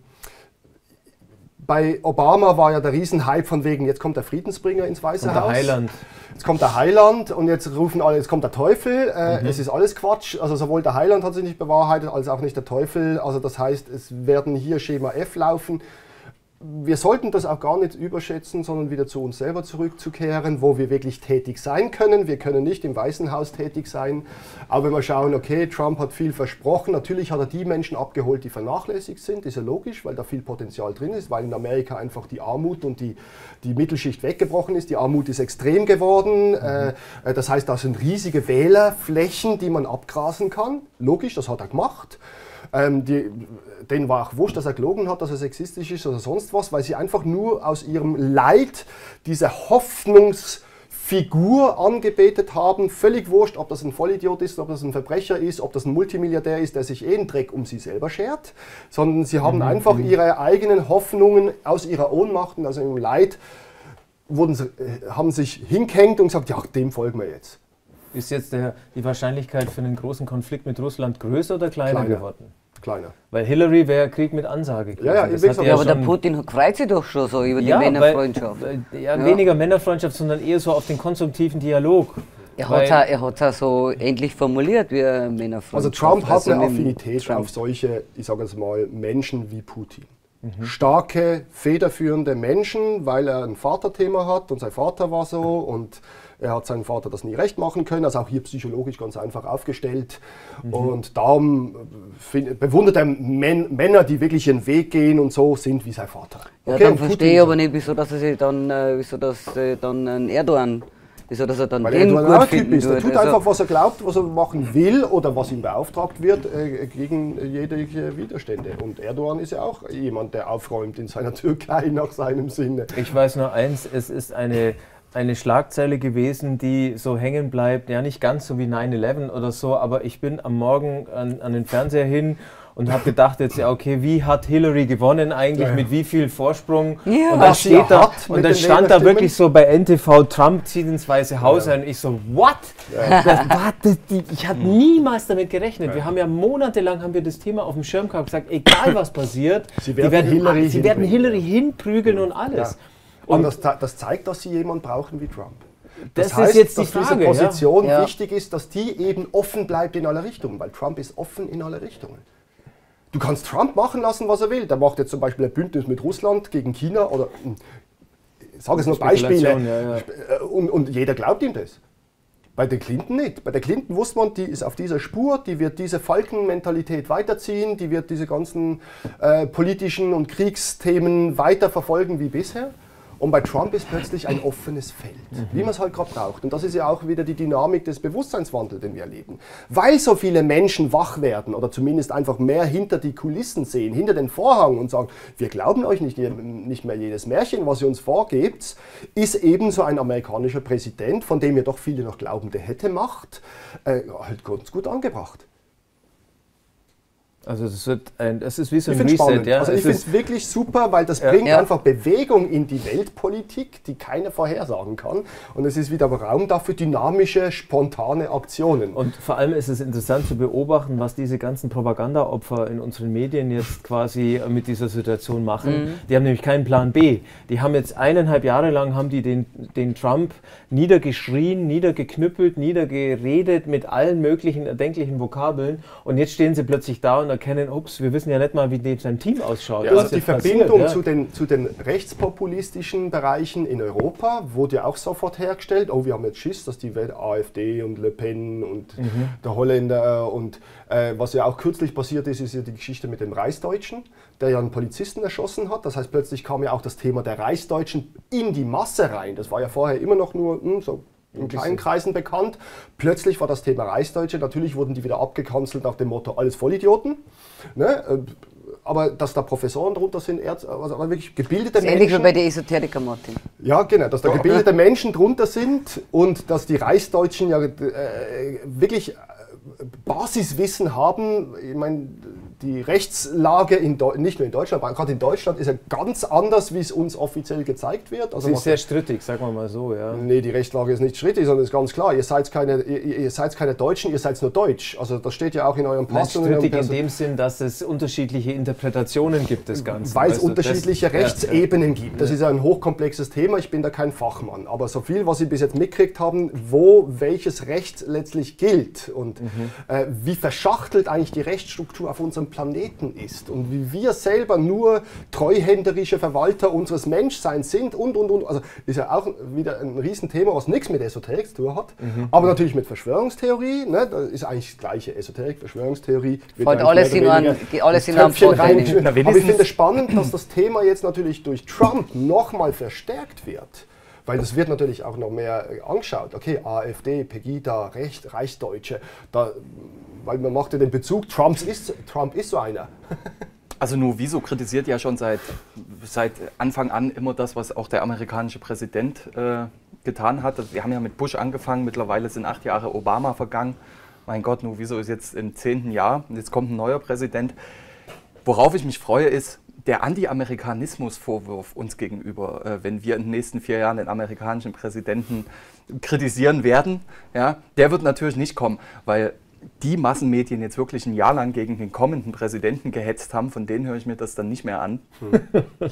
bei Obama war ja der Riesenhype von wegen, jetzt kommt der Friedensbringer ins Weiße und Haus. Der Heiland. Jetzt kommt der Heiland und jetzt rufen alle, jetzt kommt der Teufel. Äh, mhm. Es ist alles Quatsch. Also sowohl der Heiland hat sich nicht bewahrheitet, als auch nicht der Teufel. Also das heißt, es werden hier Schema F laufen. Wir sollten das auch gar nicht überschätzen, sondern wieder zu uns selber zurückzukehren, wo wir wirklich tätig sein können. Wir können nicht im Weißen Haus tätig sein. Aber wenn wir schauen, okay, Trump hat viel versprochen. Natürlich hat er die Menschen abgeholt, die vernachlässigt sind. Ist ja logisch, weil da viel Potenzial drin ist, weil in Amerika einfach die Armut und die, die Mittelschicht weggebrochen ist. Die Armut ist extrem geworden. Mhm. Äh, das heißt, da sind riesige Wählerflächen, die man abgrasen kann. Logisch, das hat er gemacht. Ähm, die, denen war auch wurscht, dass er gelogen hat, dass er sexistisch ist oder sonst was, weil sie einfach nur aus ihrem Leid diese Hoffnungsfigur angebetet haben. Völlig wurscht, ob das ein Vollidiot ist, ob das ein Verbrecher ist, ob das ein Multimilliardär ist, der sich eh einen Dreck um sie selber schert, sondern sie haben mhm. einfach ihre eigenen Hoffnungen aus ihrer Ohnmacht und aus ihrem Leid, wurden, haben sich hingehängt und gesagt, ja, dem folgen wir jetzt. Ist jetzt der, die Wahrscheinlichkeit für einen großen Konflikt mit Russland größer oder kleiner, kleiner. geworden? kleiner. Weil Hillary wäre Krieg mit Ansage gewesen. Ja, ja, das ja, hat Ja, aber der Putin freut sich doch schon so über die ja, Männerfreundschaft. Weil, ja, Ja. weniger Männerfreundschaft, sondern eher so auf den konstruktiven Dialog. Er Weil- hat es auch, auch so ähnlich formuliert wie eine Männerfreundschaft. Also Trump hat Also eine mit dem Affinität Trump. auf solche, ich sage jetzt mal, Menschen wie Putin. Starke, federführende Menschen, weil er ein Vaterthema hat und sein Vater war so und er hat seinem Vater das nie recht machen können, also auch hier psychologisch ganz einfach aufgestellt. Mhm. Und darum find, bewundert er Män Männer, die wirklich ihren Weg gehen und so sind wie sein Vater. Ja, Okay, dann und verstehe Putin- ich aber nicht, wieso dass er sich dann, äh, wieso dass, äh, dann ein Erdogan, wieso dass er dann Weil den er gut ein Typ finden ist. Er würde. tut Also- einfach, was er glaubt, was er machen will oder was ihm beauftragt wird, äh, gegen jegliche Widerstände. Und Erdogan ist ja auch jemand, der aufräumt in seiner Türkei nach seinem Sinne. Ich weiß nur eins, es ist eine, eine Schlagzeile gewesen, die so hängen bleibt, ja nicht ganz so wie nine eleven oder so, aber ich bin am Morgen an, an den Fernseher hin und habe gedacht jetzt, ja okay, wie hat Hillary gewonnen eigentlich, Ja, ja. mit wie viel Vorsprung? Ja. Und dann Was sie steht da, hat mit und dann den stand da Wählerstimmen. wirklich so bei N T V, Trump zieht ins Weiße Haus Ja. ein und ich so, what? Das, warte, die, ich habe niemals damit gerechnet. Wir haben ja monatelang haben wir das Thema auf dem Schirm gehabt, gesagt, egal was passiert, Sie die werden werden, Hillary sie werden hinbringen. Hillary hinprügeln und alles. Ja. Und das, ze- das zeigt, dass sie jemanden brauchen wie Trump. Das ist jetzt die dass Frage, diese Position ja. Ja. wichtig ist, dass die eben offen bleibt in alle Richtungen, weil Trump ist offen in alle Richtungen. Du kannst Trump machen lassen, was er will. Der macht jetzt zum Beispiel ein Bündnis mit Russland gegen China oder, ich sage jetzt nur Beispiele, Spekulation, ja, ja. Äh, Und, und jeder glaubt ihm das. Bei der Clinton nicht. Bei der Clinton wusste man, die ist auf dieser Spur, die wird diese Falkenmentalität weiterziehen, die wird diese ganzen äh, politischen und Kriegsthemen weiter verfolgen wie bisher. Und bei Trump ist plötzlich ein offenes Feld, wie man es halt gerade braucht. Und das ist ja auch wieder die Dynamik des Bewusstseinswandels, den wir erleben. Weil so viele Menschen wach werden oder zumindest einfach mehr hinter die Kulissen sehen, hinter den Vorhang und sagen, wir glauben euch nicht, nicht mehr jedes Märchen, was ihr uns vorgebt, ist eben so ein amerikanischer Präsident, von dem ihr doch viele noch glauben, der hätte Macht, äh, halt ganz gut angebracht. Also das, wird ein, das ist wie so Ich ein finde es Reset. spannend. Ja? Also ich Es finde ist- es wirklich super, weil das Ja. bringt Ja. einfach Bewegung in die Weltpolitik, die keiner vorhersagen kann. Und es ist wieder Raum dafür dynamische, spontane Aktionen. Und vor allem ist es interessant zu beobachten, was diese ganzen Propagandaopfer in unseren Medien jetzt quasi mit dieser Situation machen. Die haben nämlich keinen Plan B. Die haben jetzt eineinhalb Jahre lang haben die den, den Trump niedergeschrien, niedergeknüppelt, niedergeredet mit allen möglichen erdenklichen Vokabeln. Und jetzt stehen sie plötzlich da und erkennen, ups, wir wissen ja nicht mal, wie dem sein Team ausschaut. Ja, was also die jetzt passiert, Verbindung ja. zu, den, zu den rechtspopulistischen Bereichen in Europa wurde ja auch sofort hergestellt. Oh, wir haben jetzt Schiss, dass die Welt- AfD und Le Pen und der Holländer und äh, was ja auch kürzlich passiert ist, ist ja die Geschichte mit dem Reichsdeutschen, der ja einen Polizisten erschossen hat. Das heißt, plötzlich kam ja auch das Thema der Reichsdeutschen in die Masse rein. Das war ja vorher immer noch nur hm, so in kleinen Kreisen bekannt. Plötzlich war das Thema Reichsdeutsche. Natürlich wurden die wieder abgekanzelt nach dem Motto, alles Vollidioten. Ne? Aber dass da Professoren drunter sind, Ärzte, also wirklich gebildete Das ist ähnlich wie Menschen. bei den Esoteriker, Martin. Ja, genau, dass da gebildete Menschen drunter sind und dass die Reichsdeutschen ja äh, wirklich äh, Basiswissen haben. Ich meine, die Rechtslage in Deu nicht nur in Deutschland, aber gerade in Deutschland ist ja ganz anders, wie es uns offiziell gezeigt wird. Also Sie was- ist sehr strittig, sagen wir mal so. Ja. Nee, die Rechtslage ist nicht strittig, sondern ist ganz klar. Ihr seid keine, ihr, ihr seid keine Deutschen, ihr seid nur Deutsch. Also das steht ja auch in eurem Nein, Pass und in eurem strittig in Perso- dem Sinn, dass es unterschiedliche Interpretationen gibt des Ganzen. Weil es Weißt du, unterschiedliche das- ja, Rechtsebenen gibt. Das ist ja ein hochkomplexes Thema, ich bin da kein Fachmann. Aber so viel, was Sie bis jetzt mitgekriegt haben, wo welches Recht letztlich gilt und äh, wie verschachtelt eigentlich die Rechtsstruktur auf unserem Planeten ist und wie wir selber nur treuhänderische Verwalter unseres Menschseins sind und, und, und. Also ist ja auch wieder ein Riesenthema, was nichts mit Esoterik zu tun hat, aber natürlich mit Verschwörungstheorie. Ne? Das ist eigentlich das gleiche, Esoterik, Verschwörungstheorie. Wird Fällt eigentlich alles mehr in oder einen- weniger geht alles ins in einen Töpfchen Pott rein. rein. Na, Aber ich wenigstens- finde es spannend, dass das Thema jetzt natürlich durch Trump nochmal verstärkt wird. Weil das wird natürlich auch noch mehr angeschaut. Okay, AfD, Pegida, Recht, Reichsdeutsche. Da, weil man macht ja den Bezug, Trump ist, Trump ist so einer. Also nur Wieso kritisiert ja schon seit, seit Anfang an immer das, was auch der amerikanische Präsident äh, getan hat. Wir haben ja mit Bush angefangen, mittlerweile sind acht Jahre Obama vergangen. Mein Gott, nur Wieso ist jetzt im zehnten Jahr und jetzt kommt ein neuer Präsident. Worauf ich mich freue, ist der Anti-Amerikanismus-Vorwurf uns gegenüber, äh, wenn wir in den nächsten vier Jahren den amerikanischen Präsidenten kritisieren werden. Ja, der wird natürlich nicht kommen, weil die Massenmedien jetzt wirklich ein Jahr lang gegen den kommenden Präsidenten gehetzt haben, von denen höre ich mir das dann nicht mehr an. Hm.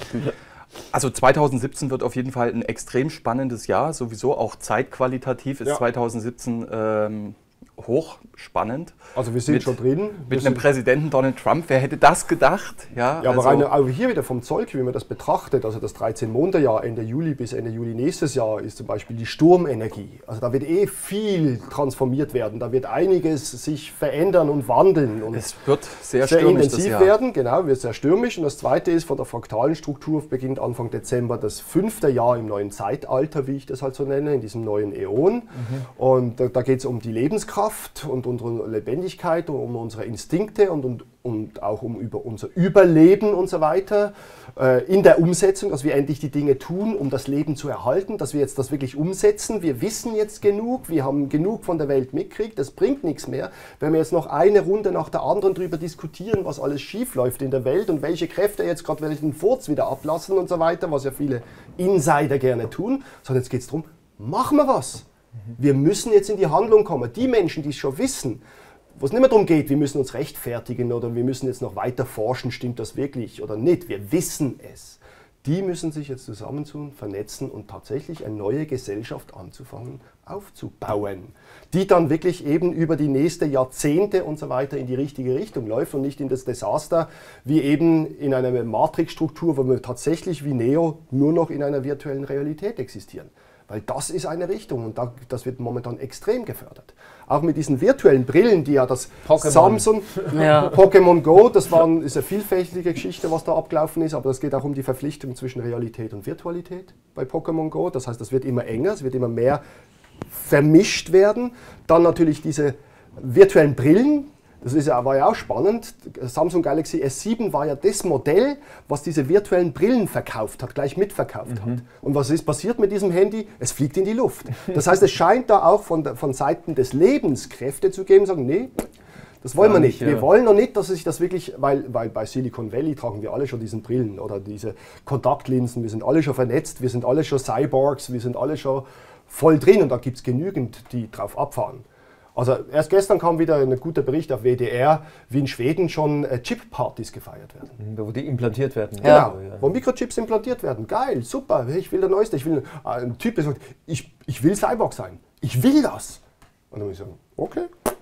Also zweitausendsiebzehn wird auf jeden Fall ein extrem spannendes Jahr, sowieso auch zeitqualitativ ist ja. zweitausendsiebzehn ähm, hochspannend. Also wir sind mit, schon drin. Mit einem Präsidenten Donald Trump, wer hätte das gedacht? Ja, ja also aber rein, auch hier wieder vom Zeug, wie man das betrachtet, also das dreizehn-Monate-Jahr, Ende Juli bis Ende Juli nächstes Jahr, ist zum Beispiel die Sturmenergie. Also da wird eh viel transformiert werden, da wird einiges sich verändern und wandeln. Und es wird sehr, sehr stürmisch intensiv das Jahr. werden, genau, wird sehr stürmisch. Und das Zweite ist, von der fraktalen Struktur beginnt Anfang Dezember das fünfte Jahr im neuen Zeitalter, wie ich das halt so nenne, in diesem neuen Äon. Mhm. Und da, da geht es um die Lebenskraft und unsere Lebendigkeit, um unsere Instinkte und, und, und auch um über unser Überleben und so weiter. Äh, in der Umsetzung, dass wir endlich die Dinge tun, um das Leben zu erhalten, dass wir jetzt das wirklich umsetzen. Wir wissen jetzt genug, wir haben genug von der Welt mitgekriegt, das bringt nichts mehr, wenn wir jetzt noch eine Runde nach der anderen darüber diskutieren, was alles schief läuft in der Welt und welche Kräfte jetzt gerade welchen Furz wieder ablassen und so weiter, was ja viele Insider gerne tun, sondern jetzt geht es darum, machen wir was. Wir müssen jetzt in die Handlung kommen. Die Menschen, die es schon wissen, wo es nicht mehr darum geht, wir müssen uns rechtfertigen oder wir müssen jetzt noch weiter forschen, stimmt das wirklich oder nicht, wir wissen es. Die müssen sich jetzt zusammentun, vernetzen und tatsächlich eine neue Gesellschaft anzufangen, aufzubauen, die dann wirklich eben über die nächsten Jahrzehnte und so weiter in die richtige Richtung läuft und nicht in das Desaster, wie eben in einer Matrixstruktur, wo wir tatsächlich wie Neo nur noch in einer virtuellen Realität existieren. Weil das ist eine Richtung und das wird momentan extrem gefördert. Auch mit diesen virtuellen Brillen, die ja das Pokémon. Samsung, ja. Pokémon Go, das war, ist eine vielfältige Geschichte, was da abgelaufen ist, aber es geht auch um die Verpflichtung zwischen Realität und Virtualität bei Pokémon Go. Das heißt, das wird immer enger, es wird immer mehr vermischt werden. Dann natürlich diese virtuellen Brillen. Das ist ja, war ja auch spannend. Samsung Galaxy S sieben war ja das Modell, was diese virtuellen Brillen verkauft hat, gleich mitverkauft mhm. hat. Und was ist passiert mit diesem Handy? Es fliegt in die Luft. Das heißt, es scheint da auch von, von Seiten des Lebens Kräfte zu geben, sagen, nee, das wollen wir nicht. Wir ja. wollen noch nicht, dass sich das wirklich, weil, weil bei Silicon Valley tragen wir alle schon diesen Brillen oder diese Kontaktlinsen, wir sind alle schon vernetzt, wir sind alle schon Cyborgs, wir sind alle schon voll drin und da gibt es genügend, die drauf abfahren. Also erst gestern kam wieder ein guter Bericht auf W D R, wie in Schweden schon äh, Chip-Partys gefeiert werden. Wo die implantiert werden. Genau, ja. wo Mikrochips implantiert werden. Geil, super, ich will der Neueste. Ich will, äh, ein Typ, der sagt, ich, ich will Cyborg sein. Ich will das. Und dann muss ich sagen, okay,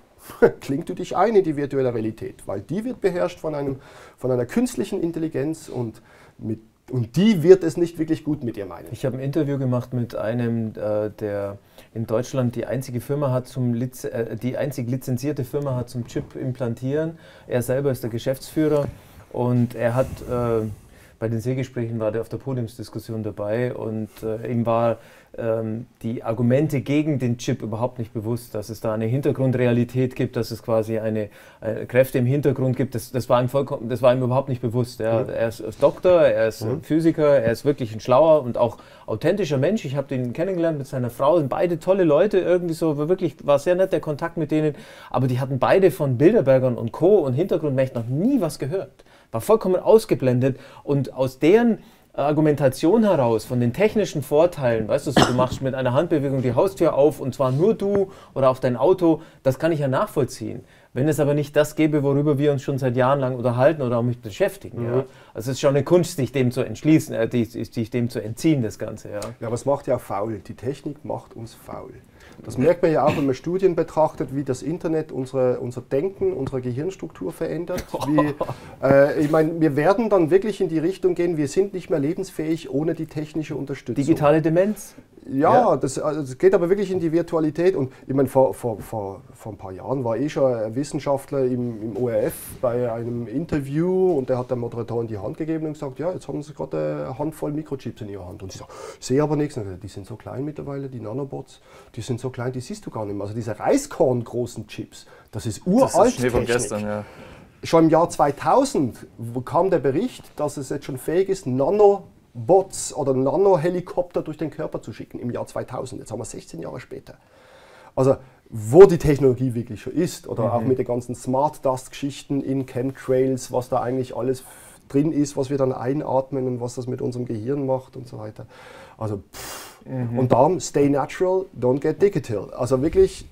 kling du dich ein in die virtuelle Realität, weil die wird beherrscht von, einem, von einer künstlichen Intelligenz und mit Und die wird es nicht wirklich gut mit ihr meinen. Ich habe ein Interview gemacht mit einem, äh, der in Deutschland die einzige Firma hat zum Liz äh, die einzig lizenzierte Firma hat zum Chip implantieren. Er selber ist der Geschäftsführer und er hat äh, bei den Seegesprächen war der auf der Podiumsdiskussion dabei und äh, ihm war ähm, die Argumente gegen den Chip überhaupt nicht bewusst, dass es da eine Hintergrundrealität gibt, dass es quasi eine, eine Kräfte im Hintergrund gibt. Das, das, war ihm vollkommen, das war ihm überhaupt nicht bewusst. Ja. Mhm. Er ist Doktor, er ist mhm. Physiker, er ist wirklich ein schlauer und auch authentischer Mensch. Ich habe den kennengelernt mit seiner Frau, sind beide tolle Leute, irgendwie so, wirklich war sehr nett der Kontakt mit denen, aber die hatten beide von Bilderbergern und Co. und Hintergrundmächten noch nie was gehört. War vollkommen ausgeblendet und aus deren Argumentation heraus, von den technischen Vorteilen, weißt du, so, du machst mit einer Handbewegung die Haustür auf und zwar nur du oder auf dein Auto, das kann ich ja nachvollziehen. Wenn es aber nicht das gäbe, worüber wir uns schon seit Jahren lang unterhalten oder auch mit beschäftigen. Mhm. Ja. Also es ist schon eine Kunst, sich dem zu entschließen, äh, die, sich dem zu entziehen, das Ganze. Ja, ja, aber es macht ja faul. Die Technik macht uns faul. Das merkt man ja auch, wenn man Studien betrachtet, wie das Internet unsere, unser Denken, unsere Gehirnstruktur verändert. Wie, äh, ich meine, wir werden dann wirklich in die Richtung gehen, wir sind nicht mehr lebensfähig ohne die technische Unterstützung. Digitale Demenz? Ja, ja. Das, also das geht aber wirklich in die Virtualität. Und ich meine, vor, vor, vor, vor ein paar Jahren war eh schon ein Wissenschaftler im, im O R F bei einem Interview und der hat der Moderatorin die Hand gegeben und gesagt, ja, jetzt haben sie gerade eine Handvoll Mikrochips in ihrer Hand. Und sie sagt, ich sehe aber nichts. Die sind so klein mittlerweile, die Nanobots, die sind so klein, die siehst du gar nicht mehr. Also diese Reiskorn-großen Chips, das ist uralt. Das ist Schnee von gestern, ja. Schon im Jahr zweitausend kam der Bericht, dass es jetzt schon fähig ist, Nanobots oder Nanohelikopter durch den Körper zu schicken, im Jahr zweitausend. Jetzt haben wir sechzehn Jahre später. Also wo die Technologie wirklich schon ist oder mhm. auch mit den ganzen Smart Dust-Geschichten in Chemtrails, was da eigentlich alles drin ist, was wir dann einatmen und was das mit unserem Gehirn macht und so weiter. Also pff. Mhm. Und darum, stay natural, don't get digital. Also wirklich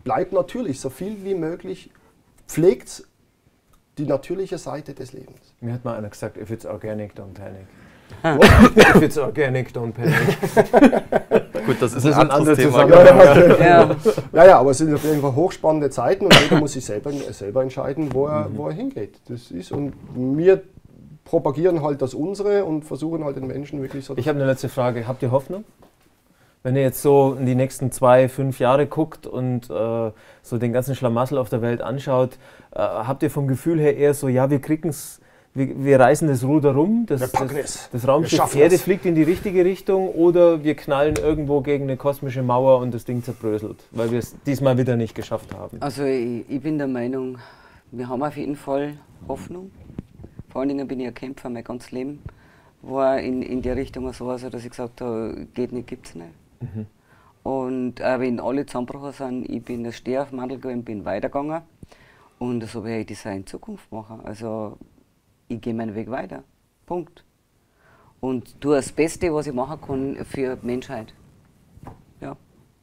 bleibt natürlich so viel wie möglich, pflegt die natürliche Seite des Lebens. Mir hat mal einer gesagt, if it's organic, don't panic. If it's organic, don't panic. Gut, das ist, Das ist ein ein anderes anderer Thema. Zusammenhang. Ja. Ja, ja, aber es sind auf jeden Fall hochspannende Zeiten und jeder muss sich selber, selber entscheiden, wo er, wo er hingeht. Das ist, und wir propagieren halt das unsere und versuchen halt den Menschen wirklich so... Ich habe eine letzte Frage. Habt ihr Hoffnung? Wenn ihr jetzt so in die nächsten zwei, fünf Jahre guckt und äh, so den ganzen Schlamassel auf der Welt anschaut, äh, habt ihr vom Gefühl her eher so, ja, wir kriegen es, wir, wir reißen das Ruder rum, das, Wir packen das, es. das Wir Raumschiff schaffen Erde es. fliegt in die richtige Richtung oder wir knallen irgendwo gegen eine kosmische Mauer und das Ding zerbröselt, weil wir es diesmal wieder nicht geschafft haben? Also ich, ich bin der Meinung, wir haben auf jeden Fall Hoffnung. Vor allen Dingen bin ich ein Kämpfer, mein ganzes Leben war in, in der Richtung so, also dass ich gesagt habe, geht nicht, gibt's nicht. Mhm. Und äh, wenn alle zusammengebrochen sind, ich bin ein Steher auf Mandel gewesen, bin weitergegangen und so werde ich das auch in Zukunft machen. Also ich gehe meinen Weg weiter. Punkt. Und tue das Beste, was ich machen kann für die Menschheit. Ja.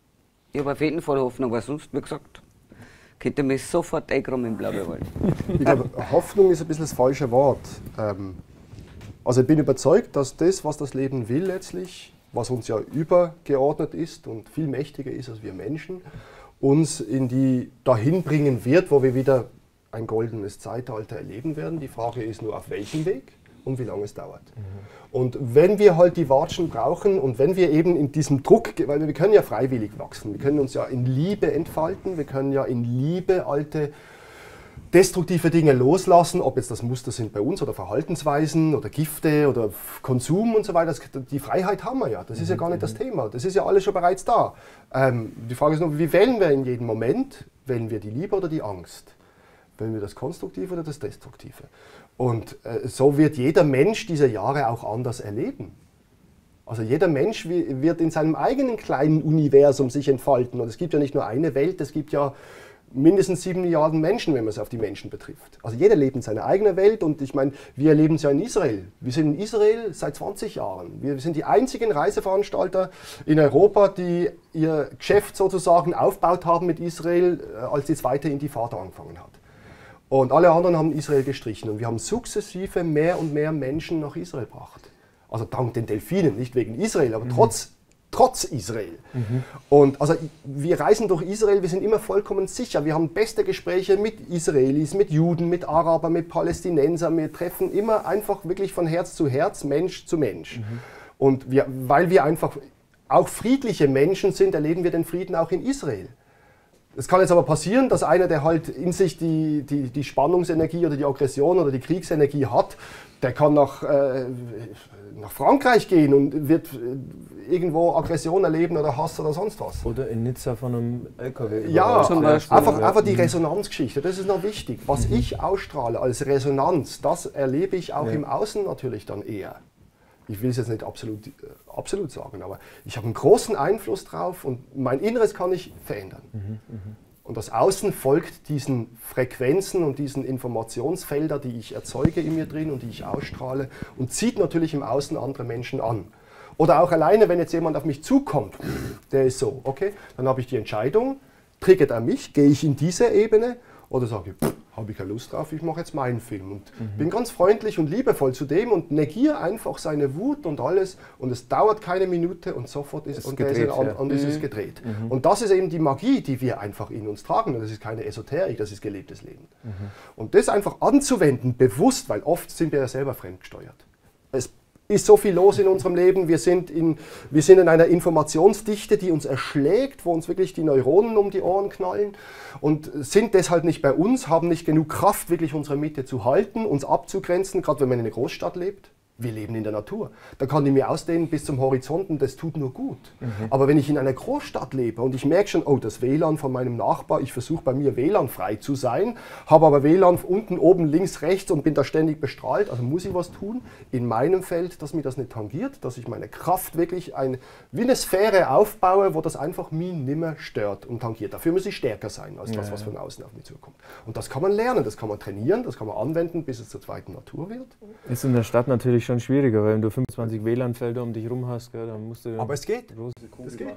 Ich habe auf jeden Fall Hoffnung, weil sonst, wie gesagt, könnte mich sofort eingraben im Blaubeerwald. Ich glaube, Hoffnung ist ein bisschen das falsche Wort. Ähm, also ich bin überzeugt, dass das, was das Leben will letztlich, was uns ja übergeordnet ist und viel mächtiger ist als wir Menschen, uns in die dahin bringen wird, wo wir wieder ein goldenes Zeitalter erleben werden. Die Frage ist nur, auf welchem Weg und wie lange es dauert. Mhm. Und wenn wir halt die Watschen brauchen und wenn wir eben in diesem Druck, weil wir können ja freiwillig wachsen, wir können uns ja in Liebe entfalten, wir können ja in Liebe alte destruktive Dinge loslassen, ob jetzt das Muster sind bei uns oder Verhaltensweisen oder Gifte oder Konsum und so weiter. Das, die Freiheit haben wir ja, das ist ja gar nicht das Thema, das ist ja alles schon bereits da. Ähm, die Frage ist nur, wie wählen wir in jedem Moment? Wählen wir die Liebe oder die Angst? Wählen wir das Konstruktive oder das Destruktive? Und äh, so wird jeder Mensch diese Jahre auch anders erleben. Also jeder Mensch wird in seinem eigenen kleinen Universum sich entfalten und es gibt ja nicht nur eine Welt, es gibt ja mindestens sieben Milliarden Menschen, wenn man es auf die Menschen betrifft. Also jeder lebt in seiner eigenen Welt und ich meine, wir erleben es ja in Israel. Wir sind in Israel seit zwanzig Jahren. Wir sind die einzigen Reiseveranstalter in Europa, die ihr Geschäft sozusagen aufgebaut haben mit Israel, als die zweite Intifada angefangen hat. Und alle anderen haben Israel gestrichen und wir haben sukzessive mehr und mehr Menschen nach Israel gebracht. Also dank den Delfinen, nicht wegen Israel, aber mhm. trotz Trotz Israel. Mhm. Und also wir reisen durch Israel, wir sind immer vollkommen sicher. Wir haben beste Gespräche mit Israelis, mit Juden, mit Arabern, mit Palästinensern. Wir treffen immer einfach wirklich von Herz zu Herz, Mensch zu Mensch. Mhm. Und wir, weil wir einfach auch friedliche Menschen sind, erleben wir den Frieden auch in Israel. Es kann jetzt aber passieren, dass einer, der halt in sich die, die, die Spannungsenergie oder die Aggression oder die Kriegsenergie hat, der kann nach, äh, nach Frankreich gehen und wird irgendwo Aggression erleben oder Hass oder sonst was. Oder in Nizza von einem L K W. Ja, zum Beispiel. Einfach, einfach die Resonanzgeschichte, das ist noch wichtig. Was mhm. ich ausstrahle als Resonanz, das erlebe ich auch ja. im Außen natürlich dann eher. Ich will es jetzt nicht absolut, äh, absolut sagen, aber ich habe einen großen Einfluss drauf und mein Inneres kann ich verändern. Mhm, mh. Und das Außen folgt diesen Frequenzen und diesen Informationsfeldern, die ich erzeuge in mir drin und die ich ausstrahle und zieht natürlich im Außen andere Menschen an. Oder auch alleine, wenn jetzt jemand auf mich zukommt, der ist so, okay, dann habe ich die Entscheidung, triggert er mich, gehe ich in diese Ebene oder sage ich, habe ich keine Lust drauf, ich mache jetzt meinen Film und mhm. bin ganz freundlich und liebevoll zu dem und negiere einfach seine Wut und alles und es dauert keine Minute und sofort ist, ist und gedreht, ist, ja. und ist mhm. es gedreht. Mhm. Und das ist eben die Magie, die wir einfach in uns tragen und das ist keine Esoterik, das ist gelebtes Leben. Mhm. Und das einfach anzuwenden, bewusst, weil oft sind wir ja selber fremdgesteuert. Es ist so viel los in unserem Leben, wir sind, in, wir sind in einer Informationsdichte, die uns erschlägt, wo uns wirklich die Neuronen um die Ohren knallen und sind deshalb nicht bei uns, haben nicht genug Kraft, wirklich unsere Mitte zu halten, uns abzugrenzen, gerade wenn man in einer Großstadt lebt. Wir leben in der Natur. Da kann ich mir ausdehnen bis zum Horizont und das tut nur gut. Mhm. Aber wenn ich in einer Großstadt lebe und ich merke schon, oh, das W L A N von meinem Nachbar, ich versuche bei mir W L A N frei zu sein, habe aber W L A N unten, oben, links, rechts und bin da ständig bestrahlt, also muss ich was tun in meinem Feld, dass mir das nicht tangiert, dass ich meine Kraft wirklich ein, wie eine Sphäre aufbaue, wo das einfach mich nimmer stört und tangiert. Dafür muss ich stärker sein als das, ja, was von außen auf mich zukommt. Und das kann man lernen, das kann man trainieren, das kann man anwenden, bis es zur zweiten Natur wird. Ist in der Stadt natürlich schon schwieriger, weil wenn du fünfundzwanzig W L A N-Felder um dich rum hast, gell, dann musst du Aber es geht. große Kugel Das geht. machen.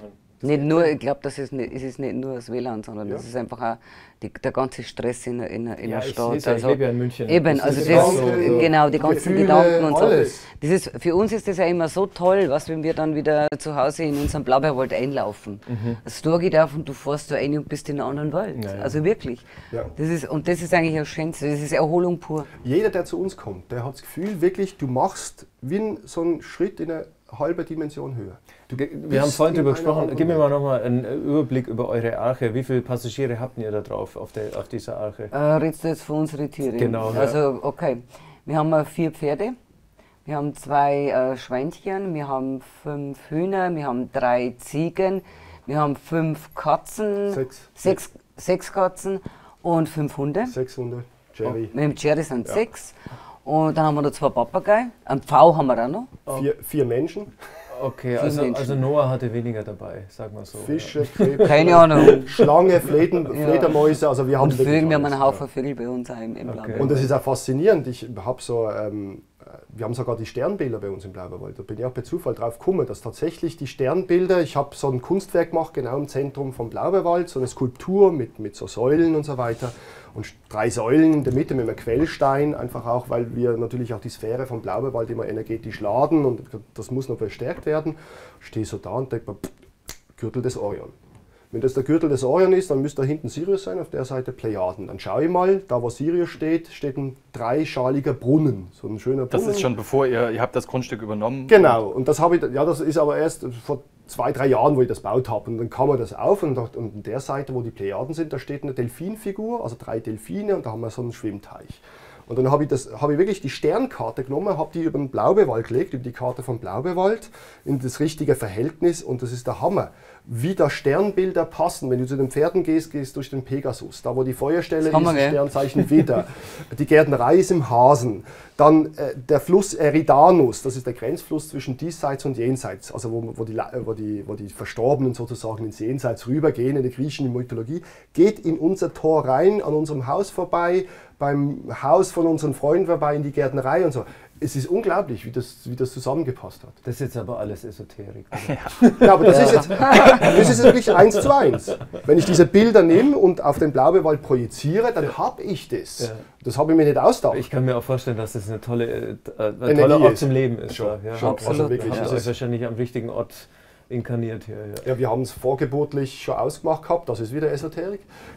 Nicht nur, ich glaube, das ist nicht, es ist nicht nur das W L A N, sondern Ja. das ist einfach auch die, der ganze Stress in, in, in Ja, der ich Stadt. seh's ja, ich lebe ja in München. Eben, Das also ist das, auch so, so. genau, die ganzen Gefühle, Gedanken und so. alles. Das ist, für uns ist das ja immer so toll, was, wenn wir dann wieder zu Hause in unseren Blaubeerwald einlaufen. Mhm. Das Tor geht auf und du fährst da rein und bist in einer anderen Welt. Ja, ja. Also wirklich. Ja. Das ist, und das ist eigentlich das Schönste, das ist Erholung pur. Jeder, der zu uns kommt, der hat das Gefühl, wirklich, du machst wie ein- so einen Schritt in eine halbe Dimension höher. Du Wir bist haben vorhin in darüber einer gesprochen, anderen gib mir Welt. mal nochmal einen Überblick über eure Arche. Wie viele Passagiere habt ihr da drauf, auf, der, auf dieser Arche? Äh, redest du jetzt von unseren Tieren? Genau, ja. Also, okay. Wir haben äh, vier Pferde, wir haben zwei äh, Schweinchen, wir haben fünf Hühner, wir haben drei Ziegen, wir haben fünf Katzen, Sechs. sechs, sechs Katzen und fünf Hunde. sechshundert, Jerry. Mit dem Jerry sind Ja. sechs. Und dann haben wir noch zwei Papageien. Einen Pfau haben wir auch noch. Vier, vier Menschen, Okay, Vier also, Menschen. also Noah hatte weniger dabei, sagen wir so. Fische, Krebs, Keine Ahnung. Schlange, Fleden, Ja. Fledermäuse. Also wir haben Und Vögel, wirklich wir haben alles, einen Haufen Vögel bei uns auch im, im Okay. Blau. Und das ist auch faszinierend. Ich habe so, ähm, wir haben sogar die Sternbilder bei uns im Blaubeerwald. Da bin ich auch per Zufall drauf gekommen, dass tatsächlich die Sternbilder, ich habe so ein Kunstwerk gemacht, genau im Zentrum vom Blaubeerwald, so eine Skulptur mit, mit so Säulen und so weiter. Und drei Säulen in der Mitte mit einem Quellstein, einfach auch, weil wir natürlich auch die Sphäre vom Blaubeerwald immer energetisch laden und das muss noch verstärkt werden. Stehe so da und denke mir, Gürtel des Orion. Wenn das der Gürtel des Orion ist, dann müsste da hinten Sirius sein, auf der Seite Plejaden. Dann schaue ich mal, da wo Sirius steht, steht ein dreischaliger Brunnen. So ein schöner Das Brunnen. ist schon bevor ihr, ihr habt das Grundstück übernommen. Genau, und das habe ich, ja, das ist aber erst vor zwei, drei Jahren, wo ich das gebaut habe. Und dann kam man das auf und, und an der Seite, wo die Plejaden sind, da steht eine Delfinfigur, also drei Delfine und da haben wir so einen Schwimmteich. Und dann habe ich, das, habe ich wirklich die Sternkarte genommen, habe die über den Blaubeerwald gelegt, über die Karte vom Blaubeerwald, in das richtige Verhältnis und das ist der Hammer. Wie da Sternbilder passen, wenn du zu den Pferden gehst, gehst durch den Pegasus, da wo die Feuerstelle ist, Hammer, das gell? Sternzeichen Widder, die Gärtnerei ist im Hasen, dann äh, der Fluss Eridanus, das ist der Grenzfluss zwischen diesseits und jenseits, also wo, wo, die, La- wo, die, wo die Verstorbenen sozusagen ins Jenseits rübergehen, in der griechischen Mythologie, geht in unser Tor rein, an unserem Haus vorbei, beim Haus von unseren Freunden vorbei, in die Gärtnerei und so. Es ist unglaublich, wie das, wie das zusammengepasst hat. Das ist jetzt aber alles Esoterik. oder? Ja, aber das ist jetzt das ist jetzt wirklich eins zu eins. Wenn ich diese Bilder nehme und auf den Blaubeerwald projiziere, dann habe ich das. Ja. Das habe ich mir nicht ausgedacht. Ich kann mir auch vorstellen, dass das eine tolle, äh, ein Energie toller Ort ist. zum Leben ist. Schon, ja. schon, Absolut. also wirklich. Habt Das ihr euch ist, wahrscheinlich am richtigen Ort inkarniert hier. Ja. ja, wir haben es vorgeburtlich schon ausgemacht gehabt, das ist wieder Esoterik.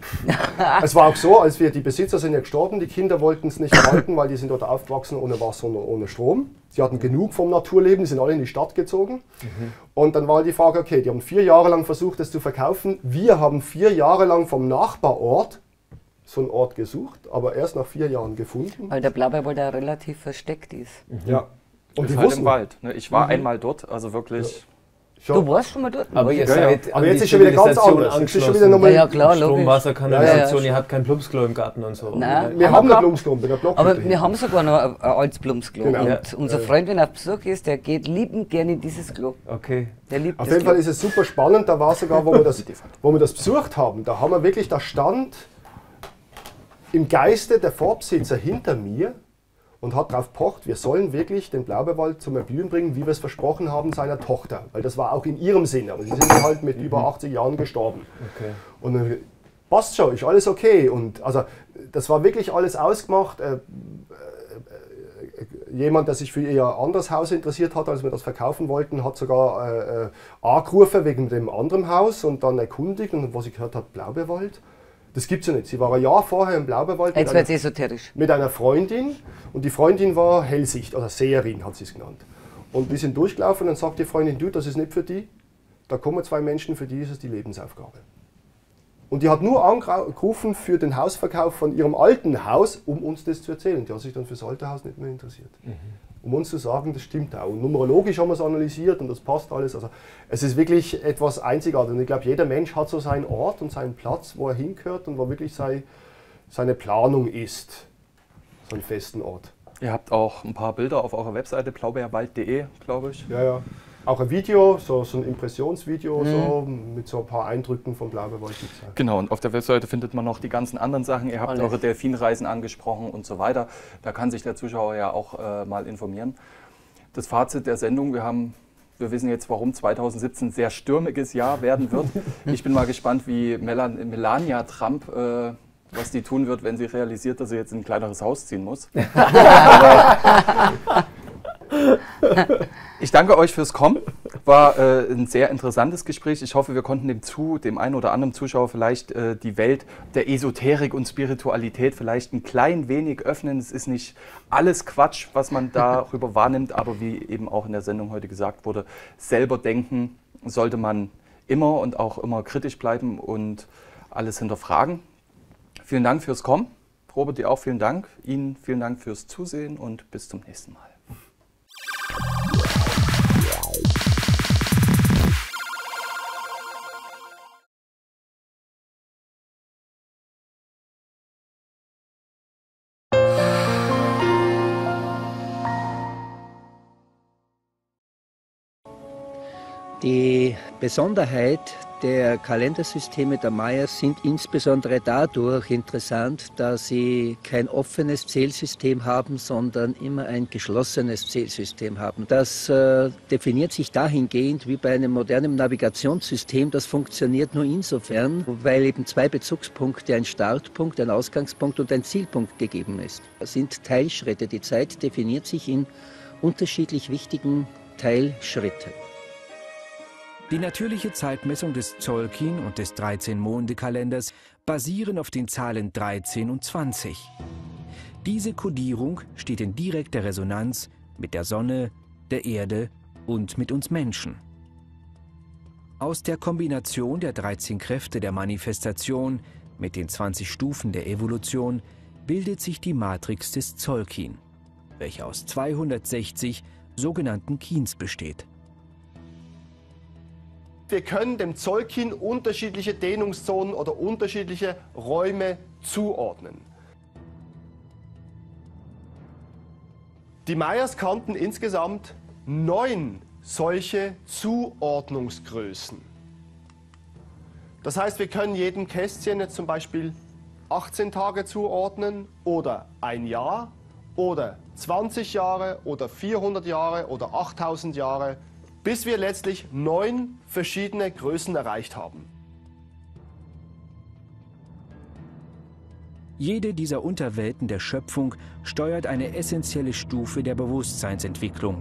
Es war auch so, als wir, die Besitzer sind ja gestorben, die Kinder wollten es nicht halten, weil die sind dort aufgewachsen ohne Wasser und ohne Strom. Sie hatten genug vom Naturleben, die sind alle in die Stadt gezogen. Und dann war die Frage, okay, die haben vier Jahre lang versucht, das zu verkaufen. Wir haben vier Jahre lang vom Nachbarort so einen Ort gesucht, aber erst nach vier Jahren gefunden. Weil der Blaubeerwald auch relativ versteckt ist. Ja. Und Und die ist halt wussten, im Wald. Ne? Ich war einmal dort, also wirklich. schon, Du warst schon mal dort? Aber Oh, ihr ja. seid Aber an jetzt die ist schon wieder ganz Zivilisation anders. Jetzt ist schon angeschlossen. wieder nochmal- Ja, ja, klar, Strom, logisch. Wasser, Kanalisation, Ja, ja, ihr habt kein Plumpsklo im Garten und so. Nein. wir Haben haben wir eine gehabt. Blumenstrom bei der Blockhütte. Aber hinten. wir haben sogar noch ein, ein altes Blumsklo. Genau. Und Ja. unser Freund, wenn er auf Besuch ist, der geht liebend gerne in dieses Klo. Okay. Der liebt Auf das jeden Fall Klo. ist es super spannend. Da war sogar, wo wir, das, wo wir das besucht haben, da haben wir wirklich, da stand im Geiste der Vorbesitzer hinter mir und hat darauf pocht, wir sollen wirklich den Blaubeerwald zum Erblühen bringen, wie wir es versprochen haben seiner Tochter. Weil das war auch in ihrem Sinne. Aber sie sind halt mit über achtzig Jahren gestorben. Okay. Und dann, passt schon, ist alles okay. Und also, das war wirklich alles ausgemacht. Äh, äh, jemand, der sich für ihr anderes Haus interessiert hat, als wir das verkaufen wollten, hat sogar äh, äh, angerufen wegen dem anderen Haus und dann erkundigt. Und was ich gehört habe, Blaubeerwald, das gibt es ja nicht. Sie war ein Jahr vorher im Blaubeerwald mit Jetzt wird einer, es esoterisch. mit einer Freundin und die Freundin war Hellsicht, oder Seherin hat sie es genannt. Und wir sind durchgelaufen und dann sagt die Freundin, du, das ist nicht für die, da kommen zwei Menschen, für die ist es die Lebensaufgabe. Und die hat nur angerufen für den Hausverkauf von ihrem alten Haus, um uns das zu erzählen. Die hat sich dann für das alte Haus nicht mehr interessiert. Mhm. Um uns zu sagen, das stimmt auch. Und numerologisch haben wir es analysiert und das passt alles. Also es ist wirklich etwas Einzigartiges. Und ich glaube, jeder Mensch hat so seinen Ort und seinen Platz, wo er hingehört und wo wirklich sei, seine Planung ist. So einen festen Ort. Ihr habt auch ein paar Bilder auf eurer Webseite blaubeerwald punkt de, glaube ich. Ja, ja. Auch ein Video, so, so ein Impressionsvideo, mhm. so, mit so ein paar Eindrücken vom Blaubeerwald. Genau, und auf der Webseite findet man noch die ganzen anderen Sachen. Ihr habt Alles. eure Delfinreisen angesprochen und so weiter. Da kann sich der Zuschauer ja auch äh, mal informieren. Das Fazit der Sendung, wir haben Wir wissen jetzt, warum zweitausendsiebzehn ein sehr stürmiges Jahr werden wird. Ich bin mal gespannt, wie Melan Melania Trump, äh, was die tun wird, wenn sie realisiert, dass sie jetzt in ein kleineres Haus ziehen muss. Ich danke euch fürs Kommen. War äh, ein sehr interessantes Gespräch. Ich hoffe, wir konnten dem, zu, dem einen oder anderen Zuschauer vielleicht äh, die Welt der Esoterik und Spiritualität vielleicht ein klein wenig öffnen. Es ist nicht alles Quatsch, was man darüber wahrnimmt, aber wie eben auch in der Sendung heute gesagt wurde, selber denken sollte man immer und auch immer kritisch bleiben und alles hinterfragen. Vielen Dank fürs Kommen. Robert, dir auch vielen Dank. Ihnen vielen Dank fürs Zusehen und bis zum nächsten Mal. Die Besonderheit der Kalendersysteme der Maya sind insbesondere dadurch interessant, da sie kein offenes Zählsystem haben, sondern immer ein geschlossenes Zählsystem haben. Das äh, definiert sich dahingehend wie bei einem modernen Navigationssystem. Das funktioniert nur insofern, weil eben zwei Bezugspunkte, ein Startpunkt, ein Ausgangspunkt und ein Zielpunkt gegeben ist. Das sind Teilschritte. Die Zeit definiert sich in unterschiedlich wichtigen Teilschritten. Die natürliche Zeitmessung des Tzolkin und des dreizehn-Monde-Kalenders basieren auf den Zahlen dreizehn und zwanzig. Diese Kodierung steht in direkter Resonanz mit der Sonne, der Erde und mit uns Menschen. Aus der Kombination der dreizehn Kräfte der Manifestation mit den zwanzig Stufen der Evolution bildet sich die Matrix des Tzolkin, welche aus zweihundertsechzig sogenannten Kins besteht. Wir können dem Tzolkin unterschiedliche Dehnungszonen oder unterschiedliche Räume zuordnen. Die Mayas kannten insgesamt neun solche Zuordnungsgrößen. Das heißt, wir können jedem Kästchen jetzt zum Beispiel achtzehn Tage zuordnen oder ein Jahr oder zwanzig Jahre oder vierhundert Jahre oder achttausend Jahre, bis wir letztlich neun verschiedene Größen erreicht haben. Jede dieser Unterwelten der Schöpfung steuert eine essentielle Stufe der Bewusstseinsentwicklung.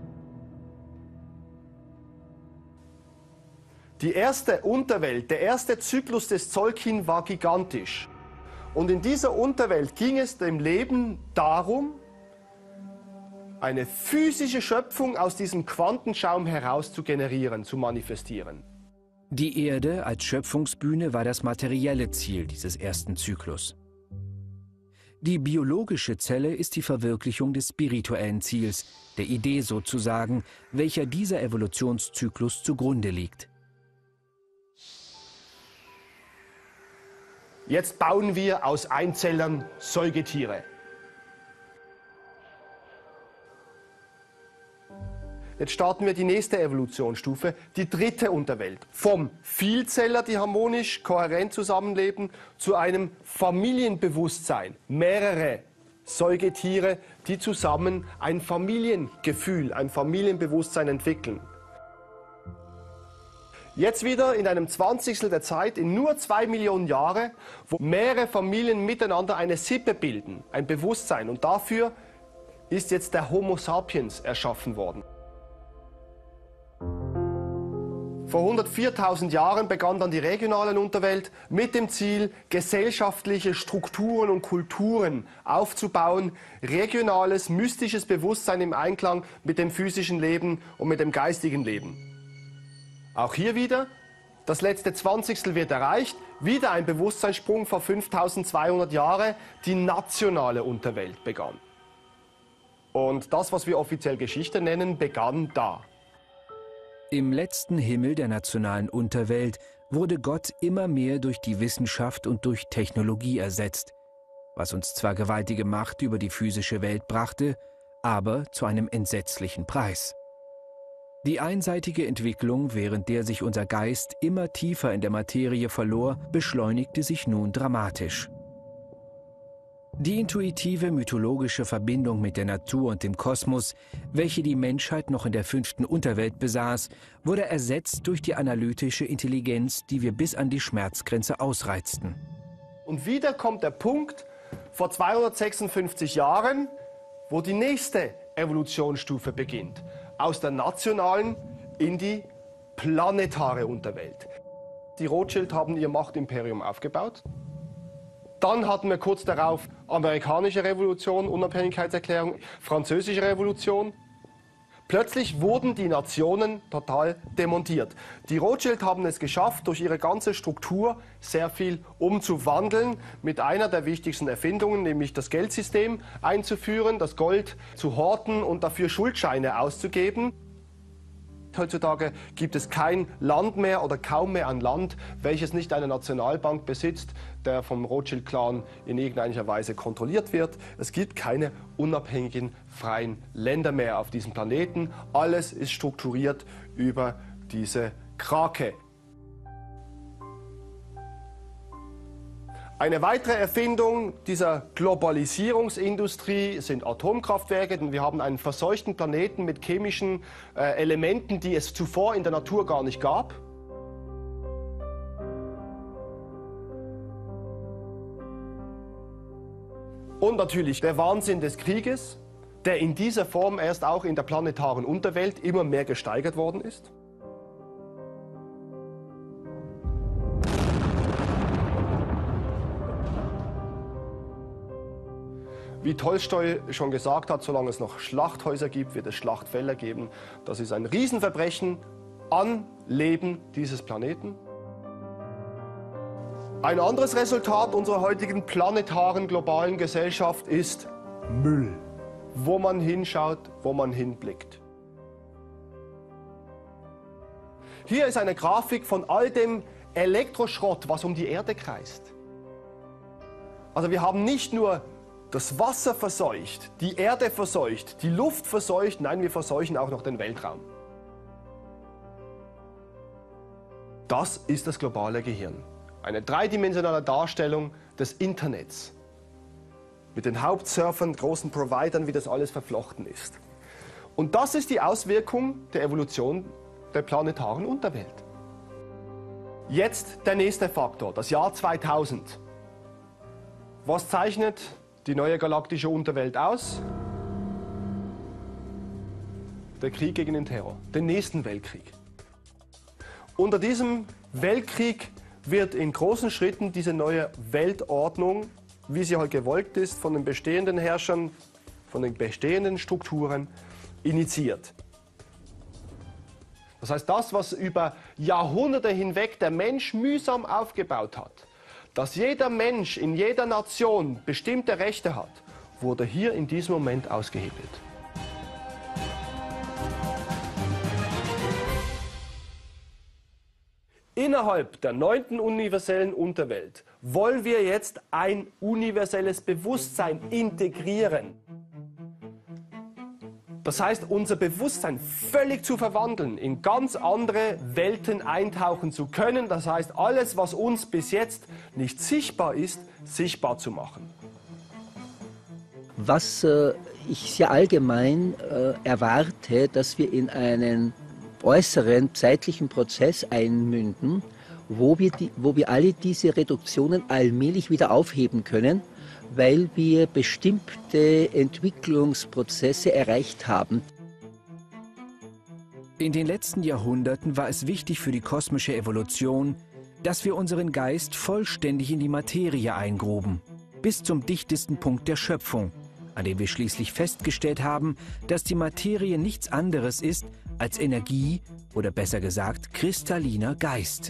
Die erste Unterwelt, der erste Zyklus des Tzolkin war gigantisch. Und in dieser Unterwelt ging es dem Leben darum, eine physische Schöpfung aus diesem Quantenschaum heraus zu generieren, zu manifestieren. Die Erde als Schöpfungsbühne war das materielle Ziel dieses ersten Zyklus. Die biologische Zelle ist die Verwirklichung des spirituellen Ziels, der Idee sozusagen, welcher dieser Evolutionszyklus zugrunde liegt. Jetzt bauen wir aus Einzellern Säugetiere. Jetzt starten wir die nächste Evolutionsstufe, die dritte Unterwelt. Vom Vielzeller, die harmonisch, kohärent zusammenleben, zu einem Familienbewusstsein. Mehrere Säugetiere, die zusammen ein Familiengefühl, ein Familienbewusstsein entwickeln. Jetzt wieder in einem Zwanzigstel der Zeit, in nur zwei Millionen Jahre, wo mehrere Familien miteinander eine Sippe bilden, ein Bewusstsein. Und dafür ist jetzt der Homo sapiens erschaffen worden. Vor hundertviertausend Jahren begann dann die regionale Unterwelt mit dem Ziel, gesellschaftliche Strukturen und Kulturen aufzubauen, regionales, mystisches Bewusstsein im Einklang mit dem physischen Leben und mit dem geistigen Leben. Auch hier wieder, das letzte Zwanzigstel wird erreicht, wieder ein Bewusstseinssprung vor fünftausendzweihundert Jahren, die nationale Unterwelt begann. Und das, was wir offiziell Geschichte nennen, begann da. Im letzten Himmel der nationalen Unterwelt wurde Gott immer mehr durch die Wissenschaft und durch Technologie ersetzt, was uns zwar gewaltige Macht über die physische Welt brachte, aber zu einem entsetzlichen Preis. Die einseitige Entwicklung, während der sich unser Geist immer tiefer in der Materie verlor, beschleunigte sich nun dramatisch. Die intuitive mythologische Verbindung mit der Natur und dem Kosmos, welche die Menschheit noch in der fünften Unterwelt besaß, wurde ersetzt durch die analytische Intelligenz, die wir bis an die Schmerzgrenze ausreizten. Und wieder kommt der Punkt vor zweihundertsechsundfünfzig Jahren, wo die nächste Evolutionsstufe beginnt. Aus der nationalen in die planetare Unterwelt. Die Rothschild haben ihr Machtimperium aufgebaut. Dann hatten wir kurz darauf amerikanische Revolution, Unabhängigkeitserklärung, französische Revolution. Plötzlich wurden die Nationen total demontiert. Die Rothschild haben es geschafft, durch ihre ganze Struktur sehr viel umzuwandeln, mit einer der wichtigsten Erfindungen, nämlich das Geldsystem einzuführen, das Gold zu horten und dafür Schuldscheine auszugeben. Heutzutage gibt es kein Land mehr oder kaum mehr ein Land, welches nicht eine Nationalbank besitzt, der vom Rothschild-Clan in irgendeiner Weise kontrolliert wird. Es gibt keine unabhängigen, freien Länder mehr auf diesem Planeten. Alles ist strukturiert über diese Krake. Eine weitere Erfindung dieser Globalisierungsindustrie sind Atomkraftwerke. Wir haben einen verseuchten Planeten mit chemischen äh, Elementen, die es zuvor in der Natur gar nicht gab. Und natürlich der Wahnsinn des Krieges, der in dieser Form erst auch in der planetaren Unterwelt immer mehr gesteigert worden ist. Wie Tolstoi schon gesagt hat, solange es noch Schlachthäuser gibt, wird es Schlachtfelder geben. Das ist ein Riesenverbrechen an Leben dieses Planeten. Ein anderes Resultat unserer heutigen planetaren, globalen Gesellschaft ist Müll. Wo man hinschaut, wo man hinblickt. Hier ist eine Grafik von all dem Elektroschrott, was um die Erde kreist. Also wir haben nicht nur das Wasser verseucht, die Erde verseucht, die Luft verseucht, nein, wir verseuchen auch noch den Weltraum. Das ist das globale Gehirn. Eine dreidimensionale Darstellung des Internets. Mit den Hauptsurfern, großen Providern, wie das alles verflochten ist. Und das ist die Auswirkung der Evolution der planetaren Unterwelt. Jetzt der nächste Faktor, das Jahr zweitausend. Was zeichnet die neue galaktische Unterwelt aus? Der Krieg gegen den Terror, den nächsten Weltkrieg. Unter diesem Weltkrieg wird in großen Schritten diese neue Weltordnung, wie sie halt gewollt ist, von den bestehenden Herrschern, von den bestehenden Strukturen initiiert. Das heißt, das, was über Jahrhunderte hinweg der Mensch mühsam aufgebaut hat, dass jeder Mensch in jeder Nation bestimmte Rechte hat, wurde hier in diesem Moment ausgehebelt. Innerhalb der neunten universellen Unterwelt wollen wir jetzt ein universelles Bewusstsein integrieren. Das heißt, unser Bewusstsein völlig zu verwandeln, in ganz andere Welten eintauchen zu können. Das heißt, alles, was uns bis jetzt nicht sichtbar ist, sichtbar zu machen. Was äh, ich sehr allgemein äh, erwarte, dass wir in einen äußeren zeitlichen Prozess einmünden, wo wir, die, wo wir alle diese Reduktionen allmählich wieder aufheben können, weil wir bestimmte Entwicklungsprozesse erreicht haben. In den letzten Jahrhunderten war es wichtig für die kosmische Evolution, dass wir unseren Geist vollständig in die Materie eingruben, bis zum dichtesten Punkt der Schöpfung, an dem wir schließlich festgestellt haben, dass die Materie nichts anderes ist als Energie oder besser gesagt kristalliner Geist.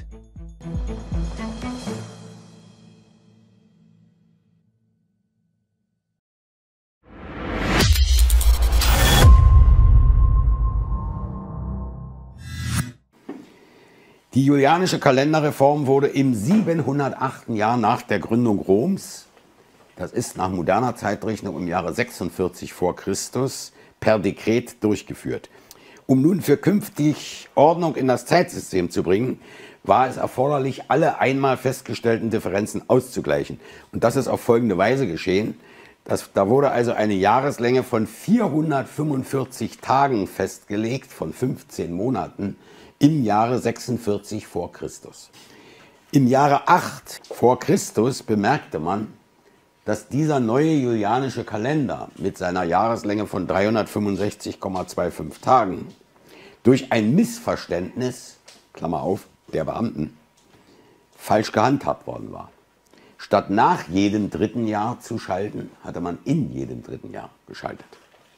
Die julianische Kalenderreform wurde im siebenhundertachten Jahr nach der Gründung Roms, das ist nach moderner Zeitrechnung im Jahre sechsundvierzig vor Christus, per Dekret durchgeführt. Um nun für künftig Ordnung in das Zeitsystem zu bringen, war es erforderlich, alle einmal festgestellten Differenzen auszugleichen. Und das ist auf folgende Weise geschehen. Das, da wurde also eine Jahreslänge von vierhundertfünfundvierzig Tagen festgelegt, von fünfzehn Monaten, im Jahre sechsundvierzig vor Christus. Im Jahre acht vor Christus bemerkte man, dass dieser neue julianische Kalender mit seiner Jahreslänge von dreihundertfünfundsechzig Komma fünfundzwanzig Tagen durch ein Missverständnis, Klammer auf, der Beamten, falsch gehandhabt worden war. Statt nach jedem dritten Jahr zu schalten, hatte man in jedem dritten Jahr geschaltet.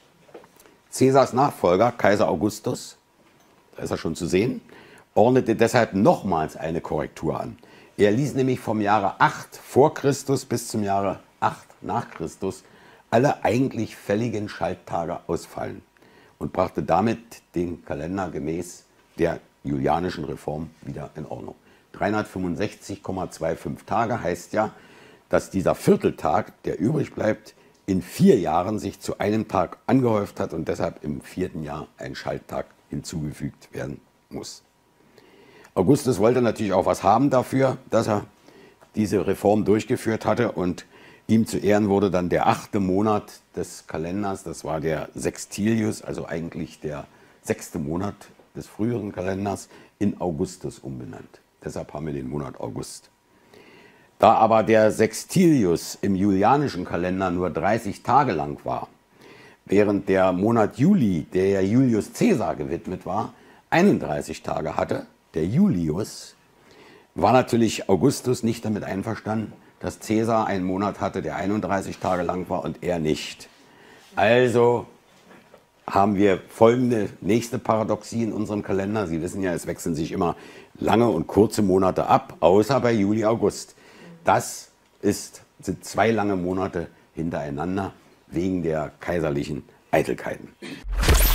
Caesars Nachfolger, Kaiser Augustus, da ist er schon zu sehen, ordnete deshalb nochmals eine Korrektur an. Er ließ nämlich vom Jahre acht vor Christus bis zum Jahre acht nach Christus alle eigentlich fälligen Schalttage ausfallen und brachte damit den Kalender gemäß der julianischen Reform wieder in Ordnung. dreihundertfünfundsechzig Komma fünfundzwanzig Tage heißt ja, dass dieser Vierteltag, der übrig bleibt, in vier Jahren sich zu einem Tag angehäuft hat und deshalb im vierten Jahr ein Schalttag hinzugefügt werden muss. Augustus wollte natürlich auch was haben dafür, dass er diese Reform durchgeführt hatte, und ihm zu Ehren wurde dann der achte Monat des Kalenders, das war der Sextilius, also eigentlich der sechste Monat des früheren Kalenders, in Augustus umbenannt. Deshalb haben wir den Monat August. Da aber der Sextilius im julianischen Kalender nur dreißig Tage lang war, während der Monat Juli, der ja Julius Caesar gewidmet war, einunddreißig Tage hatte, der Julius, war natürlich Augustus nicht damit einverstanden, dass Caesar einen Monat hatte, der einunddreißig Tage lang war und er nicht. Also haben wir folgende nächste Paradoxie in unserem Kalender. Sie wissen ja, es wechseln sich immer lange und kurze Monate ab, außer bei Juli, August. Das ist, sind zwei lange Monate hintereinander wegen der kaiserlichen Eitelkeiten.